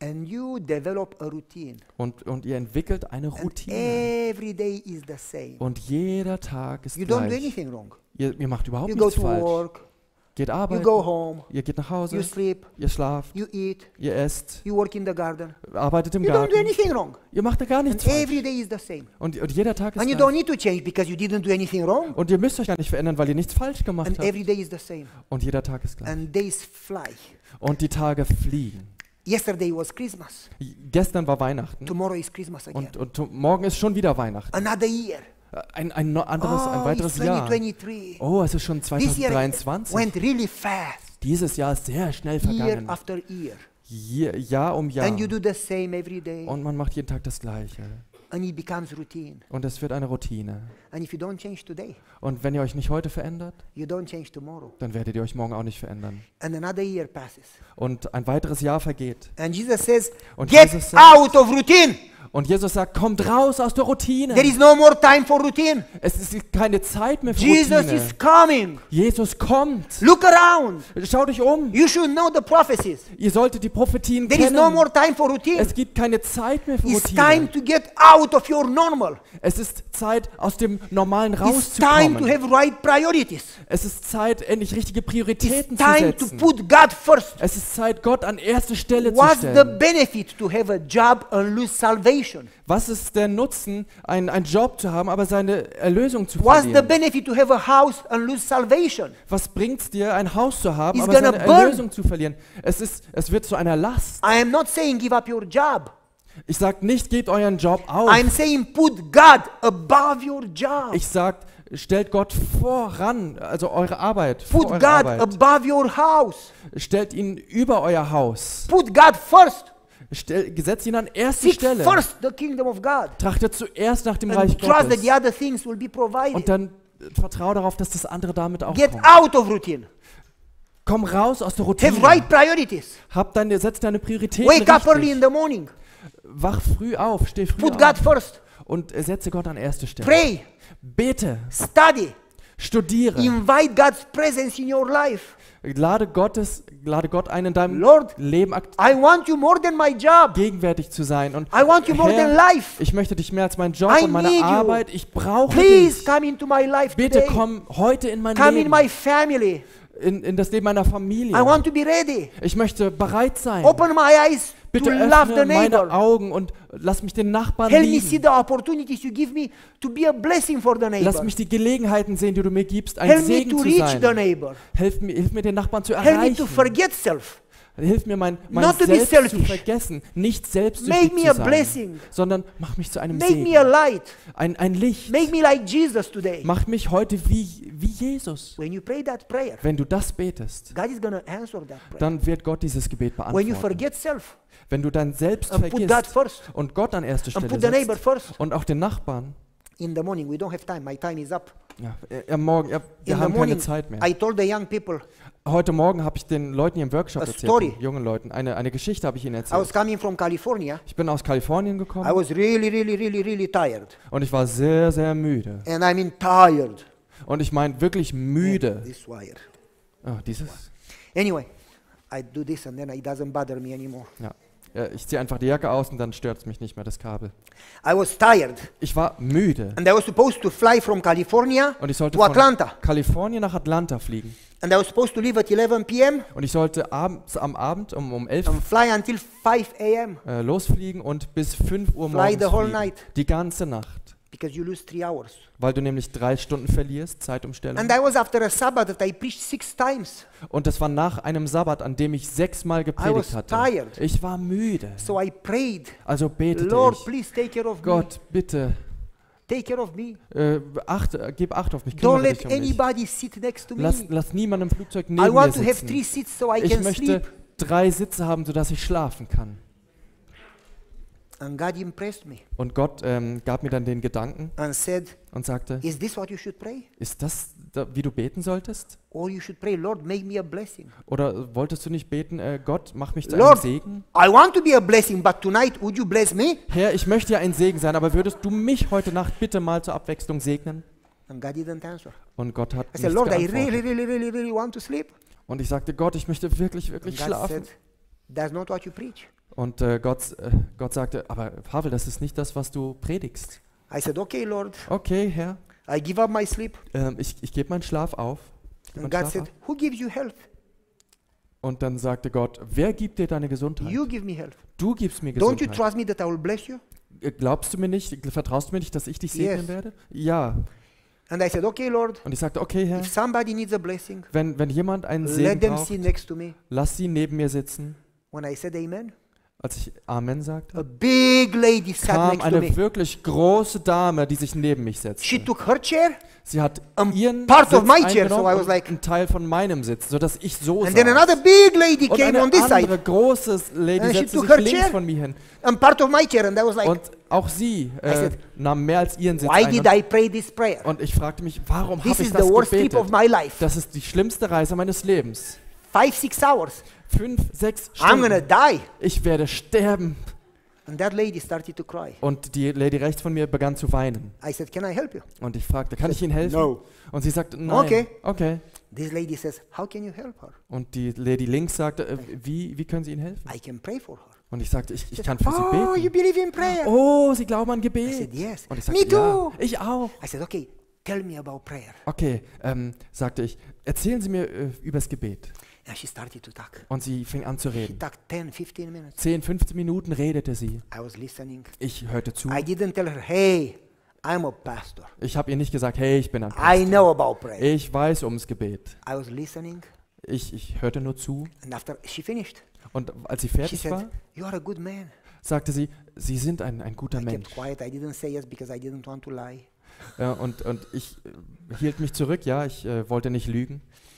And you develop a routine.
Und ihr entwickelt eine Routine.
Every day is the same.
Und jeder Tag ist
You don't do
gleich.
anything wrong.
Ihr macht überhaupt
You go
nichts
to
falsch.
work,
Geht
you
arbeiten,
go home,
ihr geht nach Hause,
you sleep,
ihr schlaft,
you eat,
ihr esst,
you work in the garden.
arbeitet im
You don't do
Garten.
anything wrong.
Ihr macht da gar
And
nichts falsch.
every day is the same.
Und jeder Tag ist
And you
gleich.
don't need to change because you didn't do anything wrong.
Und ihr müsst euch gar nicht verändern, weil ihr nichts falsch gemacht
And
habt.
every day is the same.
Und jeder Tag ist gleich.
And days fly.
Und die Tage fliegen.
Yesterday was Christmas.
Gestern war Weihnachten.
Tomorrow is Christmas again.
Und morgen ist schon wieder Weihnachten.
Another year.
Ein weiteres
it's
Jahr.
2023.
Oh, es ist schon
This year
2023.
went really fast.
Dieses Jahr ist sehr schnell
Year
vergangen.
after year.
Jahr um Jahr.
And you do the same every day.
Und man macht jeden Tag das Gleiche.
And it becomes routine.
Und es wird eine Routine.
And if you don't change today,
Und wenn ihr euch nicht heute verändert,
you don't change tomorrow.
dann werdet ihr euch morgen auch nicht verändern.
And another year passes.
Und ein weiteres Jahr vergeht.
And Jesus says,
Und
get
Jesus sagt-
out of routine.
Und Jesus sagt, kommt raus aus der Routine.
There is no more time for routine.
Es ist keine Zeit mehr für
Jesus
Routine.
is coming.
Jesus kommt.
Look around.
Schaut euch um.
You should know the prophecies.
Ihr solltet die Prophetien
There is no
kennen.
more time for routine.
Es gibt keine Zeit mehr für
It's time
Routine.
to get out of your normal.
Es ist Zeit, aus dem Normalen
It's time to
rauszukommen.
have right priorities.
Es ist Zeit, endlich richtige
It's
Prioritäten zu
time to
setzen.
put God first.
Es ist Zeit, Gott an erste Stelle zu
What's the
stellen.
benefit to have a job and lose salvation?
Was ist der Nutzen, einen Job zu haben, aber seine Erlösung zu
What's the
verlieren?
benefit to have a house and lose salvation?
Was bringt es dir, ein Haus zu haben,
It's
aber
gonna
seine
burn.
Erlösung zu verlieren? Es wird zu einer Last.
I am not saying give up your job.
Ich sage nicht, gebt euren Job auf.
I'm saying put God above your job.
Ich sage, stellt Gott voran, also eure Arbeit, vor
Put
eure
God
Arbeit.
above your house.
Stellt ihn über euer Haus.
Put God first.
Setzt ihn an erste
Seek
Stelle.
first the kingdom of God.
Trachtet zuerst nach dem Reich
And trust that
Gottes.
the other things will be
Und
provided.
dann vertraue darauf, dass das andere damit auch
Get
kommt.
out of routine.
Komm raus aus der Routine.
Have right priorities.
Setz deine Prioritäten
Wake up early in
richtig.
the morning.
Wach früh auf, steh früh
Put God
auf
first.
und setze Gott an erste Stelle.
Pray.
Bete,
Study.
studiere,
Invite God's presence in your life.
lade Gott ein, in deinem
Lord,
Leben
I want you more than my job.
gegenwärtig zu sein. Und
I want you more than
Herr,
life.
ich möchte dich mehr als meinen Job
I
und meine
need you.
Arbeit. Ich brauche
Please
dich.
come into my life
Bitte
today.
komm heute in mein
Come in
Leben,
my family.
in das Leben meiner Familie.
I want to be ready.
Ich möchte bereit sein.
Open my eyes
Bitte
to love the
öffne meine
neighbor.
Augen und lass mich den Nachbarn
Help me see
lieben.
the opportunities you give me to be a blessing for the
Lass
neighbor.
mich die Gelegenheiten sehen, die du mir gibst, ein
Help me
Segen
to
zu
reach the
sein.
neighbor.
Hilf mir den Nachbarn zu
Help me to
erreichen.
forget self.
Hilf mir, mein
Not to be
Selbst zu
selfish.
vergessen, nicht selbstsüchtig
Make me
zu
a
sein,
blessing.
sondern mach mich zu einem
Make me a
Segen,
light.
ein Licht.
Make me like Jesus today.
Mach mich heute wie Jesus.
When you pray that prayer,
Wenn du das betest,
God is going to answer that prayer.
dann wird Gott dieses Gebet
When you
beantworten.
forget self
Wenn du dein Selbst
and put God
vergisst
first
und Gott an erste
and
Stelle
put the neighbor
setzt
first.
und auch den Nachbarn,
In the morning, we don't have time. My time is up.
am Morgen, wir
In the
haben keine
morning,
Zeit mehr.
I told the young people,
Heute Morgen habe ich den Leuten hier im Workshop
A
erzählt,
story.
den jungen Leuten, eine Geschichte habe ich ihnen
I was
erzählt.
coming from California.
Ich bin aus Kalifornien
I
gekommen
was really tired.
und ich war sehr, sehr müde.
And I mean tired.
Und ich meine wirklich müde.
This wire.
Oh, dieses?
Anyway, I do this and then it doesn't bother me anymore.
Ja. Ich ziehe einfach die Jacke aus und dann stört es mich nicht mehr, das Kabel.
I was tired.
Ich war müde
And I was supposed to fly from California
und ich sollte
to
von
Atlanta.
Kalifornien nach Atlanta fliegen.
And I was supposed to leave at 11 p.m.
Und ich sollte am Abend um 11
and fly until 5 a.m.
Losfliegen und bis 5 Uhr
Fly
morgens
the whole
fliegen.
night.
Die ganze Nacht.
Because you lose 3 hours.
Weil du nämlich 3 Stunden verlierst, Zeitumstellung.
And I was after a Sabbath that I preached 6 times.
Und das war nach einem Sabbat, an dem ich 6-mal
was
gepredigt hatte.
tired.
Ich war müde.
So I prayed,
Also betete
Lord,
ich,
please take care of me.
Gott, bitte,
Take care of me.
gib Acht auf mich,
Don't
kümmere
let
dich um mich.
anybody sit next to me.
Lass niemanden im Flugzeug
I
neben mir
want to have 3
sitzen.
seats so I
Ich
can
möchte
sleep.
3 Sitze haben, sodass ich schlafen kann.
And God impressed me
Und Gott gab mir dann den Gedanken
and said,
und sagte,
is this what you should pray?
ist das, wie du beten solltest?
Or you should pray, Lord, make me a blessing.
Oder wolltest du nicht beten, Gott, mach mich zu einem
Lord,
Segen?
I want to be a blessing, but tonight would you bless me?
Herr, ich möchte ja ein Segen sein, aber würdest du mich heute Nacht bitte mal zur Abwechslung segnen?
And God didn't answer.
Und Gott hat
I said,
nichts
Lord, I
geantwortet.
really want to sleep.
Und ich sagte, Gott, ich möchte wirklich
And God
schlafen.
said, that's not what you preach.
Und Gott sagte, aber Pavel, das ist nicht das, was du predigst.
I said, okay, Lord.
Okay, Herr,
I give up my sleep.
ich gebe meinen Schlaf auf.
And God said, who gives you health?
Und dann sagte Gott, wer gibt dir deine Gesundheit?
You give me health.
Du gibst mir
Don't you
Gesundheit.
trust me that I will bless you?
Glaubst du mir nicht, vertraust du mir nicht, dass ich dich segnen
Yes.
werde? Ja.
And I said, okay, Lord.
Und ich sagte, okay, Herr,
If somebody needs a blessing,
wenn jemand einen
let
Segen
them
braucht,
sit next to me.
lass sie neben mir sitzen.
When I said amen,
Als ich Amen sagte,
a big lady sat
kam
next to me.
eine wirklich große Dame, die sich neben mich
She
setzte.
took her chair,
Sie hat
um,
ihren
part
Sitz
of my chair, so
eingenommen
I was
und
like-
einen Teil von meinem Sitz, sodass ich so
and then
saß.
another big lady
Und
came
eine
on this
andere
side,
große Lady
And she
setzte
took
sich
her
links
chair.
von mir hin.
and part of my chair, and I was like,
Und auch sie
said,
nahm mehr als ihren Sitz
why
ein.
did I pray this prayer?
Und ich fragte mich, warum
This
habe ich
is
das
the worst trip of
gebetet?
my life.
Das ist die schlimmste Reise meines Lebens.
5-6 hours.
5, 6
I'm gonna
Stunden.
die.
Ich werde sterben.
And that lady started to cry.
Und die Lady rechts von mir begann zu weinen.
I said, can I help you?
Und ich fragte, kann ich Ihnen helfen?
No.
Und sie sagte, nein.
Okay.
Okay.
This lady says, how can you help her?
Und die Lady links sagte, wie können Sie ihnen helfen?
I can pray for her.
Und ich sagte, ich
She
kann
said,
für Sie
oh, you
beten.
believe in prayer?
Oh, Sie glauben an
I
Gebet.
said, yes.
Und ich
Me
sagte, ja,
too.
ich auch.
I said, okay, tell me about prayer.
Okay, sagte ich, erzählen Sie mir übers Gebet.
And she started to talk.
Und sie fing an zu
She
reden.
talked 10-15 minutes.
10, 15 Minuten redete sie.
I was listening.
Ich hörte zu.
I didn't tell her, hey, I'm a pastor.
Ich habe ihr nicht gesagt, hey, ich bin ein
I
Pastor.
know about prayer.
Ich weiß ums Gebet.
I was listening,
Ich hörte nur zu.
and after she finished,
Und als sie
she
fertig
said,
war,
you are a good man.
sagte sie, Sie sind ein guter
I
Mensch.
kept quiet. I didn't say yes because I didn't want to lie.
Und ich hielt mich zurück, ja, ich wollte nicht lügen.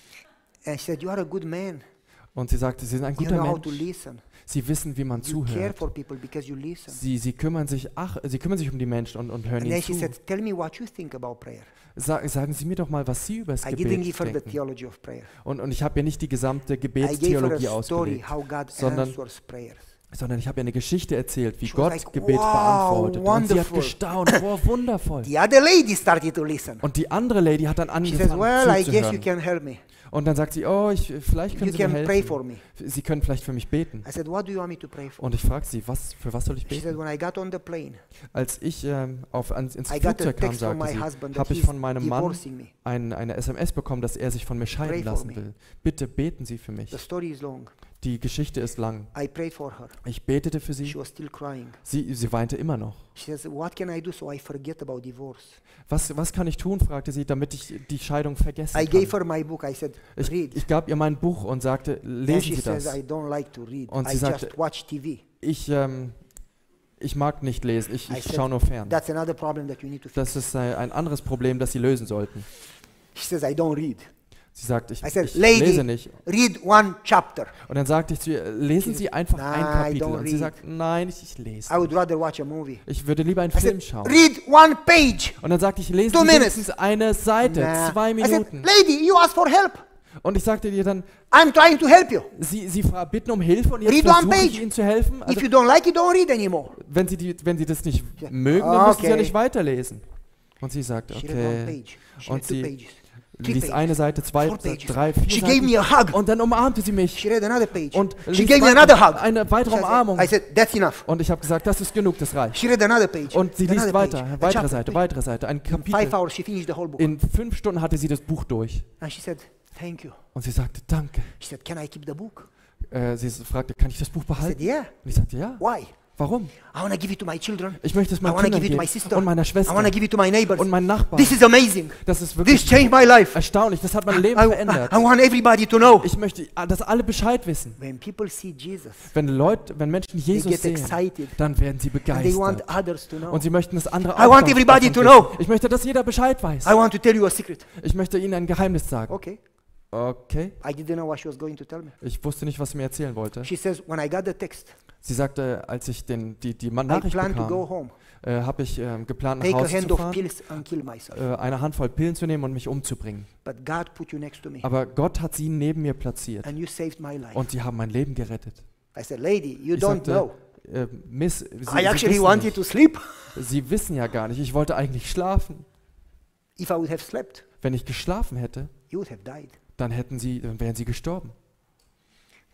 And she said, you are a good man.
Und sie sagte, Sie sind ein
You
guter
know how to
Mensch.
listen.
Sie wissen, wie man
You care
zuhört.
for people because you listen.
Sie kümmern sich um die Menschen und hören
And then
ihnen
she
zu.
said, tell me what you think about prayer.
Sagen Sie mir doch mal, was Sie über das
I didn't
Gebet
give her the
denken.
theology of prayer.
Und ich habe ihr nicht die gesamte
I gave her
Gebetstheologie
a story
ausgelegt,
how God
sondern
answers prayers.
ich habe ihr eine Geschichte erzählt, wie
She was
Gott
like,
Gebet
wow,
beantwortet. Und sie hat
wonderful.
gestaunt, wow, wundervoll.
The other lady started to listen.
Und die andere Lady hat dann
She says, well, I guess you
angefangen
can help me.
Und dann sagt sie, oh, vielleicht können
You
Sie mir
can pray for
helfen.
me.
Sie können vielleicht für mich beten.
I said, what do you want me to pray for?
Und ich fragte sie, für was soll ich
She said,
beten?
when I got on the plane,
Als ich ins
I got a
Flugzeug kam,
text from
sagte
my
sie,
husband that
habe ich
he's
von meinem Mann
divorcing me.
eine SMS bekommen, dass er sich von mir
Pray
scheiden
for
lassen
me.
will. Bitte beten Sie für mich.
The story is long.
Die Geschichte ist lang.
I prayed for her.
Ich betete für
She
sie.
was still crying.
Sie weinte immer noch.
She says, what can I do so I forget about divorce?
Was kann ich tun, fragte sie, damit ich die Scheidung vergessen
I gave
kann.
her my book. I said, read.
Ich gab ihr mein Buch und sagte,
And
lesen
she
Sie
says,
das.
I don't like to read.
Und
I
sie sagte,
just watch TV.
Ich mag nicht lesen, ich
I said,
schaue nur fern.
That's another problem that you need to fix.
Das ist ein anderes Problem, das Sie lösen sollten.
She says, I don't read.
Sie sagt, ich
I said,
lese
lady,
nicht.
read one chapter.
Und dann sagte ich zu ihr, lesen Sie einfach ein
Nah, I
Kapitel.
don't
Und sie
read.
sagt, nein, ich lese.
I would rather watch a movie.
Ich würde lieber einen
I
Film
said,
schauen.
read one page.
Und dann sagte ich, lesen
2
Sie
minutes.
wenigstens eine Seite,
Nah.
2
I said,
Minuten.
lady, you ask for help.
Und ich sagte ihr dann,
I'm trying to help you.
Sie bitten um Hilfe und jetzt
Read one
versuche ich
page.
Ihnen zu helfen.
If
Also,
you don't like it, don't read anymore.
wenn Sie das nicht
Ja.
mögen, dann müssen Sie ja
Okay.
nicht weiterlesen. Und sie sagte,
She read one
okay.
page. She
Und
read 2
sie
pages. 3
lies
pages.
eine Seite, 2,
4 pages.
3, 4
She gave me a hug.
Und dann umarmte sie mich.
She read another page.
Und
She
ließ
gave me
weiter-
another hug.
eine weitere Umarmung.
I said, that's enough.
Und ich habe gesagt, das ist genug, das reicht.
She read another page.
Und sie liest
another
weiter,
page, a
weitere
chapter,
Seite,
page.
weitere Seite, ein
In 5
Kapitel.
hours, she finished the whole book.
In 5 Stunden hatte sie das Buch durch.
And she said, thank you.
Und sie sagte, danke.
She said, can I keep the book?
Sie fragte, kann ich das Buch
I said,
behalten?
yeah.
Und ich sagte, ja.
Why?
Warum?
I want to give it to my children.
Ich möchte es
I
meinen
want to
Kindern
give it to my
geben
sister.
und meiner
I
Schwester
want to give it to my neighbors.
und meinen Nachbarn.
This is amazing.
Das ist
This
wirklich
changed my life.
erstaunlich. Das hat mein Leben
I
verändert.
want everybody to know.
Ich möchte, dass alle Bescheid wissen.
When people see Jesus,
Wenn Menschen
they
Jesus
get
sehen,
excited.
dann werden sie
And they want
begeistert.
others to know.
Und sie möchten, dass andere
I want
davon
everybody to
wissen.
know.
Ich möchte, dass jeder Bescheid weiß.
I want to tell you a secret.
Ich möchte Ihnen ein Geheimnis sagen.
Okay.
Okay.
I didn't know what she was going to tell me.
Ich wusste nicht, was sie mir erzählen wollte.
She says, when I got the text,
Sie sagte, als ich die
I
Nachricht
plan to go
bekam,
home,
habe ich geplant, nach
take a
Hause
hand
zu
of
fahren,
pills and kill myself.
eine Handvoll Pillen zu nehmen und mich umzubringen.
But God put you next to me.
Aber Gott hat sie neben mir platziert
And you saved my life.
und sie haben mein Leben gerettet.
I said, lady, you
Ich
don't know.
sagte, Miss,
I actually wanted to sleep.
Sie wissen ja gar nicht, ich wollte eigentlich schlafen.
If I would have slept,
Wenn ich geschlafen hätte,
you would have died.
dann wären sie gestorben.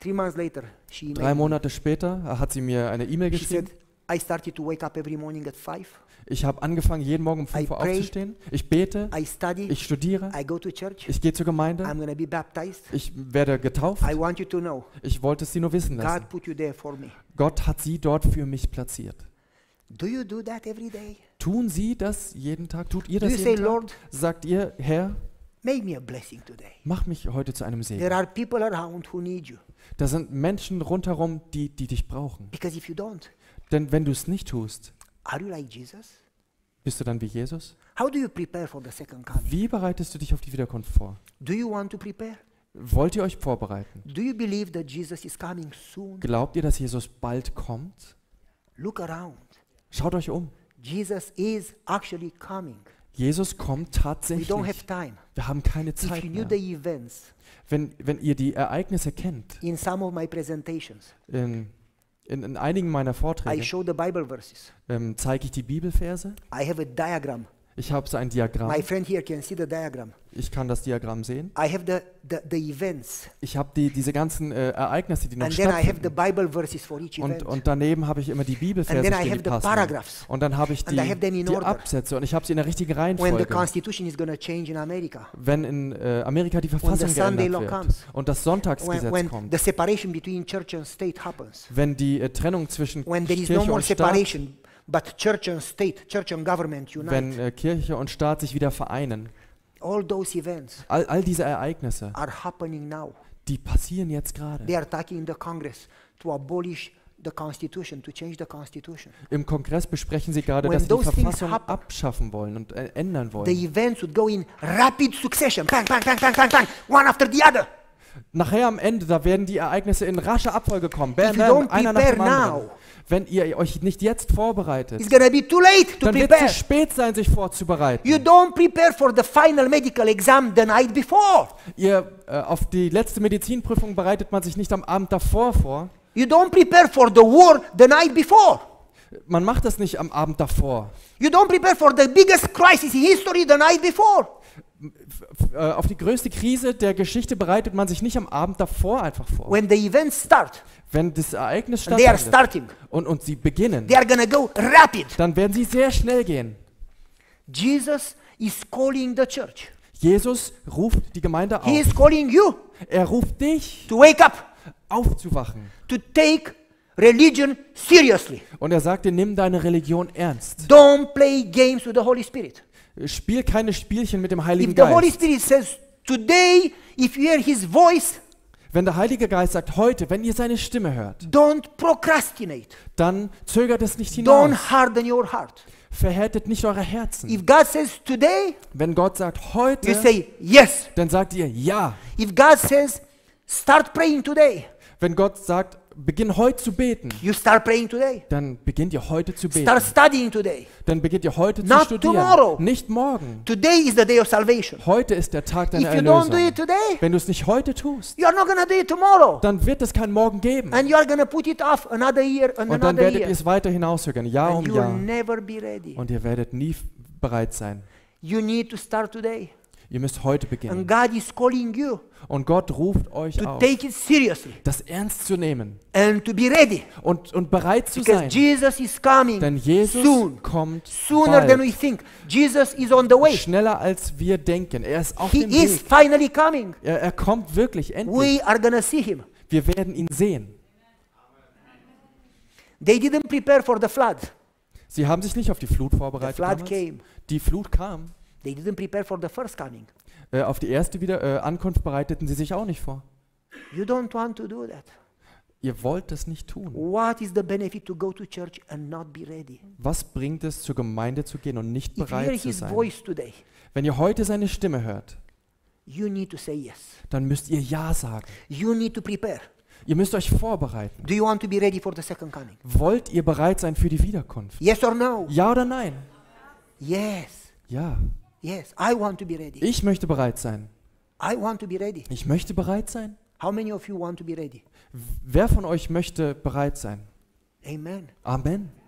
3 months later, she
3
emailed me.
Monate später hat sie mir eine E-Mail
She said,
geschrieben.
I started to wake up every morning at 5.
Ich habe angefangen, jeden Morgen um 5 Uhr
pray.
aufzustehen. Ich bete,
I study.
ich studiere,
I go to church.
ich gehe zur Gemeinde,
I'm going to be baptized.
ich werde getauft.
I want you to know,
Ich wollte es sie nur wissen lassen.
God put you there for me.
Gott hat sie dort für mich platziert.
Do you do that every day?
Tun Sie das jeden Tag? Tut ihr
Do
das
you say,
jeden Tag?
Lord,
Sagt ihr, Herr,
make me a blessing today?
mach mich heute zu einem Segen.
There are people around who need you.
Da sind Menschen rundherum, die dich brauchen.
Because if you don't,
Denn wenn du es nicht tust,
are you like Jesus?
bist du dann wie Jesus?
How do you prepare for the second coming?
Wie bereitest du dich auf die Wiederkunft vor?
Do you want to prepare?
Wollt ihr euch vorbereiten?
Do you believe that Jesus is coming soon?
Glaubt ihr, dass Jesus bald kommt?
Look around.
Schaut euch um.
Jesus is actually coming.
Jesus kommt
We don't
tatsächlich.
have time.
Wir haben keine
If
Zeit
you knew
mehr.
the events
Wenn ihr die Ereignisse kennt,
in some of my presentations,
in einigen meiner
I
Vorträge
show the Bible verses.
zeige ich die Bibelverse.
I have a diagram.
Ich habe so ein Diagramm.
My friend here can see the diagram.
Ich kann das Diagramm sehen.
I have the events.
Ich habe diese ganzen Ereignisse, die noch
And then I have the
stattfinden.
Bible verses for each event.
Und daneben habe ich immer die Bibelverse
And then I
stehen,
have
die
the
passen.
paragraphs.
Und dann habe ich
And I have them in
die
order.
Absätze und ich habe sie in der richtigen
When the
Reihenfolge.
Constitution is going to change in America.
Wenn in Amerika die Verfassung
Sunday law
geändert
comes.
wird und das Sonntagsgesetz
When
kommt,
the separation between church and state happens.
wenn die Trennung zwischen
When there is no
Kirche
more
und Staat,
separation, but church and state, church and government unite.
wenn Kirche und Staat sich wieder vereinen,
All those events
all diese Ereignisse,
are happening now.
die passieren jetzt gerade.
They are talking in the Congress to abolish the Constitution, to change the Constitution.
Im Kongress besprechen sie gerade,
When
dass sie die
those things
Verfassung
happen,
abschaffen wollen und ändern wollen.
The events would go in rapid succession. Bang, bang, bang, bang, bang, bang. One after the other.
Nachher am Ende, da werden die Ereignisse in rascher Abfolge kommen. Bam,
If you
bam,
don't
einer nach dem
prepare
anderen.
now,
Wenn ihr euch nicht jetzt vorbereitet,
it's going to be too late to
dann wird es
prepare.
zu spät sein, sich vorzubereiten.
You don't prepare for the final medical exam the night before.
Auf die letzte Medizinprüfung bereitet man sich nicht am Abend davor vor.
You don't prepare for the war the night before.
Man macht das nicht am Abend davor.
You don't prepare for the biggest crisis in history the night before.
Auf die größte Krise der Geschichte bereitet man sich nicht am Abend davor einfach vor.
When the events start,
Wenn das Ereignis
and they are
stattfindet
starting,
und sie beginnen,
they are going to go rapid.
dann werden sie sehr schnell gehen.
Jesus is calling the church.
Jesus ruft die Gemeinde
He
auf.
is calling you
Er ruft dich
to wake up,
aufzuwachen.
to take religion seriously.
Und er sagte, nimm deine Religion ernst.
Don't play games with the Holy Spirit.
Spiel keine Spielchen mit dem Heiligen
If the Holy
Geist.
Spirit says, today, if you hear His voice,
Wenn der Heilige Geist sagt, heute, wenn ihr seine Stimme hört,
don't procrastinate.
dann zögert es nicht
Don't
hinaus.
harden your heart.
Verhärtet nicht eure Herzen.
If God says today,
Wenn Gott sagt,
you
heute,
say yes.
dann sagt ihr ja.
If God says, start praying today,
Wenn Gott sagt, beginn heute zu beten,
you start praying today.
dann beginnt ihr heute zu beten.
Start studying today.
Dann beginnt ihr heute zu
Not
studieren.
tomorrow.
Nicht morgen.
Today is the day of salvation.
Heute ist der Tag deiner
If you don't do
Erlösung.
it today,
Wenn du es nicht heute tust,
you are not going to do it tomorrow.
dann wird es keinen Morgen geben.
And you are going to put it off another year and
Und dann
another
werdet
year.
ihr es weiter hinauszögern, Jahr
And
um
you will
Jahr.
never be ready.
Und ihr werdet nie bereit sein.
You need to start today.
Ihr müsst heute
And
beginnen.
God is calling you
Und Gott ruft euch
to
auf,
take it seriously
das ernst zu nehmen
and to be ready.
und bereit zu
Because
sein.
Jesus is coming
Denn Jesus
soon.
kommt
Sooner than
bald.
we think. Jesus is on the way.
Schneller als wir denken. Er ist auf
He
dem
is
Weg.
finally coming.
Er kommt wirklich endlich.
We are going to see him.
Wir werden ihn sehen.
They didn't prepare for the flood.
Sie haben sich nicht auf die Flut
The
vorbereitet.
flood
Damals.
came.
Die Flut kam.
They didn't prepare for the first coming.
Auf die erste Ankunft bereiteten sie sich auch nicht vor.
You don't want to do that.
Ihr wollt es nicht tun.
What is the benefit to go to church and not be ready?
Was bringt es, zur Gemeinde zu gehen und nicht
If you hear
bereit zu
his
sein?
voice today,
Wenn ihr heute seine Stimme hört,
you need to say yes.
dann müsst ihr Ja sagen.
You need to prepare.
Ihr müsst euch vorbereiten.
Do you want to be ready for the second coming?
Wollt ihr bereit sein für die Wiederkunft?
Yes or no?
Ja oder nein?
Yes.
Ja.
Yes. I want to be ready.
Ich möchte bereit sein.
I want to be ready.
Ich möchte bereit sein.
How many of you want to be ready?
Wer von euch möchte bereit sein?
Amen.
Amen.